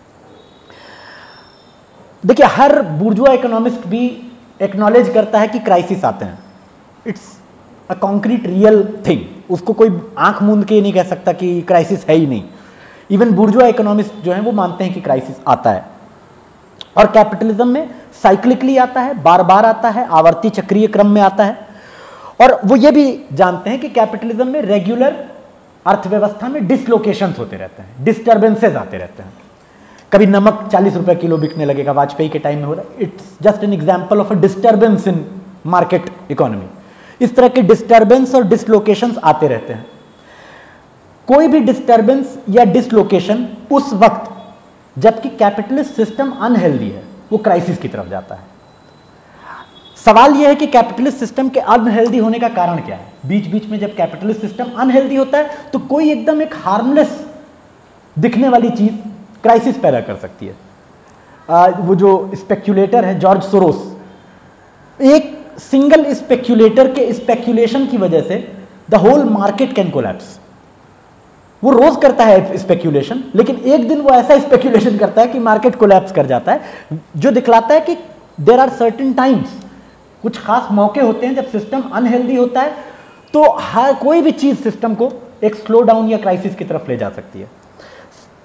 देखिए, हर बुर्जुआ इकोनॉमिस्ट भी एक्नॉलेज करता है कि क्राइसिस आते हैं। It's a concrete real thing, उसको कोई आंख मूंद के नहीं कह सकता कि क्राइसिस है ही नहीं। इवन बुर्जुआ इकोनॉमिस्ट जो हैं वो मानते हैं कि क्राइसिस आता है, और कैपिटलिज्म में साइक्लिकली आता है, बार बार आता है, आवर्ती चक्रीय क्रम में आता है। और वो ये भी जानते हैं कि कैपिटलिज्म में रेगुलर अर्थव्यवस्था में डिसलोकेशंस होते रहते हैं, डिस्टर्बेंसेस आते रहते हैं। कभी नमक चालीस रुपए किलो बिकने लगेगा, वाजपेयी के टाइम में हो रहा है। It's just an example of a disturbance in market economy. इस तरह के डिस्टर्बेंस और डिसलोकेशंस आते रहते हैं। कोई भी डिस्टर्बेंस या डिसलोकेशन उस वक्त जबकि कैपिटलिस्ट सिस्टम अनहेल्दी है, वो क्राइसिस की तरफ जाता है। सवाल यह है कि कैपिटलिस्ट सिस्टम के अनहेल्दी होने का कारण क्या है। बीच बीच में जब कैपिटलिस्ट सिस्टम अनहेल्दी होता है तो कोई एकदम एक हार्मलेस दिखने वाली चीज क्राइसिस पैदा कर सकती है। आ, वो जो स्पेक्यूलेटर है जॉर्ज सोरोस, एक सिंगल स्पेक्यूलेटर के स्पेक्यूलेशन की वजह से the whole market can collapse. वो रोज करता है स्पेक्यूलेशन, लेकिन एक दिन वो ऐसा स्पेक्यूलेशन करता है कि मार्केट कोलैप्स कर जाता है, जो दिखलाता है कि देयर आर सर्टेन टाइम्स, कुछ खास मौके होते हैं जब सिस्टम अनहेल्दी होता है तो हर कोई भी चीज सिस्टम को एक स्लो डाउन या क्राइसिस की तरफ ले जा सकती है।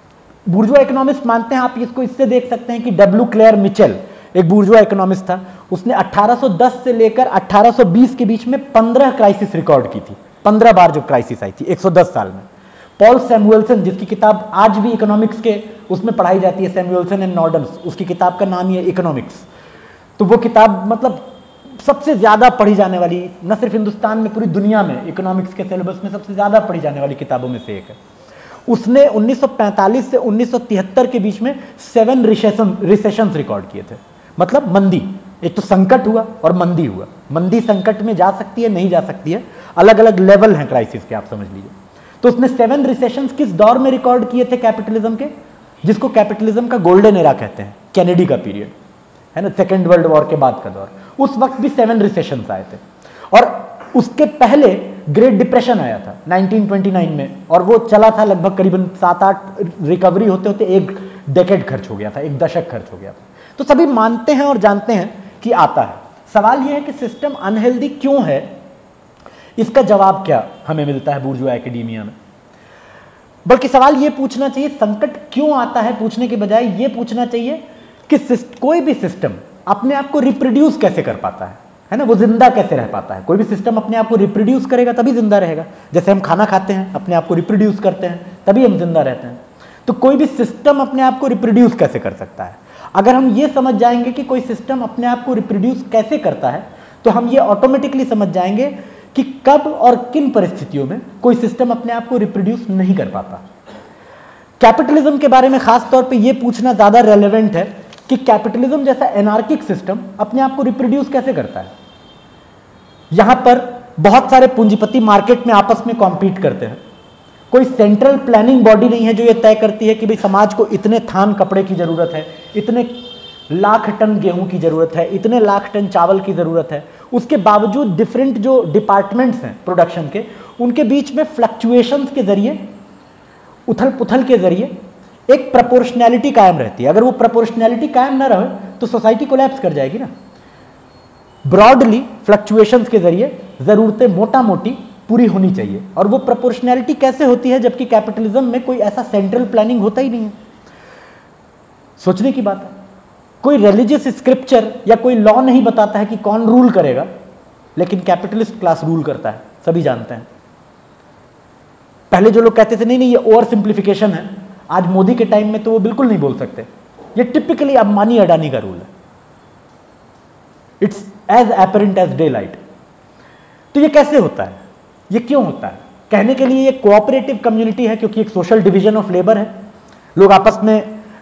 बुर्जुआ इकोनॉमिस्ट मानते हैं, आप इसको इससे देख सकते हैं कि डब्ल्यू क्लेयर मिचेल एक बुर्जुआ इकोनॉमिस्ट था, उसने अठारह सौ दस से लेकर अठारह सौ बीस के बीच में पंद्रह क्राइसिस रिकॉर्ड की थी, पंद्रह बार जो क्राइसिस आई थी एक सौ दस साल में। पॉल सैमुएल्सन, जिसकी किताब आज भी इकोनॉमिक्स के उसमें पढ़ाई जाती है, सैमुएल्सन एंड नॉर्डन्स, उसकी किताब का नाम ही है इकोनॉमिक्स। तो वो किताब मतलब सबसे ज़्यादा पढ़ी जाने वाली, न सिर्फ हिंदुस्तान में पूरी दुनिया में इकोनॉमिक्स के सिलेबस में सबसे ज़्यादा पढ़ी जाने वाली किताबों में से एक है। उसने उन्नीस सौ पैंतालीस से उन्नीस सौ तिहत्तर के बीच में सेवन रिसेशन रिसेशंस रिकॉर्ड किए थे। मतलब मंदी, एक तो संकट हुआ और मंदी हुआ। मंदी संकट में जा सकती है, नहीं जा सकती है, अलग अलग लेवल हैं क्राइसिस के, आप समझ लीजिए। तो उसने सेवन रिसेशंस किस दौर में रिकॉर्ड किए थे कैपिटलिज्म के, जिसको कैपिटलिज्म का गोल्डन एरा कहते हैं, कैनेडी का पीरियड है ना, सेकेंड वर्ल्ड वॉर के बाद का दौर। उस वक्त भी सेवन रिसेशंस आए थे। और उसके पहले ग्रेट डिप्रेशन आया था नाइनटीन ट्वेंटी नाइन में, और वो चला था लगभग करीबन सात आठ, रिकवरी होते होते एक डेकेड खर्च हो गया था, एक दशक खर्च हो गया था। तो सभी मानते हैं और जानते हैं कि आता है। सवाल यह है कि सिस्टम अनहेल्दी क्यों है, इसका जवाब क्या हमें मिलता है बुर्जुआ एकेडेमिया में। बल्कि सवाल यह पूछना चाहिए संकट क्यों आता है पूछने के बजाय यह पूछना चाहिए कि कोई भी सिस्टम अपने आप को रिप्रोड्यूस कैसे कर पाता है, है ना, वो जिंदा कैसे रह पाता है। कोई भी सिस्टम अपने आप को रिप्रोड्यूस करेगा तभी जिंदा रहेगा। जैसे हम खाना खाते हैं, अपने आप को रिप्रोड्यूस करते हैं, तभी हम जिंदा रहते हैं। तो कोई भी सिस्टम अपने आप को रिप्रोड्यूस कैसे कर सकता है। अगर हम ये समझ जाएंगे कि कोई सिस्टम अपने आप को रिप्रोड्यूस कैसे करता है, तो हम ये ऑटोमेटिकली समझ जाएंगे कि कब और किन परिस्थितियों में कोई सिस्टम अपने आप को रिप्रोड्यूस नहीं कर पाता। कैपिटलिज्म के बारे में खास तौर पे ये पूछना ज़्यादा रेलेवेंट है कि कैपिटलिज्म जैसा एनार्किक सिस्टम अपने आप को रिप्रोड्यूस कैसे करता है। यहां पर बहुत सारे पूंजीपति मार्केट में आपस में कॉम्पीट करते हैं। कोई सेंट्रल प्लानिंग बॉडी नहीं है जो ये तय करती है कि भाई समाज को इतने थान कपड़े की जरूरत है, इतने लाख टन गेहूं की जरूरत है, इतने लाख टन चावल की जरूरत है। उसके बावजूद डिफरेंट जो डिपार्टमेंट्स हैं प्रोडक्शन के, उनके बीच में फ्लक्चुएशंस के जरिए, उथल पुथल के जरिए एक प्रोपोर्शनैलिटी कायम रहती है। अगर वो प्रोपोर्शनैलिटी कायम ना रहे तो सोसाइटी कोलैप्स कर जाएगी ना। ब्रॉडली फ्लक्चुएशंस के जरिए जरूरतें मोटा मोटी पूरी होनी चाहिए। और वो प्रोपोर्शनैलिटी कैसे होती है जबकि कैपिटलिज्म में कोई ऐसा सेंट्रल प्लानिंग होता ही नहीं है। सोचने की बात है। कोई रिलीजियस स्क्रिप्चर या कोई लॉ नहीं बताता है कि कौन रूल करेगा, लेकिन कैपिटलिस्ट क्लास रूल करता है, सभी जानते हैं। पहले जो लोग कहते थे नहीं नहीं ये ओवर सिंप्लीफिकेशन है, आज मोदी के टाइम में तो वो बिल्कुल नहीं बोल सकते। ये टिपिकली अंबानी अडानी का रूल है। It's as apparent as daylight. तो ये कैसे होता है, ये क्यों होता है? कहने के लिए ये कोऑपरेटिव कम्युनिटी है क्योंकि एक सोशल डिवीजन ऑफ लेबर है। लोग आपस में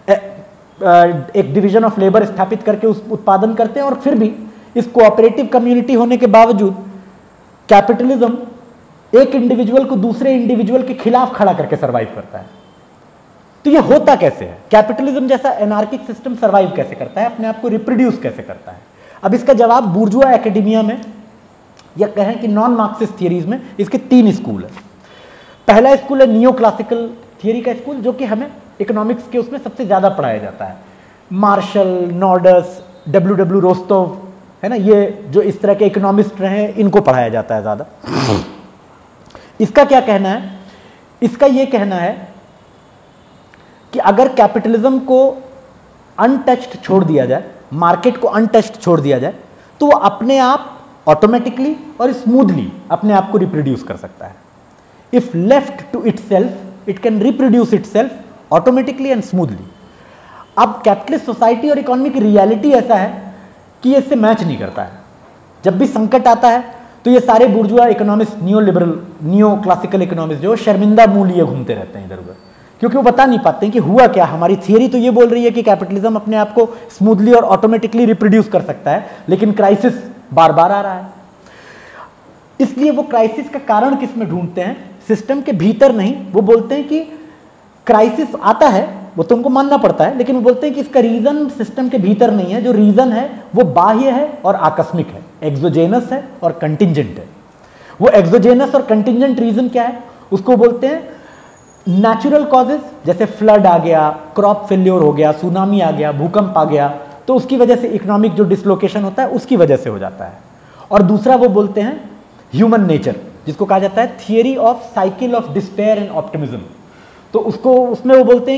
एक डिवीजन ऑफ लेबर स्थापित करके उस उत्पादन करते हैं, और फिर भी इस कोऑपरेटिव कम्युनिटी होने के बावजूद कैपिटलिज्म एक इंडिविजुअल को दूसरे इंडिविजुअल के खिलाफ खड़ा करके सर्वाइव करता है। तो ये होता कैसे है? कैपिटलिज्म जैसा एनार्किक सिस्टम सर्वाइव कैसे करता है, अपने आप को रिप्रोड्यूस कैसे करता है? अब इसका जवाब बुर्जुआ एकेडेमिया में, या कहें कि नॉन मार्क्सिस्ट थियरीज में, इसके तीन स्कूल है। पहला स्कूल है नियो क्लासिकल थियरी का स्कूल, जो कि हमें इकोनॉमिक्स के उसमें सबसे ज़्यादा पढ़ाया जाता है। Marshall, Nordhaus, W W Rostow, है ना, ये जो इस तरह के इकोनॉमिस्ट रहे हैं, इनको पढ़ाया जाता है ज़्यादा। इसका क्या कहना है? इसका ये कहना है कि अगर कैपिटलिज्म को अनटच्ड छोड़ दिया जाए, मार्केट को अनटच्ड छोड़ दिया जाए, तो वो अपने आप ऑटोमेटिकली और स्मूथली अपने आप को रिप्रोड्यूस कर सकता है। If left to itself it can reproduce itself automatically and smoothly. अब कैपिटलिस्ट सोसाइटी और इकोनॉमी की रियलिटी ऐसा है कि ये इससे मैच नहीं करता है। जब भी संकट आता है तो ये सारे bourgeois economist, neoliberal, neoclassical economist जो शर्मिंदा मुंह लिए घूमते रहते हैं इधर उधर, क्योंकि वो बता नहीं पाते हैं कि हुआ क्या। हमारी थियरी तो ये बोल रही है कि कैपिटलिज्म अपने आप को स्मूथली और ऑटोमेटिकली रिप्रोड्यूस कर सकता है, लेकिन क्राइसिस बार बार आ रहा है। इसलिए वो क्राइसिस का कारण किस में ढूंढते हैं? सिस्टम के भीतर नहीं। वो बोलते हैं कि क्राइसिस आता है, वो तो उनको मानना पड़ता है, लेकिन वो बोलते हैं कि इसका रीजन सिस्टम के भीतर नहीं है। जो रीजन है वो बाह्य है और आकस्मिक है, एक्सोजेनस है और कंटिंजेंट है। वो एक्सोजेनस और कंटिंजेंट रीजन क्या है? उसको बोलते हैं नेचुरल कॉजेज, जैसे फ्लड आ गया, क्रॉप फेल्योर हो गया, सुनामी आ गया, भूकंप आ गया, तो उसकी वजह से इकोनॉमिक जो डिसलोकेशन होता है उसकी वजह से हो जाता है। और दूसरा वो बोलते हैं ह्यूमन नेचर, जिसको कहा जाता है theory of cycle of despair and optimism. तो उसको उसमें वो बोलते हैं कि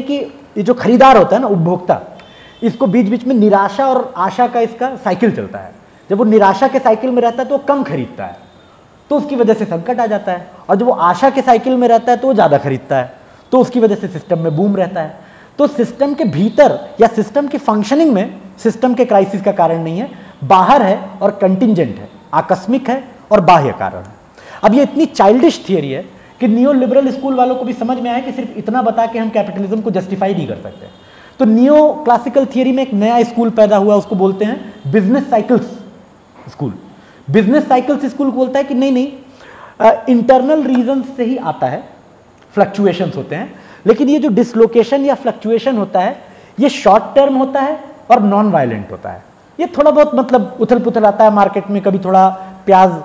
ये जो खरीदार होता है ना, उपभोक्ता, इसको बीच बीच में निराशा और आशा का इसका साइकिल चलता है। जब वो निराशा के साइकिल में रहता है तो वो कम खरीदता है, तो उसकी वजह से संकट आ जाता है। और जब वो आशा के साइकिल में रहता है तो वो ज़्यादा खरीदता है, तो उसकी वजह से सिस्टम में बूम रहता है। तो सिस्टम के भीतर या सिस्टम की फंक्शनिंग में सिस्टम के क्राइसिस का कारण नहीं है, बाहर है और कंटिंजेंट है, आकस्मिक है और बाह्य कारण है। अब ये इतनी चाइल्डिश थियरी है कि नियो लिबरल स्कूल वालों को भी समझ में आया कि सिर्फ इतना बता के हम कैपिटलिज्म को जस्टिफाई नहीं कर सकते। तो नियो क्लासिकल थियरी में एक नया स्कूल पैदा हुआ, उसको बोलते हैं business cycles school. Business cycles school बोलता है कि नहीं नहीं, इंटरनल रीजन से ही आता है, फ्लक्चुएशंस होते हैं, लेकिन ये जो डिसलोकेशन या फ्लक्चुएशन होता है ये शॉर्ट टर्म होता है और नॉन वायलेंट होता है। ये थोड़ा बहुत मतलब उथल पुथल आता है मार्केट में, कभी थोड़ा प्याज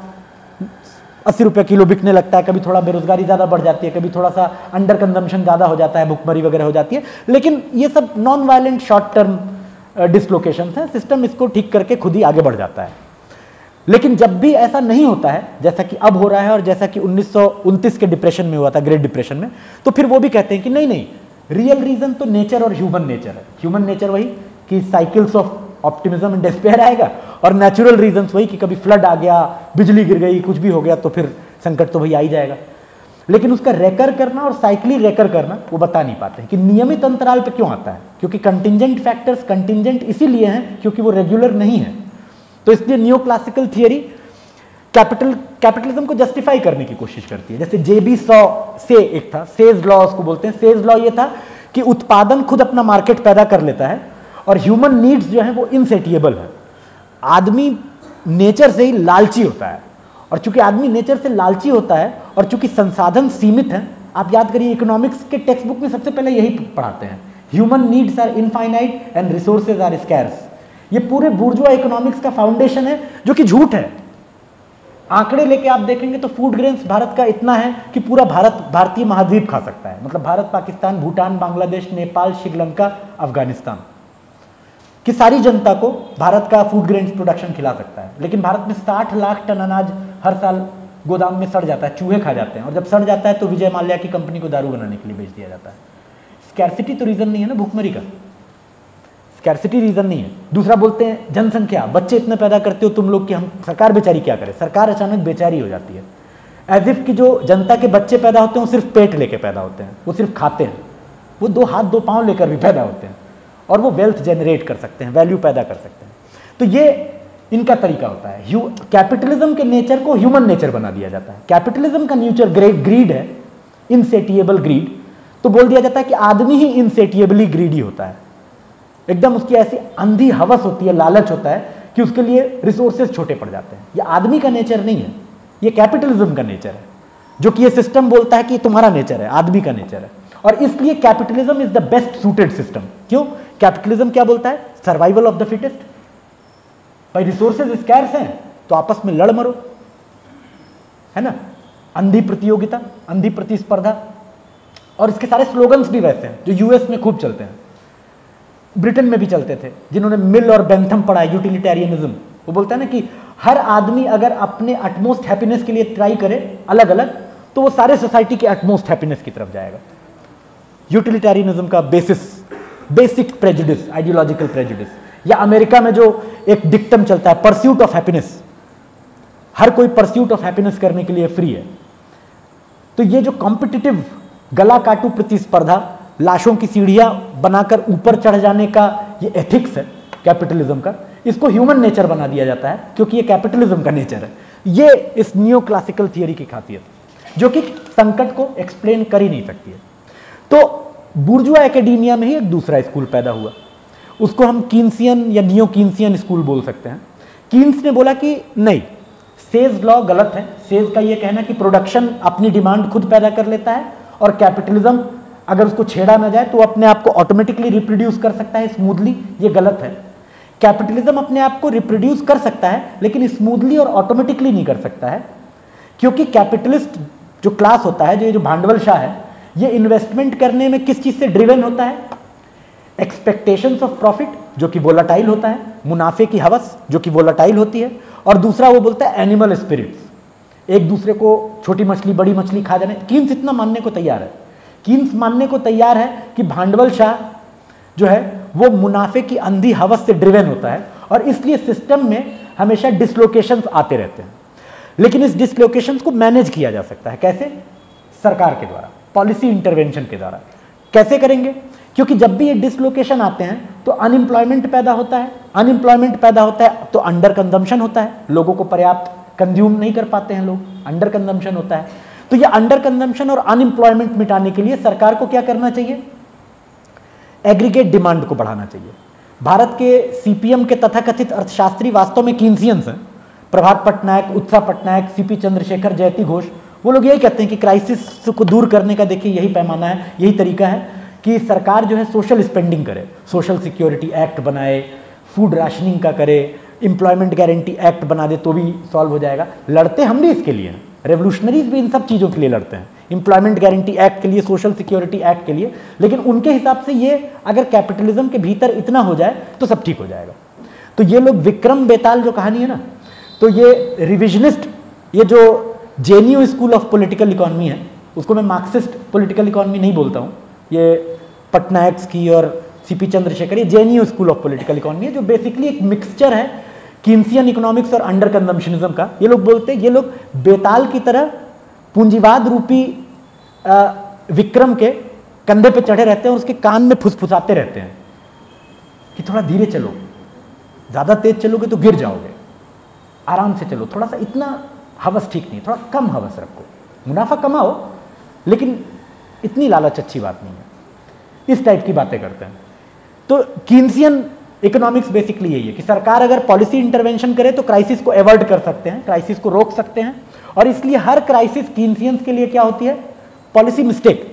अस्सी रुपये किलो बिकने लगता है, कभी थोड़ा बेरोजगारी ज़्यादा बढ़ जाती है, कभी थोड़ा सा अंडर कंजम्पशन ज़्यादा हो जाता है, भुखमरी वगैरह हो जाती है, लेकिन ये सब non violent short term dislocation हैं। सिस्टम इसको ठीक करके खुद ही आगे बढ़ जाता है। लेकिन जब भी ऐसा नहीं होता है, जैसा कि अब हो रहा है और जैसा कि उन्नीस सौ उनतीस के डिप्रेशन में हुआ था, ग्रेट डिप्रेशन में, तो फिर वो भी कहते हैं कि नहीं नहीं, रियल रीजन तो नेचर और ह्यूमन नेचर है। ह्यूमन नेचर वही कि cycles of optimism and despair आएगा, और नेचुरल रीजंस वही कि कभी फ्लड आ गया, बिजली गिर गई, कुछ भी हो गया, तो फिर संकट तो वही आ ही जाएगा। लेकिन उसका रेकर करना और साइक्लिक रेकर करना वो बता नहीं पाते हैं कि नियमित अंतराल पे क्यों आता है, क्योंकि कंटिंजेंट फैक्टर्स कंटिंजेंट इसीलिए हैं क्योंकि वो रेगुलर नहीं है। तो इसलिए neo classical theory capital capitalism को जस्टिफाई करने की कोशिश करती है। जैसे जे बी सॉ से एक था, सेज लॉ उसको बोलते हैं। सेज लॉ ये था कि उत्पादन खुद अपना मार्केट पैदा कर लेता है और ह्यूमन नीड्स जो है वो इनसेटिएबल है। आदमी नेचर से ही लालची होता है, और चूंकि आदमी नेचर से लालची होता है और चूंकि संसाधन सीमित हैं, आप याद करिए इकोनॉमिक्स के टेक्स्ट बुक में सबसे पहले यही पढ़ाते हैं, human needs are infinite and resources are scarce. ये पूरे बुर्जुआ इकोनॉमिक्स का फाउंडेशन है, जो कि झूठ है। आंकड़े लेके आप देखेंगे तो फूड ग्रेन्स भारत का इतना है कि पूरा भारत भारतीय महाद्वीप खा सकता है, मतलब भारत, पाकिस्तान, भूटान, बांग्लादेश, नेपाल, श्रीलंका, अफगानिस्तान की सारी जनता को भारत का फूड ग्रेन्स प्रोडक्शन खिला सकता है। लेकिन भारत में साठ लाख टन अनाज हर साल गोदाम में सड़ जाता है, चूहे खा जाते हैं, और जब सड़ जाता है तो विजय माल्या की कंपनी को दारू बनाने के लिए बेच दिया जाता है। स्कैर्सिटी तो रीजन नहीं है ना भूखमरी का, स्कैर्सिटी रीजन नहीं है। दूसरा बोलते हैं जनसंख्या, बच्चे इतने पैदा करते हो तुम लोग कि हम सरकार बेचारी क्या करे, सरकार अचानक बेचारी हो जाती है। एज इफ कि जो जनता के बच्चे पैदा होते हैं वो सिर्फ पेट लेके पैदा होते हैं, वो सिर्फ खाते हैं, वो दो हाथ दो पाँव लेकर भी पैदा होते हैं, और वो वेल्थ जनरेट कर सकते हैं, वैल्यू पैदा कर सकते हैं। तो ये इनका तरीका होता है। कैपिटलिज्म के नेचर को ह्यूमन नेचर बना दिया जाता है। कैपिटलिज्म का नेचर ग्रेट ग्रीड है, इनसेटिएबल ग्रीड, तो बोल दिया जाता है कि आदमी ही इनसेटिएबली ग्रीडी होता है। एकदम उसकी ऐसी अंधी हवस होती है, लालच होता है कि उसके लिए रिसोर्सेज छोटे पड़ जाते हैं। ये आदमी का नेचर नहीं है, ये कैपिटलिज्म का नेचर है, जो कि ये सिस्टम बोलता है कि तुम्हारा नेचर है, आदमी का नेचर है। और इसलिए capitalism is the best suited system. क्यों? कैपिटलिज्म क्या बोलता है? Survival of the fittest. भाई रिसोर्सेज स्कैर्स हैं तो आपस में लड़ मरो, है ना, अंधी प्रतियोगिता, अंधी प्रतिस्पर्धा। और इसके सारे स्लोगन्स भी वैसे हैं जो यूएस में खूब चलते हैं, ब्रिटेन में भी चलते थे। जिन्होंने मिल और बेंथम पढ़ा, यूटिलिटेरियनिज्म, वो बोलता है ना कि हर आदमी अगर अपने अटमोस्ट हैप्पीनेस के लिए ट्राई करे अलग अलग, तो वो सारे सोसाइटी के अटमोस्ट हैप्पीनेस की तरफ जाएगा। यूटिलिटेरियनिज्म का basis, basic prejudice, ideological prejudice. या अमेरिका में जो एक डिक्टम चलता है, परस्यूट ऑफ हैप्पीनेस, हर कोई परस्यूट ऑफ हैप्पीनेस करने के लिए फ्री है। तो ये जो कॉम्पिटिटिव गला काटू प्रतिस्पर्धा, लाशों की सीढ़ियां बनाकर ऊपर चढ़ जाने का ये एथिक्स है कैपिटलिज्म का, इसको ह्यूमन नेचर बना दिया जाता है क्योंकि ये कैपिटलिज्म का नेचर है। ये इस नियो क्लासिकल थियरी की खासियत, जो कि संकट को एक्सप्लेन कर ही नहीं सकती है। तो बुर्जुआ एकेडेमिया में ही एक दूसरा स्कूल पैदा हुआ, उसको हम कीन्सियन या नियो कीन्सियन स्कूल बोल सकते हैं। कीन्स ने बोला कि नहीं, सेज लॉ गलत है। सेज का ये कहना कि प्रोडक्शन अपनी डिमांड खुद पैदा कर लेता है और कैपिटलिज्म अगर उसको छेड़ा ना जाए तो अपने आप को ऑटोमेटिकली रिप्रोड्यूस कर सकता है स्मूथली, ये गलत है। कैपिटलिज्म अपने आप को रिप्रोड्यूस कर सकता है लेकिन स्मूथली और ऑटोमेटिकली नहीं कर सकता है, क्योंकि कैपिटलिस्ट जो क्लास होता है, जो ये जो भांडवलशाह है, ये इन्वेस्टमेंट करने में किस चीज से ड्रिवन होता है? एक्सपेक्टेशंस ऑफ प्रॉफिट, जो कि वोलाटाइल होता है, मुनाफे की हवस जो कि वोलाटाइल होती है, और दूसरा वो बोलता है एनिमल स्पिरिट्स, एक दूसरे को छोटी मछली बड़ी मछली खा जाने। कीन्स इतना मानने को तैयार है, कीन्स मानने को तैयार है कि भांडवलशाह जो है वो मुनाफे की अंधी हवस से ड्रिवन होता है और इसलिए सिस्टम में हमेशा डिसलोकेशंस आते रहते हैं। लेकिन इस डिसलोकेशंस को मैनेज किया जा सकता है कैसे? सरकार के द्वारा, पॉलिसी इंटरवेंशन के द्वारा। कैसे करेंगे? क्योंकि जब भी ये डिसलोकेशन आते हैं तो अनएम्प्लॉयमेंट पैदा होता है, अनएम्प्लॉयमेंट पैदा होता है तो अंडर कंजम्पशन होता है, लोगों को पर्याप्त कंज्यूम नहीं कर पाते हैं लोग, अंडर कंजम्पशन होता है। तो ये अंडर कंजम्पशन और अनएम्प्लॉयमेंट मिटाने के लिए सरकार को क्या करना चाहिए? एग्रीगेट डिमांड को बढ़ाना चाहिए। भारत के सीपीएम के तथाकथित अर्थशास्त्री वास्तव में कीन्सियंस हैं, प्रभात पटनायक, उत्साह पटनायक, सीपी चंद्रशेखर, जयती घोष। वो लोग यही कहते हैं कि क्राइसिस को दूर करने का देखिए यही पैमाना है, यही तरीका है कि सरकार जो है सोशल स्पेंडिंग करे, सोशल सिक्योरिटी एक्ट बनाए, फूड राशनिंग का करे, एम्प्लॉयमेंट गारंटी एक्ट बना दे तो भी सॉल्व हो जाएगा। लड़ते हम भी इसके लिए हैं, रेवोल्यूशनरीज भी इन सब चीज़ों के लिए लड़ते हैं, एम्प्लॉयमेंट गारंटी एक्ट के लिए, सोशल सिक्योरिटी एक्ट के लिए। लेकिन उनके हिसाब से ये अगर कैपिटलिज्म के भीतर इतना हो जाए तो सब ठीक हो जाएगा। तो ये लोग विक्रम बेताल जो कहानी है ना, तो ये रिविजनिस्ट, ये जो JNU school of political economy है, उसको मैं मार्क्सिस्ट पॉलिटिकल इकोनॉमी नहीं बोलता हूँ, ये पटनायक्स की और सीपी चंद्रशेखर, ये JNU school of political economy है जो बेसिकली एक मिक्सचर है कीन्सियन इकोनॉमिक्स और अंडर कंजम्पशनिज्म का। ये लोग बोलते हैं, ये लोग बेताल की तरह पूंजीवाद रूपी आ, विक्रम के कंधे पे चढ़े रहते हैं और उसके कान में फुसफुसाते रहते हैं कि थोड़ा धीरे चलो, ज़्यादा तेज चलोगे तो गिर जाओगे, आराम से चलो, थोड़ा सा इतना हवस ठीक नहीं, थोड़ा कम हवस रखो, मुनाफा कमाओ लेकिन इतनी लालच अच्छी बात नहीं है। इस टाइप की बातें करते हैं। तो कीन्सियन इकोनॉमिक्स बेसिकली यही है कि सरकार अगर पॉलिसी इंटरवेंशन करे तो क्राइसिस को अवॉइड कर सकते हैं, क्राइसिस को रोक सकते हैं। और इसलिए हर क्राइसिस कीन्सियंस के लिए क्या होती है? Policy mistake.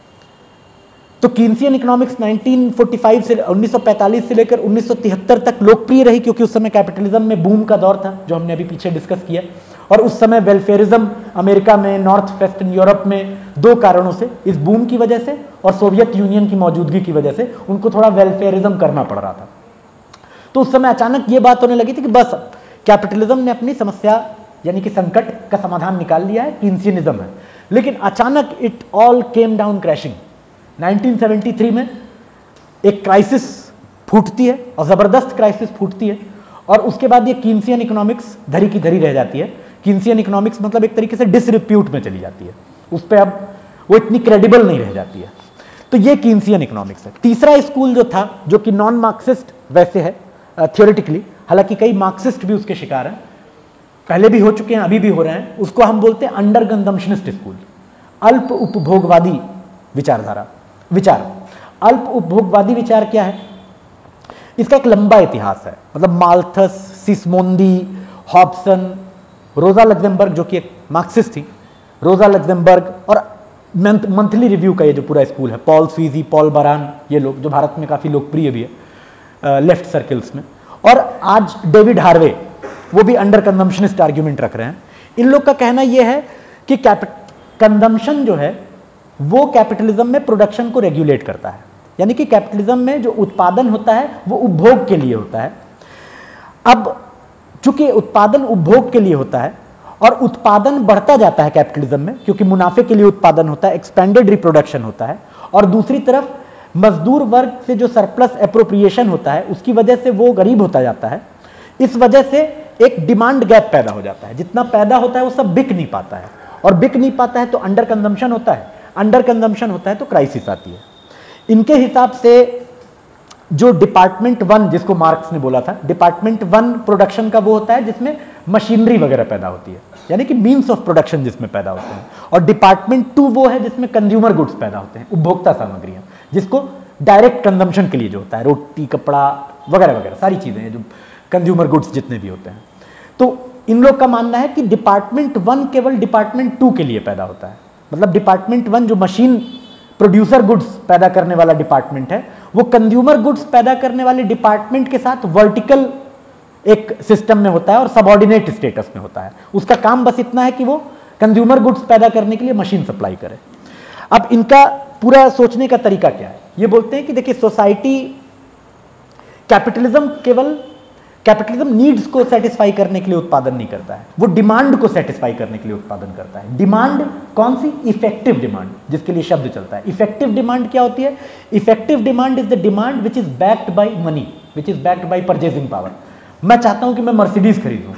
तो Keynesian economics nineteen forty five से उन्नीस सौ पैंतालीस से लेकर उन्नीस सौ तिहत्तर तक लोकप्रिय रही क्योंकि उस समय कैपिटलिज्म में बूम का दौर था, जो हमने अभी पीछे डिस्कस किया। और उस समय वेलफेयरिज्म अमेरिका में, नॉर्थ वेस्टर्न यूरोप में, दो कारणों से, इस बूम की वजह से और सोवियत यूनियन की मौजूदगी की वजह से उनको थोड़ा वेलफेयरिज्म करना पड़ रहा था। तो उस समय अचानक ये बात होने लगी थी कि बस कैपिटलिज्म ने अपनी समस्या यानी कि संकट का समाधान निकाल लिया है, कीन्सियनिज्म है। लेकिन अचानक it all came down crashing. Nineteen seventy three में एक क्राइसिस फूटती है और ज़बरदस्त क्राइसिस फूटती है और उसके बाद ये कीन्सियन इकोनॉमिक्स धरी की धरी रह जाती है। कीन्सियन इकोनॉमिक्स मतलब एक तरीके से डिसरिप्यूट में चली जाती है, उस पर अब वो इतनी क्रेडिबल नहीं रह जाती है। तो ये कीन्सियन इकोनॉमिक्स है। तीसरा स्कूल जो था, जो कि नॉन मार्क्सिस्ट वैसे है थियोरेटिकली, हालांकि कई मार्क्सिस्ट भी उसके शिकार हैं, पहले भी हो चुके हैं, अभी भी हो रहे हैं, उसको हम बोलते हैं अंडर कंजम्पशनिस्ट स्कूल, अल्प उपभोगवादी विचारधारा विचार। अल्प उपभोगवादी विचार क्या है? इसका एक लंबा इतिहास है, मतलब Malthus, Sismondi, Hobson, Rosa Luxemburg जो कि एक मार्क्सिस्ट थी, रोजा लग्जेमबर्ग, और मंथली रिव्यू का ये जो पूरा स्कूल है, पॉल स्वीजी, पॉल बरान, ये लोग जो भारत में काफ़ी लोकप्रिय भी है लेफ्ट सर्किल्स में। और आज डेविड हार्वे, वो भी अंडर कंजम्पशनिस्ट आर्ग्यूमेंट रख रहे हैं। इन लोग का कहना ये है कि कंजम्पशन जो है वो कैपिटलिज्म में प्रोडक्शन को रेगुलेट करता है, यानी कि कैपिटलिज्म में जो उत्पादन होता है वो उपभोग के लिए होता है। अब चूंकि उत्पादन उपभोग के लिए होता है और उत्पादन बढ़ता जाता है कैपिटलिज्म में, क्योंकि मुनाफे के लिए उत्पादन होता है, एक्सपेंडेड रिप्रोडक्शन होता है, और दूसरी तरफ मजदूर वर्ग से जो सरप्लस एप्रोप्रिएशन होता है उसकी वजह से वो गरीब होता जाता है। इस वजह से एक डिमांड गैप पैदा हो जाता है, जितना पैदा होता है वो सब बिक नहीं पाता है, और बिक नहीं पाता है तो अंडर कंजम्पशन होता है, अंडर कंजम्पशन होता है तो क्राइसिस आती है। इनके हिसाब से जो डिपार्टमेंट वन, जिसको मार्क्स ने बोला था, डिपार्टमेंट वन प्रोडक्शन का वो होता है जिसमें मशीनरी वगैरह पैदा होती है, यानी कि मीन्स ऑफ प्रोडक्शन जिसमें पैदा होते हैं, और डिपार्टमेंट टू वो है जिसमें कंज्यूमर गुड्स पैदा होते हैं, उपभोक्ता सामग्रियां, जिसको डायरेक्ट कंजम्पशन के लिए जो होता है, रोटी, कपड़ा वगैरह वगैरह सारी चीजें हैं जो कंज्यूमर गुड्स जितने भी होते हैं। तो इन लोग का मानना है कि डिपार्टमेंट वन केवल डिपार्टमेंट टू के लिए पैदा होता है, मतलब डिपार्टमेंट वन जो मशीन प्रोड्यूसर गुड्स पैदा करने वाला डिपार्टमेंट है, वो कंज्यूमर गुड्स पैदा करने वाले डिपार्टमेंट के साथ वर्टिकल एक सिस्टम में होता है और सबऑर्डिनेट स्टेटस में होता है। उसका काम बस इतना है कि वो कंज्यूमर गुड्स पैदा करने के लिए मशीन सप्लाई करे। अब इनका पूरा सोचने का तरीका क्या है? ये बोलते हैं कि देखिए, सोसाइटी, कैपिटलिज्म केवल कैपिटलिज्म नीड्स को सेटिस्फाई करने के लिए उत्पादन नहीं करता है, वो डिमांड को सेटिस्फाई करने के लिए उत्पादन करता है। डिमांड कौन सी? इफेक्टिव डिमांड, जिसके लिए शब्द चलता है। इफेक्टिव डिमांड क्या होती है? Effective demand is the demand which is backed by money, which is backed by purchasing power. मैं चाहता हूं कि मैं मर्सिडीज खरीदूं,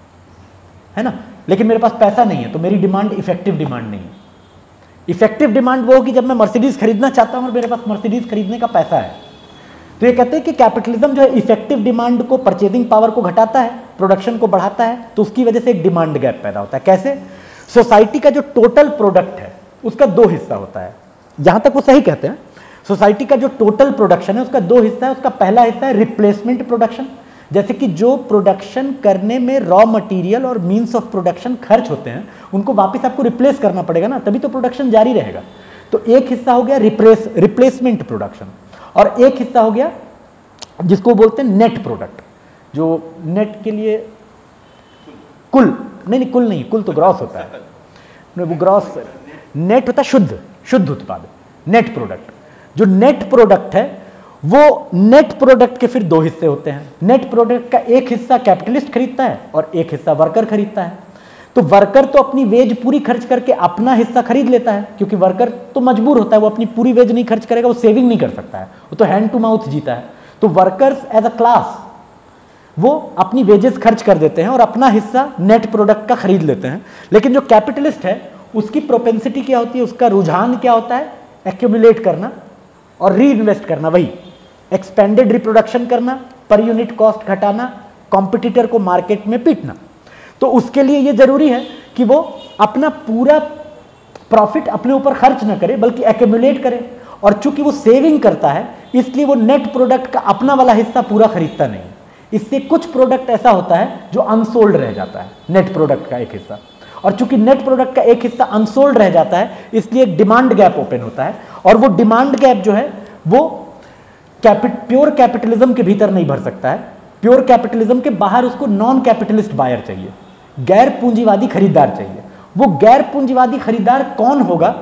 है ना, लेकिन मेरे पास पैसा नहीं है, तो मेरी डिमांड इफेक्टिव डिमांड नहीं है। इफेक्टिव डिमांड वो होगी जब मैं मर्सिडीज खरीदना चाहता हूं और मेरे पास मर्सिडीज खरीदने का पैसा है। तो ये कहते हैं कि कैपिटलिज्म जो है इफेक्टिव डिमांड को, परचेजिंग पावर को घटाता है, प्रोडक्शन को बढ़ाता है, तो उसकी वजह से एक डिमांड गैप पैदा होता है। कैसे? सोसाइटी का जो टोटल प्रोडक्ट है उसका दो हिस्सा होता है, जहां तक वो सही कहते हैं। सोसाइटी का जो टोटल प्रोडक्शन है उसका दो हिस्सा है। उसका पहला हिस्सा है रिप्लेसमेंट प्रोडक्शन, जैसे कि जो प्रोडक्शन करने में रॉ मटेरियल और मीन्स ऑफ प्रोडक्शन खर्च होते हैं उनको वापस आपको रिप्लेस करना पड़ेगा ना, तभी तो प्रोडक्शन जारी रहेगा। तो एक हिस्सा हो गया रिप्लेस रिप्लेसमेंट प्रोडक्शन, और एक हिस्सा हो गया जिसको बोलते हैं नेट प्रोडक्ट, जो नेट के लिए कुल नहीं नहीं कुल नहीं, कुल तो ग्रॉस होता है, वो ग्रॉस, नेट होता है शुद्ध शुद्ध उत्पाद, नेट प्रोडक्ट। जो नेट प्रोडक्ट है वो नेट प्रोडक्ट के फिर दो हिस्से होते हैं। नेट प्रोडक्ट का एक हिस्सा कैपिटलिस्ट खरीदता है और एक हिस्सा वर्कर खरीदता है। तो वर्कर तो अपनी वेज पूरी खर्च करके अपना हिस्सा खरीद लेता है, क्योंकि वर्कर तो मजबूर होता है, वो अपनी पूरी वेज नहीं खर्च करेगा, वो सेविंग नहीं कर सकता है, वो तो हैंड टू माउथ जीता है। तो वर्कर्स एज अ क्लास वो अपनी वेजेस खर्च कर देते हैं और अपना हिस्सा नेट प्रोडक्ट का खरीद लेते हैं। लेकिन जो कैपिटलिस्ट है उसकी प्रोपेंसिटी क्या होती है, उसका रुझान क्या होता है? एक्यूमुलेट करना और री इन्वेस्ट करना, वही एक्सपेंडेड रिप्रोडक्शन करना, पर यूनिट कॉस्ट घटाना, कॉम्पिटिटर को मार्केट में पीटना। तो उसके लिए ये जरूरी है कि वो अपना पूरा प्रॉफिट अपने ऊपर खर्च ना करे बल्कि एक्यूमुलेट करे, और चूंकि वो सेविंग करता है इसलिए वो नेट प्रोडक्ट का अपना वाला हिस्सा पूरा खरीदता नहीं। इससे कुछ प्रोडक्ट ऐसा होता है जो अनसोल्ड रह जाता है, नेट प्रोडक्ट का एक हिस्सा, और चूंकि नेट प्रोडक्ट का एक हिस्सा अनसोल्ड रह जाता है इसलिए एक डिमांड गैप ओपन होता है, और वो डिमांड गैप जो है वो कैपिट प्योर कैपिटलिज्म के भीतर नहीं भर सकता है। प्योर कैपिटलिज्म के बाहर उसको नॉन कैपिटलिस्ट बायर चाहिए, गैर पूंजीवादी खरीदार चाहिए। वो गैर पूंजीवादी खरीदार कौन होगा,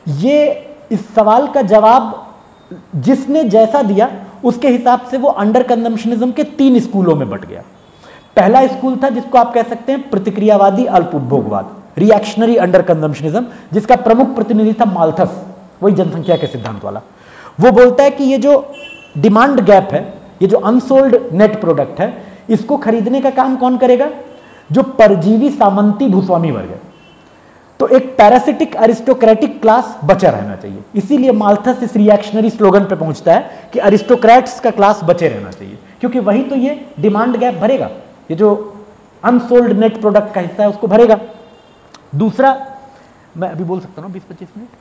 ये इस सवाल का जवाब जिसने जैसा दिया उसके हिसाब से वो अंडर कंजम्पशनिज्म के तीन स्कूलों में बट गया। पहला स्कूल था जिसको आप कह सकते हैं प्रतिक्रियावादी अल्प उपभोगवाद, रिएक्शनरी अंडर कंजम्पशनिज्म, जिसका प्रमुख प्रतिनिधि था माल्थस, वही जनसंख्या के सिद्धांत वाला। वो बोलता है कि ये जो डिमांड गैप है, ये जो अनसोल्ड नेट प्रोडक्ट है, इसको खरीदने का काम कौन करेगा? जो परजीवी सामंती भूस्वामी वर्ग है। तो एक पैरासिटिक अरिस्टोक्रेटिक क्लास बचा रहना चाहिए। इसीलिए माल्थस इस रिएक्शनरी स्लोगन पे पहुंचता है कि अरिस्टोक्रेट्स का क्लास बचे रहना चाहिए, क्योंकि वही तो ये डिमांड गैप भरेगा, ये जो अनसोल्ड नेट प्रोडक्ट का हिस्सा है उसको भरेगा। दूसरा, मैं अभी बोल सकता हूँ बीस पच्चीस मिनट,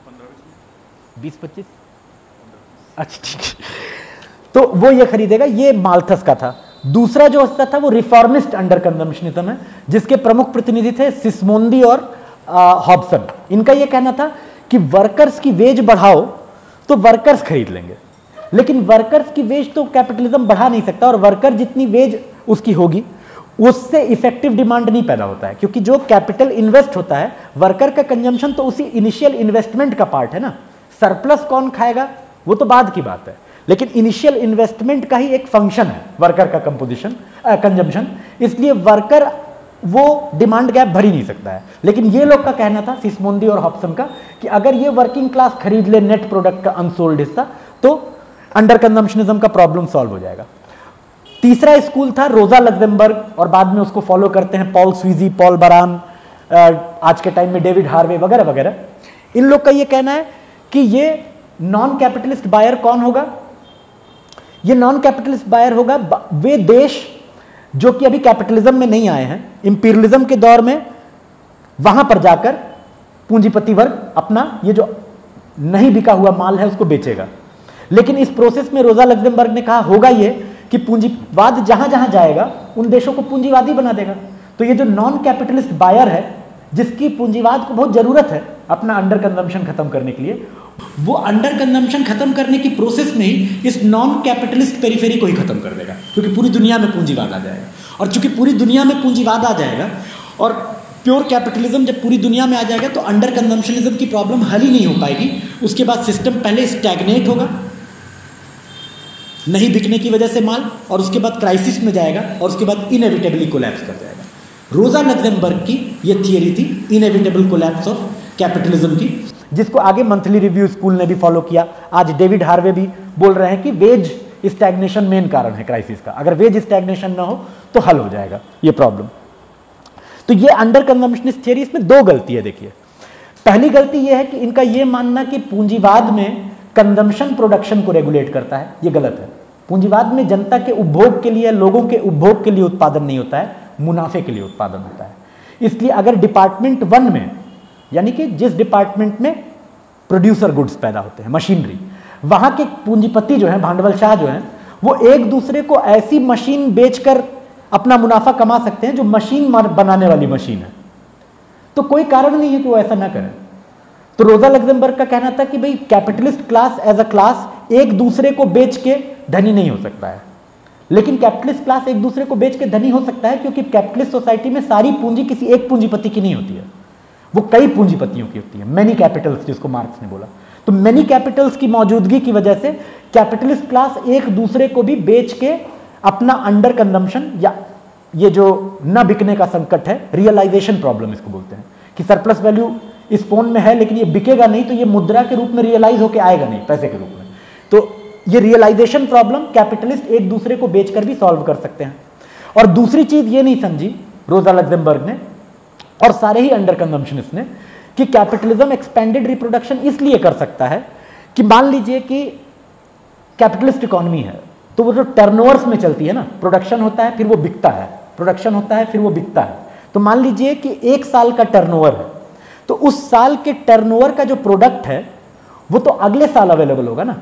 बीस पच्चीस, अच्छा ठीक है। तो वो ये खरीदेगा, ये माल्थस का था। दूसरा जो हिस्सा था वो रिफॉर्मिस्ट अंडर कंजम्पशनिज्म है, जिसके प्रमुख प्रतिनिधि थे सिस्मोंदी और हॉब्सन। इनका ये कहना था कि वर्कर्स की वेज बढ़ाओ तो वर्कर्स खरीद लेंगे, लेकिन वर्कर्स की वेज तो कैपिटलिज्म बढ़ा नहीं सकता, और वर्कर जितनी वेज उसकी होगी उससे इफेक्टिव डिमांड नहीं पैदा होता है, क्योंकि जो कैपिटल इन्वेस्ट होता है, वर्कर का कंजम्पशन तो उसी इनिशियल इन्वेस्टमेंट का पार्ट है ना। सरप्लस कौन खाएगा वो तो बाद की बात है, लेकिन इनिशियल इन्वेस्टमेंट का ही एक फंक्शन है वर्कर का कंपोजिशन कंजम्पशन, इसलिए वर्कर वो डिमांड गैप भर ही नहीं सकता है। लेकिन ये लोग का कहना था, सिस्मोंदी और हॉब्सन का, कि अगर ये वर्किंग क्लास खरीद ले नेट प्रोडक्ट का अनसोल्ड हिस्सा तो अंडर कंजम्पशनिज्म का प्रॉब्लम सॉल्व हो जाएगा। तीसरा स्कूल था रोजा लग्जेमबर्ग, और बाद में उसको फॉलो करते हैं पॉल स्वीजी, पॉल बरान, आज के टाइम में डेविड हार्वे वगैरह वगैरह। इन लोग का ये कहना है कि ये नॉन कैपिटलिस्ट बायर कौन होगा? ये नॉन कैपिटलिस्ट बायर होगा वे देश जो कि अभी कैपिटलिज्म में नहीं आए हैं, इंपीरियलिज्म के दौर में, वहां पर जाकर पूंजीपति वर्ग अपना ये जो नहीं बिका हुआ माल है उसको बेचेगा। लेकिन इस प्रोसेस में रोजा लग्जेमबर्ग ने कहा होगा ये कि पूंजीवाद जहां जहां जाएगा उन देशों को पूंजीवादी बना देगा। तो ये जो नॉन कैपिटलिस्ट बायर है, जिसकी पूंजीवाद को बहुत जरूरत है अपना अंडर कंजम्पशन खत्म करने के लिए, वो अंडर कंजम्पशन खत्म करने की प्रोसेस में ही इस नॉन कैपिटलिस्ट पेरिफेरी को ही खत्म कर देगा, क्योंकि पूरी दुनिया में पूंजीवाद आ जाएगा। और चूंकि पूरी दुनिया में पूंजीवाद आ जाएगा और प्योर कैपिटलिज्म जब पूरी दुनिया में आ जाएगा तो अंडर कंजम्पशनिज्म की प्रॉब्लम हल ही नहीं हो पाएगी। उसके बाद सिस्टम पहले स्टैग्नेट होगा, नहीं बिकने की वजह से माल, और उसके बाद क्राइसिस में जाएगा, और उसके बाद इनएविटेबली कोलैप्स कर जाएगा। रोजा लग्जेमबर्ग की ये थियरी थी इनएविटेबल कोलैप्स ऑफ कैपिटलिज्म की, जिसको आगे मंथली रिव्यू स्कूल ने भी फॉलो किया। आज डेविड हार्वे भी बोल रहे हैं कि वेज स्टैग्नेशन मेन कारण है क्राइसिस का, अगर वेज स्टैग्नेशन ना हो तो हल हो जाएगा ये प्रॉब्लम। तो ये अंडर कंजम्पशनिस्ट थियरी, इसमें दो गलती है। देखिए, पहली गलती ये है कि इनका ये मानना कि पूंजीवाद में कंजम्पशन प्रोडक्शन को रेगुलेट करता है, ये गलत है। पूंजीवाद में जनता के उपभोग के लिए, लोगों के उपभोग के लिए उत्पादन नहीं होता है, मुनाफे के लिए उत्पादन होता है। इसलिए अगर डिपार्टमेंट वन में, यानी कि जिस डिपार्टमेंट में प्रोड्यूसर गुड्स पैदा होते हैं, मशीनरी, वहां के पूंजीपति जो है, भांडवलशाह जो है, वो एक दूसरे को ऐसी मशीन बेचकर अपना मुनाफा कमा सकते हैं जो मशीन बनाने वाली मशीन है, तो कोई कारण नहीं है कि वो ऐसा ना करें। तो रोजा लग्जेमबर्ग का कहना था कि भाई capitalist class as a class एक दूसरे को बेच के धनी नहीं हो सकता है, लेकिन कैपिटलिस्ट क्लास एक दूसरे को बेच के धनी हो सकता है क्योंकि कैपिटलिस्ट सोसाइटी में सारी पूंजी किसी एक पूंजीपति की नहीं होती है, वो कई पूंजीपतियों की होती है, मैनी कैपिटल्स जिसको मार्क्स ने बोला। तो मैनी कैपिटल्स की मौजूदगी की वजह से कैपिटलिस्ट क्लास एक दूसरे को भी बेच के अपना अंडर कंजम्पशन या ये जो न बिकने का संकट है, रियलाइजेशन प्रॉब्लम इसको बोलते हैं, कि सरप्लस वैल्यू इस फोन में है लेकिन ये बिकेगा नहीं, तो ये मुद्रा के रूप में रियलाइज होकर आएगा नहीं पैसे के रूप में। तो ये रियलाइजेशन प्रॉब्लम कैपिटलिस्ट एक दूसरे को बेचकर भी सॉल्व कर सकते हैं। और दूसरी चीज ये नहीं समझी रोजा लग्जेमबर्ग ने और सारे ही अंडर कंजम्पशनिस्ट ने कि कैपिटलिज्म एक्सपेंडेड रिप्रोडक्शन इसलिए कर सकता है कि मान लीजिए कि कैपिटलिस्ट इकोनॉमी है, तो वो जो टर्नओवर्स में चलती है ना, प्रोडक्शन होता है फिर वो बिकता है, प्रोडक्शन होता है फिर वो बिकता है। तो मान लीजिए कि एक साल का टर्नओवर है, तो उस साल के टर्नओवर का जो प्रोडक्ट है वो तो अगले साल अवेलेबल होगा ना,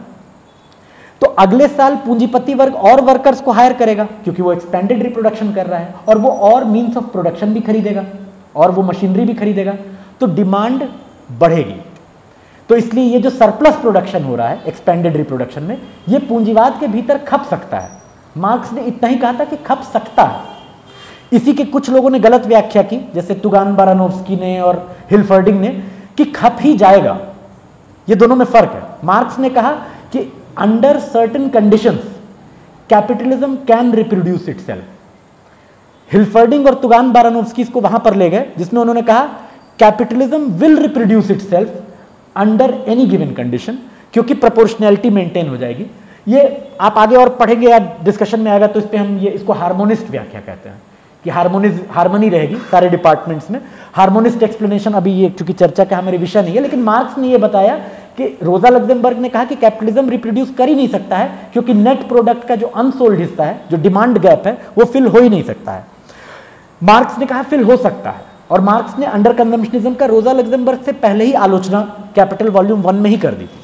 तो अगले साल पूंजीपति वर्ग और वर्कर्स को हायर करेगा क्योंकि वो एक्सपेंडेड रिप्रोडक्शन कर रहा है, और वो और मीन्स ऑफ प्रोडक्शन भी खरीदेगा और वो मशीनरी भी खरीदेगा, तो डिमांड बढ़ेगी। तो इसलिए ये जो सरप्लस प्रोडक्शन हो रहा है एक्सपेंडेड रिप्रोडक्शन में, ये पूंजीवाद के भीतर खप सकता है। मार्क्स ने इतना ही कहा था कि खप सकता है। इसी के कुछ लोगों ने गलत व्याख्या की, जैसे तुगान बारानोव्स्की ने और हिलफर्डिंग ने, कि खप ही जाएगा। ये दोनों में फर्क है। मार्क्स ने कहा कि under certain conditions capitalism can reproduce itself. Hilferding और तुगान बारानोव्स्की इसको वहां पर ले गए जिसमें उन्होंने कहा capitalism will reproduce itself under any given condition, क्योंकि प्रोपोर्शनैलिटी मेंटेन हो जाएगी। ये आप आगे और पढ़ेंगे या डिस्कशन में आएगा तो इस पे हम ये इसको हार्मोनिस्ट व्याख्या कहते हैं कि हार्मोनिज हार्मनी रहेगी सारे डिपार्टमेंट्स में। हार्मोनिस्ट एक्सप्लेनेशन अभी ये चूंकि चर्चा का हमारे विषय नहीं है, लेकिन मार्क्स ने ये बताया कि रोजा लग्जेमबर्ग ने कहा कि कैपिटलिज्म रिप्रोड्यूस कर ही नहीं सकता है क्योंकि नेट प्रोडक्ट का जो अनसोल्ड हिस्सा है, जो डिमांड गैप है, वो फिल हो ही नहीं सकता है। मार्क्स ने कहा फिल हो सकता है, और मार्क्स ने अंडर कंजम्पशनिज्म का रोजा लग्जेमबर्ग से पहले ही आलोचना कैपिटल वॉल्यूम वन में ही कर दी थी।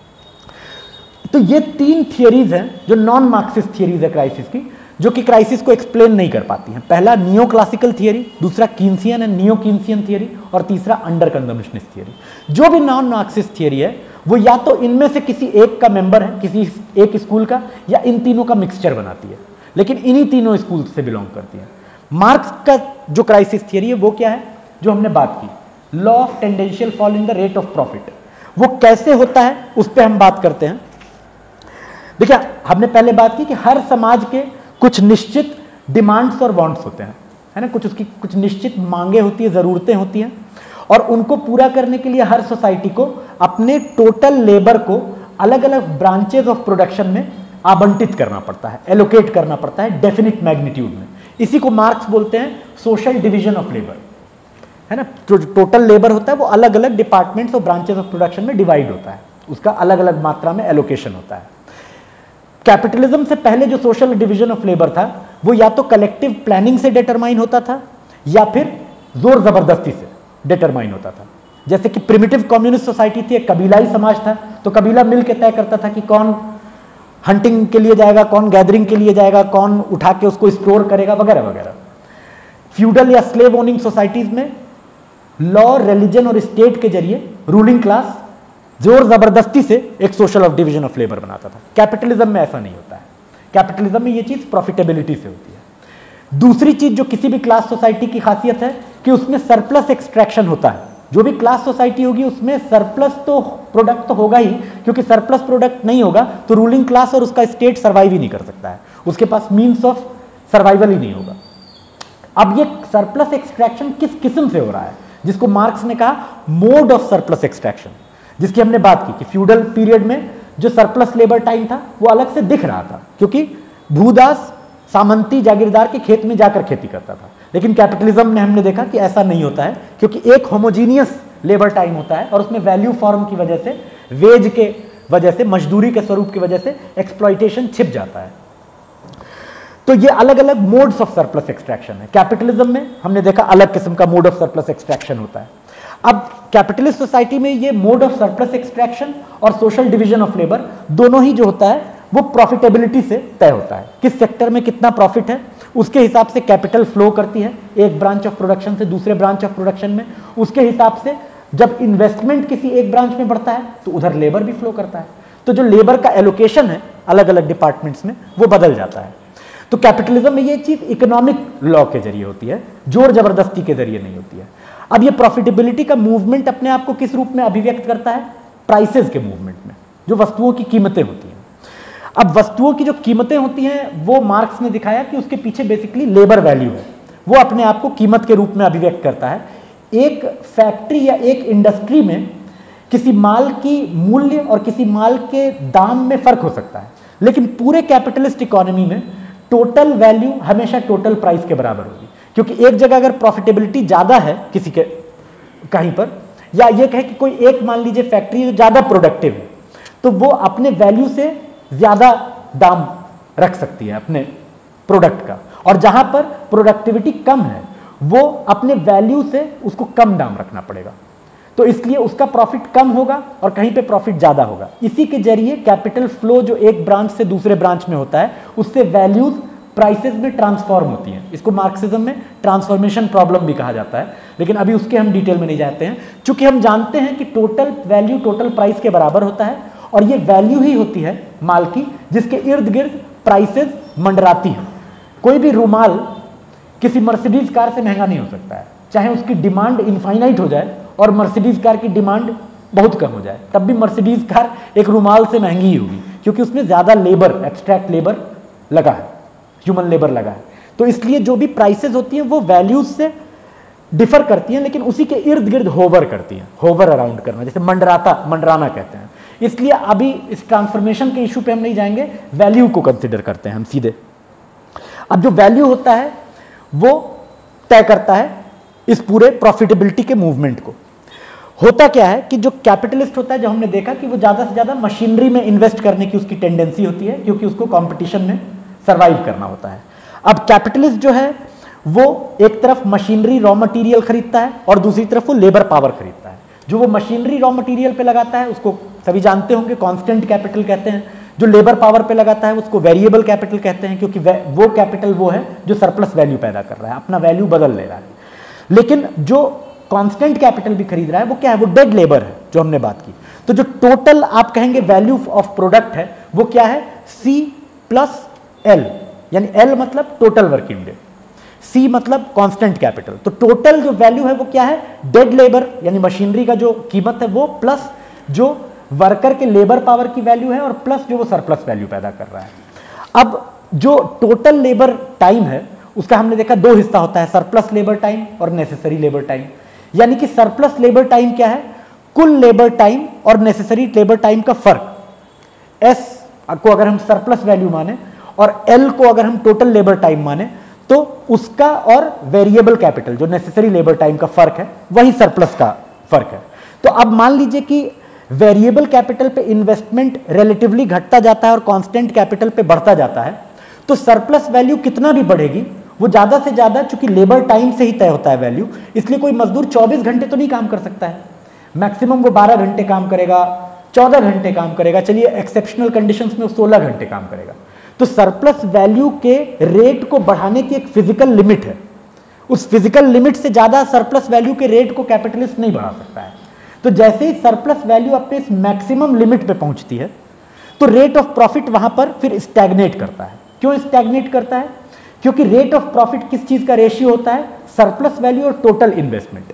तो ये तीन थियरीज हैं जो नॉन मार्क्सिस्ट थियरीज है क्राइसिस की, जो कि क्राइसिस को एक्सप्लेन नहीं कर पाती हैं। पहला नियो क्लासिकल थियरी, दूसरा Keynesian and neo Keynesian theory, और तीसरा अंडर कंजम्पशनिस्ट थियरी। जो भी नॉन मार्क्सिस्ट थियरी है वो या तो इनमें से किसी एक का मेंबर है, किसी एक स्कूल का, या इन तीनों का मिक्सचर बनाती है, लेकिन इन्हीं तीनों स्कूल से बिलोंग करती है। मार्क्स का जो क्राइसिस थियरी है वो क्या है, जो हमने बात की, law of tendential fall in the rate of profit. वो कैसे होता है उस पर हम बात करते हैं। देखिए, हमने पहले बात की कि हर समाज के कुछ निश्चित डिमांड्स और वांट्स होते हैं, है ना, कुछ उसकी कुछ निश्चित मांगे होती है, ज़रूरतें होती हैं, और उनको पूरा करने के लिए हर सोसाइटी को अपने टोटल लेबर को अलग अलग ब्रांचेज ऑफ प्रोडक्शन में आवंटित करना पड़ता है, एलोकेट करना पड़ता है डेफिनिट मैग्नीट्यूड में। इसी को मार्क्स बोलते हैं सोशल डिवीजन ऑफ लेबर, है ना। जो टोटल लेबर होता है वो अलग अलग डिपार्टमेंट्स और ब्रांचेस ऑफ प्रोडक्शन में डिवाइड होता है, उसका अलग अलग मात्रा में एलोकेशन होता है। कैपिटलिज्म से पहले जो सोशल डिवीजन ऑफ लेबर था वो या तो कलेक्टिव प्लानिंग से डिटरमाइन होता था या फिर जोर जबरदस्ती से डिटरमाइन होता था। जैसे कि प्रिमिटिव कम्युनिस्ट सोसाइटी थी, एक कबीलाई समाज था, तो कबीला मिल के तय करता था कि कौन हंटिंग के लिए जाएगा, कौन गैदरिंग के लिए जाएगा, कौन उठा के उसको स्टोर करेगा, वगैरह वगैरह। फ्यूडल या स्लेव ओनिंग सोसाइटीज में लॉ, रिलीजन और स्टेट के जरिए रूलिंग क्लास जोर जबरदस्ती से एक social of division of labour बनाता था। कैपिटलिज्म में ऐसा नहीं होता है। कैपिटलिज्म में ये चीज प्रॉफिटेबिलिटी से होती है। दूसरी चीज जो किसी भी क्लास सोसाइटी की खासियत है कि उसमें सरप्लस एक्सट्रैक्शन होता है, जो भी क्लास सोसाइटी होगी उसमें सरप्लस तो प्रोडक्ट तो होगा ही, क्योंकि सरप्लस प्रोडक्ट नहीं होगा तो रूलिंग क्लास और उसका स्टेट सर्वाइव ही नहीं कर सकता है, उसके पास मीन्स ऑफ सर्वाइवल ही नहीं होगा। अब ये सरप्लस एक्सट्रैक्शन किस किस्म से हो रहा है, जिसको मार्क्स ने कहा मोड ऑफ सरप्लस एक्सट्रैक्शन, जिसकी हमने बात की कि फ्यूडल पीरियड में जो सरप्लस लेबर टाइम था वो अलग से दिख रहा था, क्योंकि भूदास सामंती जागीरदार के खेत में जाकर खेती करता था। लेकिन कैपिटलिज्म में हमने देखा कि ऐसा नहीं होता है, क्योंकि एक होमोजीनियस लेबर टाइम होता है और उसमें वैल्यू फॉर्म की वजह से, वेज के वजह से, मजदूरी के स्वरूप की वजह से एक्सप्लॉइटेशन छिप जाता है। तो ये अलग अलग मोड्स ऑफ सरप्लस एक्सट्रैक्शन है। कैपिटलिज्म में हमने देखा अलग किस्म का मोड ऑफ सरप्लस एक्सट्रैक्शन होता है। अब कैपिटलिस्ट सोसाइटी में ये मोड ऑफ सरप्लस एक्सट्रैक्शन और सोशल डिवीजन ऑफ लेबर दोनों ही जो होता है वो प्रॉफिटेबिलिटी से तय होता है। किस सेक्टर में कितना प्रॉफिट है उसके हिसाब से कैपिटल फ्लो करती है एक ब्रांच ऑफ प्रोडक्शन से दूसरे ब्रांच ऑफ प्रोडक्शन में। उसके हिसाब से जब इन्वेस्टमेंट किसी एक ब्रांच में बढ़ता है तो उधर लेबर भी फ्लो करता है। तो जो लेबर का एलोकेशन है अलग अलग डिपार्टमेंट्स में वो बदल जाता है। तो कैपिटलिज्म में ये चीज इकोनॉमिक लॉ के जरिए होती है, जोर जबरदस्ती के जरिए नहीं होती है। अब ये प्रॉफिटेबिलिटी का मूवमेंट अपने आप को किस रूप में अभिव्यक्त करता है? प्राइसेस के मूवमेंट में, जो वस्तुओं की कीमतें होती हैं। अब वस्तुओं की जो कीमतें होती हैं वो मार्क्स ने दिखाया कि उसके पीछे बेसिकली लेबर वैल्यू है, वो अपने आप को कीमत के रूप में अभिव्यक्त करता है। एक फैक्ट्री या एक इंडस्ट्री में किसी माल की मूल्य और किसी माल के दाम में फर्क हो सकता है, लेकिन पूरे कैपिटलिस्ट इकोनॉमी में टोटल वैल्यू हमेशा टोटल प्राइस के बराबर होगी। क्योंकि एक जगह अगर प्रॉफिटेबिलिटी ज्यादा है किसी के कहीं पर, या ये कहे कि कोई एक मान लीजिए फैक्ट्री जो ज्यादा प्रोडक्टिव है तो वो अपने वैल्यू से ज्यादा दाम रख सकती है अपने प्रोडक्ट का, और जहां पर प्रोडक्टिविटी कम है वो अपने वैल्यू से उसको कम दाम रखना पड़ेगा। तो इसलिए उसका प्रॉफिट कम होगा और कहीं पे प्रॉफिट ज्यादा होगा। इसी के जरिए कैपिटल फ्लो जो एक ब्रांच से दूसरे ब्रांच में होता है उससे वैल्यूज प्राइसेस में ट्रांसफॉर्म होती हैं। इसको मार्क्सिज्म में ट्रांसफॉर्मेशन प्रॉब्लम भी कहा जाता है, लेकिन अभी उसके हम डिटेल में नहीं जाते हैं। चूंकि हम जानते हैं कि टोटल वैल्यू टोटल प्राइस के बराबर होता है और ये वैल्यू ही होती है माल की जिसके इर्द गिर्द प्राइसेस मंडराती हैं। कोई भी रूमाल किसी मर्सिडीज कार से महंगा नहीं हो सकता है, चाहे उसकी डिमांड इनफाइनाइट हो जाए और मर्सिडीज कार की डिमांड बहुत कम हो जाए, तब भी मर्सिडीज कार एक रूमाल से महंगी ही होगी, क्योंकि उसमें ज्यादा लेबर, एब्स्ट्रैक्ट लेबर लगा है, ह्यूमन लेबर लगा है। तो इसलिए जो भी प्राइसेस होती हैं वो वैल्यूज से डिफर करती हैं, लेकिन उसी के इर्द गिर्द होवर करती हैं। होवर अराउंड करना, जैसे मंडराता, मंडराना कहते हैं। इसलिए अभी इस ट्रांसफॉर्मेशन के इशू पे हम नहीं जाएंगे, वैल्यू को कंसिडर करते हैं हम सीधे। अब जो वैल्यू होता है वो तय करता है इस पूरे प्रॉफिटेबिलिटी के मूवमेंट को। होता क्या है कि जो कैपिटलिस्ट होता है, जो हमने देखा कि वो ज्यादा से ज्यादा मशीनरी में इन्वेस्ट करने की उसकी टेंडेंसी होती है, क्योंकि उसको कंपटीशन में सर्वाइव करना होता है। अब कैपिटलिस्ट जो है वो एक तरफ मशीनरी रॉ मटेरियल खरीदता है और दूसरी तरफ वो लेबर पावर खरीदता है। जो वो मशीनरी रॉ मटेरियल पे लगाता है उसको सभी जानते होंगे कांस्टेंट कैपिटल कहते हैं, जो लेबर पावर पे लगाता है उसको वेरिएबल कैपिटल कहते हैं, क्योंकि वो कैपिटल वो है जो सरप्लस वैल्यू पैदा कर रहा है, अपना वैल्यू बदल ले रहा है। लेकिन जो कांस्टेंट कैपिटल भी खरीद रहा है वो क्या है? वो डेड लेबर है, जो हमने बात की। तो जो टोटल आप कहेंगे वैल्यू ऑफ प्रोडक्ट है वो क्या है? सी प्लस एल, यानी एल मतलब टोटल वर्किंग डे, सी मतलब कांस्टेंट कैपिटल। तो टोटल जो वैल्यू है वो क्या है? डेड लेबर यानी मशीनरी का जो कीमत है वो, प्लस जो वर्कर के लेबर पावर की वैल्यू है, और प्लस जो वो सरप्लस वैल्यू पैदा कर रहा है। अब जो टोटल लेबर टाइम है उसका हमने देखा दो हिस्सा होता है, सरप्लस लेबर टाइम और नेसेसरी लेबर टाइम। यानी कि सरप्लस लेबर टाइम क्या है? कुल लेबर टाइम और नेसेसरी लेबर टाइम का फर्क। एस को अगर हम सरप्लस वैल्यू माने और एल को अगर हम टोटल लेबर टाइम माने तो उसका और वेरिएबल कैपिटल जो नेसेसरी लेबर टाइम का फर्क है वही सरप्लस का फर्क है। तो अब मान लीजिए कि वेरिएबल कैपिटल पे इन्वेस्टमेंट रिलेटिवली घटता जाता है और कांस्टेंट कैपिटल पे बढ़ता जाता है, तो सरप्लस वैल्यू कितना भी बढ़ेगी वो ज्यादा से ज्यादा, चूंकि लेबर टाइम से ही तय होता है वैल्यू, इसलिए कोई मजदूर चौबीस घंटे तो नहीं काम कर सकता है, मैक्सिमम वो बारह घंटे काम करेगा, चौदह घंटे काम करेगा, चलिए एक्सेप्शनल कंडीशंस में वो सोलह घंटे काम करेगा। तो सरप्लस वैल्यू के रेट को बढ़ाने की एक फिजिकल लिमिट है, उस फिजिकल लिमिट से ज्यादा सरप्लस वैल्यू के रेट को कैपिटलिस्ट नहीं बढ़ा सकता है। तो जैसे ही सरप्लस वैल्यू अपने इस मैक्सिमम लिमिट पे पहुंचती है तो रेट ऑफ प्रॉफिट वहां पर फिर स्टैग्नेट करता है। क्यों स्टैग्नेट करता है? क्योंकि रेट ऑफ प्रॉफिट किस चीज का रेशियो होता है? सरप्लस वैल्यू और टोटल इन्वेस्टमेंट।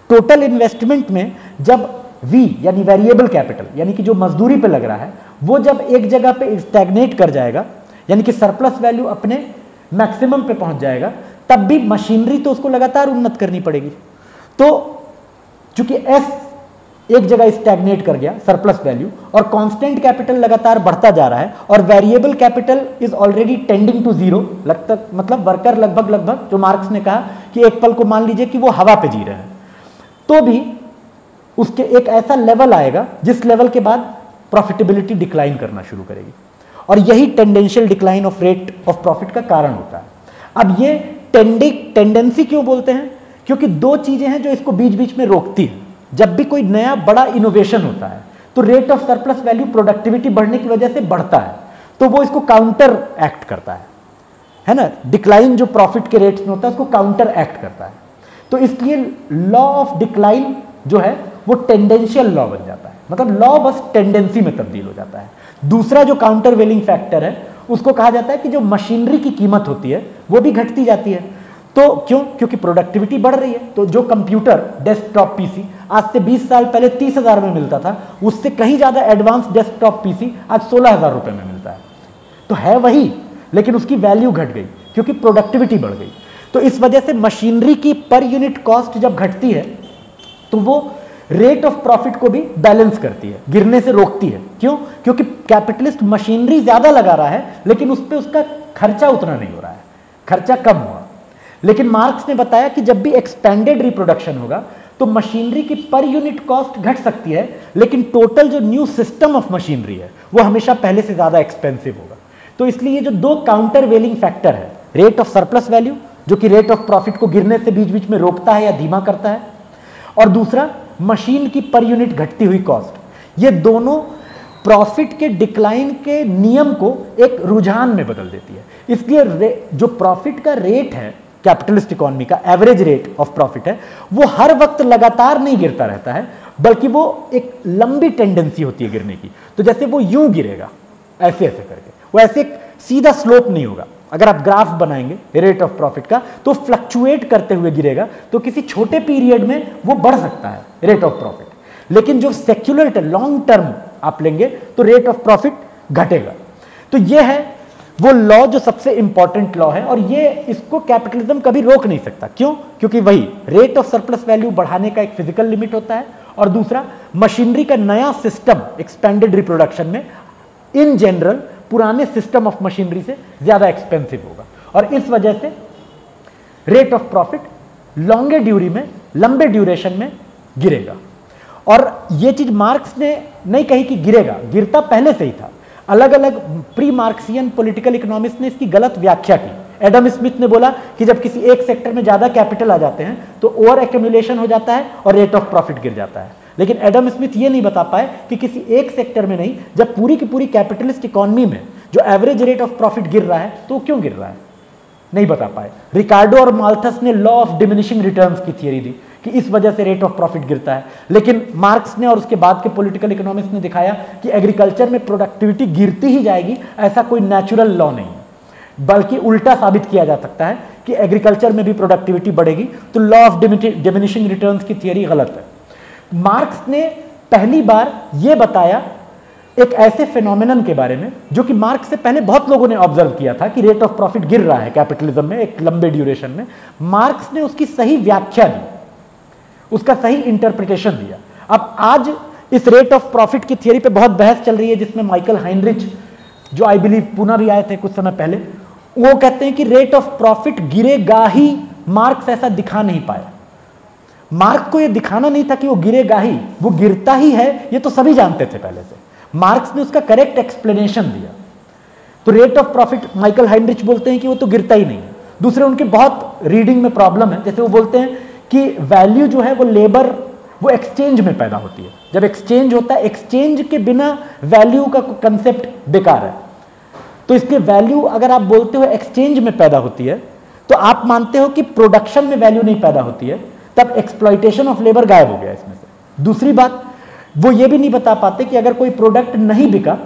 टोटल इन्वेस्टमेंट में जब वी यानी वेरिएबल कैपिटल यानी कि जो मजदूरी पे लग रहा है वो जब एक जगह पे स्टैग्नेट कर जाएगा यानी कि सरप्लस वैल्यू अपने मैक्सिमम पे पहुंच जाएगा, तब भी मशीनरी तो उसको लगातार उन्नत करनी पड़ेगी। तो चूंकि एस एक जगह स्टैग्नेट कर गया सरप्लस वैल्यू और कांस्टेंट कैपिटल लगातार बढ़ता जा रहा है और variable capital is already tending to zero, लगता मतलब वर्कर लगभग लगभग जो मार्क्स ने कहा कि एक पल को मान लीजिए कि वो हवा पे जी रहे हैं, तो भी उसके एक ऐसा लेवल आएगा जिस लेवल के बाद प्रॉफिटेबिलिटी डिक्लाइन करना शुरू करेगी और यही tendential decline of rate of profit का कारण होता है। अब ये टेंडिंग टेंडेंसी क्यों बोलते हैं? क्योंकि दो चीजें हैं जो इसको बीच बीच में रोकती हैं। जब भी कोई नया बड़ा इनोवेशन होता है तो rate of surplus value productivity बढ़ने की वजह से बढ़ता है, तो वो इसको काउंटर एक्ट करता है, है ना। डिक्लाइन जो प्रॉफिट के रेट्स में होता है उसको काउंटर एक्ट करता है। तो इसलिए लॉ ऑफ डिक्लाइन जो है वो टेंडेंशियल लॉ बन जाता है, मतलब लॉ बस टेंडेंसी में तब्दील हो जाता है। दूसरा जो काउंटर वेलिंग फैक्टर है उसको कहा जाता है कि जो मशीनरी की कीमत होती है वो भी घटती जाती है। तो क्यों? क्योंकि प्रोडक्टिविटी बढ़ रही है। तो जो कंप्यूटर डेस्कटॉप पीसी आज से बीस साल पहले तीस हजार में मिलता था, उससे कहीं ज्यादा एडवांस डेस्कटॉप पीसी आज सोलह हजार रुपए में मिलता है। तो है वही, लेकिन उसकी वैल्यू घट गई क्योंकि प्रोडक्टिविटी बढ़ गई। तो इस वजह से मशीनरी की पर यूनिट कॉस्ट जब घटती है तो वो रेट ऑफ प्रॉफिट को भी बैलेंस करती है, गिरने से रोकती है। क्यों? क्योंकि कैपिटलिस्ट मशीनरी ज्यादा लगा रहा है लेकिन उस पर उसका खर्चा उतना नहीं हो रहा है, खर्चा कम हुआ। लेकिन मार्क्स ने बताया कि जब भी एक्सपेंडेड रिप्रोडक्शन होगा तो मशीनरी की पर यूनिट कॉस्ट घट सकती है, लेकिन टोटल जो न्यू सिस्टम ऑफ मशीनरी है वो हमेशा पहले से ज्यादा एक्सपेंसिव होगा। तो इसलिए ये जो दो काउंटर वेलिंग फैक्टर है, रेट ऑफ सरप्लस वैल्यू जो कि रेट ऑफ प्रॉफिट को गिरने से बीच बीच में रोकता है या धीमा करता है, और दूसरा मशीन की पर यूनिट घटती हुई कॉस्ट, ये दोनों प्रॉफिट के डिक्लाइन के नियम को एक रुझान में बदल देती है। इसलिए जो प्रॉफिट का रेट है कैपिटलिस्ट इकोनॉमी का, एवरेज रेट ऑफ प्रॉफिट है, वो हर वक्त लगातार नहीं गिरता रहता है, बल्कि वो एक लंबी टेंडेंसी होती है गिरने की। तो जैसे वो यूं गिरेगा ऐसे ऐसे करके, वो ऐसे एक सीधा स्लोप नहीं होगा। अगर आप ग्राफ बनाएंगे रेट ऑफ प्रॉफिट का तो फ्लक्चुएट करते हुए गिरेगा, तो किसी छोटे पीरियड में वो बढ़ सकता है रेट ऑफ प्रॉफिट, लेकिन जो सेक्युलर लॉन्ग टर्म आप लेंगे तो रेट ऑफ प्रॉफिट घटेगा। तो ये है वो लॉ जो सबसे इंपॉर्टेंट लॉ है, और ये इसको कैपिटलिज्म कभी रोक नहीं सकता। क्यों? क्योंकि वही रेट ऑफ सरप्लस वैल्यू बढ़ाने का एक फिजिकल लिमिट होता है, और दूसरा मशीनरी का नया सिस्टम एक्सपेंडेड रिप्रोडक्शन में इन जनरल पुराने सिस्टम ऑफ मशीनरी से ज्यादा एक्सपेंसिव होगा, और इस वजह से rate of profit longue duree में, लंबे ड्यूरेशन में गिरेगा। और यह चीज मार्क्स ने नहीं कही कि गिरेगा, गिरता पहले से ही था। अलग अलग प्री मार्क्सियन पॉलिटिकल इकोनॉमिस्ट ने इसकी गलत व्याख्या की। एडम स्मिथ ने बोला कि जब किसी एक सेक्टर में ज्यादा कैपिटल आ जाते हैं तो ओवर एक्यूमुलेशन हो जाता है और रेट ऑफ प्रॉफिट गिर जाता है। लेकिन एडम स्मिथ ये नहीं बता पाए कि किसी एक सेक्टर में नहीं, जब पूरी की पूरी कैपिटलिस्ट इकोनॉमी में जो एवरेज रेट ऑफ प्रॉफिट गिर रहा है तो क्यों गिर रहा है, नहीं बता पाए। रिकार्डो और माल्थस ने लॉ ऑफ डिमिनिशिंग रिटर्न्स की थियरी दी कि इस वजह से रेट ऑफ प्रॉफिट गिरता है, लेकिन मार्क्स ने और उसके बाद के पॉलिटिकल इकोनॉमिस्ट ने दिखाया कि एग्रीकल्चर में प्रोडक्टिविटी गिरती ही जाएगी, ऐसा कोई नेचुरल लॉ नहीं है, बल्कि उल्टा साबित किया जा सकता है कि एग्रीकल्चर में भी प्रोडक्टिविटी बढ़ेगी। तो लॉ ऑफ डिमिनिशिंग रिटर्न्स की थियरी गलत है। मार्क्स ने पहली बार यह बताया एक ऐसे फिनोमेनन के बारे में जो कि मार्क्स से पहले बहुत लोगों ने ऑब्जर्व किया था कि रेट ऑफ प्रॉफिट गिर रहा है कैपिटलिज्म में एक लंबे ड्यूरेशन में। मार्क्स ने उसकी सही व्याख्या दी, उसका सही इंटरप्रिटेशन दिया। अब आज इस रेट ऑफ प्रॉफिट की थियरी पे बहुत बहस चल रही है, जिसमें माइकल हाइनरिच जो आई बिलीव पुणे भी आए थे कुछ समय पहले, वो कहते हैं कि रेट ऑफ प्रॉफिट गिरेगा ही। मार्क्स ऐसा दिखा नहीं पाया, मार्क्स को यह दिखाना नहीं था कि वो गिरेगा ही, वो गिरता ही है, ये तो सभी जानते थे पहले से। मार्क्स ने उसका करेक्ट एक्सप्लेनेशन दिया। तो rate of profit Michael Heinrich बोलते हैं कि वो तो गिरता ही नहीं है। दूसरे उनके बहुत रीडिंग में प्रॉब्लम है, जैसे वो बोलते हैं कि वैल्यू जो है वो लेबर वो एक्सचेंज में पैदा होती है। जब एक्सचेंज होता है, एक्सचेंज के बिना वैल्यू का कंसेप्ट बेकार है। तो इसके वैल्यू अगर आप बोलते हो एक्सचेंज में पैदा होती है तो आप मानते हो कि प्रोडक्शन में वैल्यू नहीं पैदा होती है, तब एक्सप्लॉइटेशन ऑफ लेबर गायब हो गया इसमें से। दूसरी बात, वो ये भी नहीं बता पाते कि अगर कोई प्रोडक्ट नहीं बिका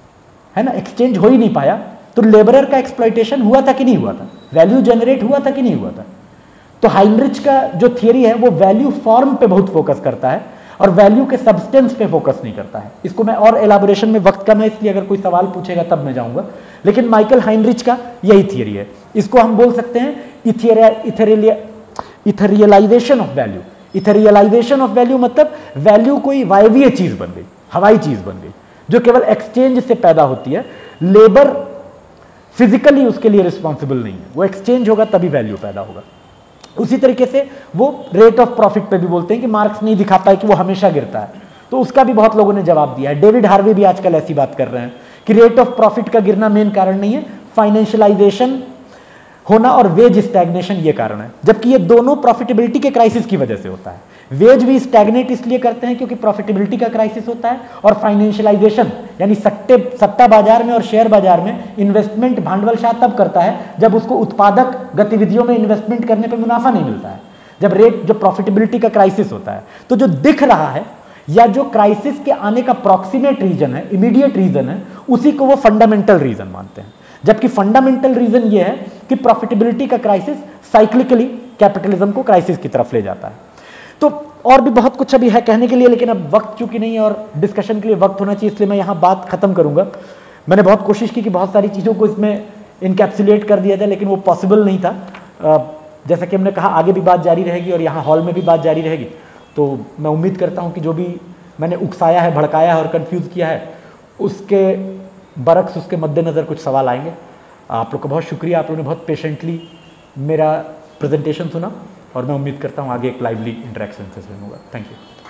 है ना, एक्सचेंज हो ही नहीं पाया, तो लेबरर का एक्सप्लॉइटेशन हुआ था कि नहीं हुआ था, वैल्यू जनरेट हुआ था कि नहीं हुआ था। तो हाइनरिच का जो थियरी है वो वैल्यू फॉर्म पे बहुत फोकस करता है और वैल्यू के सब्सटेंस पे फोकस नहीं करता है। इसको मैं और एलाबोरेशन में, वक्त कम है इसलिए अगर कोई सवाल पूछेगा तब मैं जाऊंगा, लेकिन माइकल हाइनरिच का यही थियरी है। इसको हम बोल सकते हैं etherealization of value. Etherealization of value मतलब वैल्यू कोई वायवीय चीज बन गई, हवाई चीज बन गई, जो केवल एक्सचेंज से पैदा होती है। लेबर फिजिकली उसके लिए रिस्पॉन्सिबल नहीं है, वो एक्सचेंज होगा तभी वैल्यू पैदा होगा। उसी तरीके से वो रेट ऑफ प्रॉफिट पे भी बोलते हैं कि मार्क्स नहीं दिखा पाए कि वो हमेशा गिरता है, तो उसका भी बहुत लोगों ने जवाब दिया है। डेविड हार्वे भी आजकल ऐसी बात कर रहे हैं कि रेट ऑफ प्रॉफिट का गिरना मेन कारण नहीं है, फाइनेंशियलाइजेशन होना और वेज स्टैग्नेशन ये कारण है, जबकि ये दोनों प्रॉफिटेबिलिटी के क्राइसिस की वजह से होता है। वेज भी स्टैग्नेट इसलिए करते हैं क्योंकि प्रॉफिटेबिलिटी का क्राइसिस होता है, और फाइनेंशियलाइजेशन यानी सट्टे सट्टा बाजार में और शेयर बाजार में इन्वेस्टमेंट भांडवलशाह तब करता है जब उसको उत्पादक गतिविधियों में इन्वेस्टमेंट करने पर मुनाफा नहीं मिलता है, जब रेट जो प्रॉफिटेबिलिटी का क्राइसिस होता है। तो जो दिख रहा है या जो क्राइसिस के आने का प्रॉक्सिमेट रीजन है, इमीडिएट रीजन है, उसी को वो फंडामेंटल रीजन मानते हैं। जबकि फंडामेंटल रीजन ये है कि प्रॉफिटेबिलिटी का क्राइसिस साइक्लिकली कैपिटलिज्म को क्राइसिस की तरफ ले जाता है। तो और भी बहुत कुछ अभी है कहने के लिए, लेकिन अब वक्त चूंकि नहीं है और डिस्कशन के लिए वक्त होना चाहिए, इसलिए मैं यहाँ बात खत्म करूंगा। मैंने बहुत कोशिश की कि बहुत सारी चीज़ों को इसमें इनकैप्सुलेट कर दिया जाए, लेकिन वो पॉसिबल नहीं था। जैसा कि हमने कहा आगे भी बात जारी रहेगी और यहाँ हॉल में भी बात जारी रहेगी। तो मैं उम्मीद करता हूँ कि जो भी मैंने उकसाया है, भड़काया है और कन्फ्यूज़ किया है, उसके बरक्स, उसके मद्देनज़र कुछ सवाल आएंगे। आप लोग का बहुत शुक्रिया, आप लोगों ने बहुत पेशेंटली मेरा प्रेजेंटेशन सुना और मैं उम्मीद करता हूँ आगे एक लाइवली इंटरेक्शन से होगा। Thank you.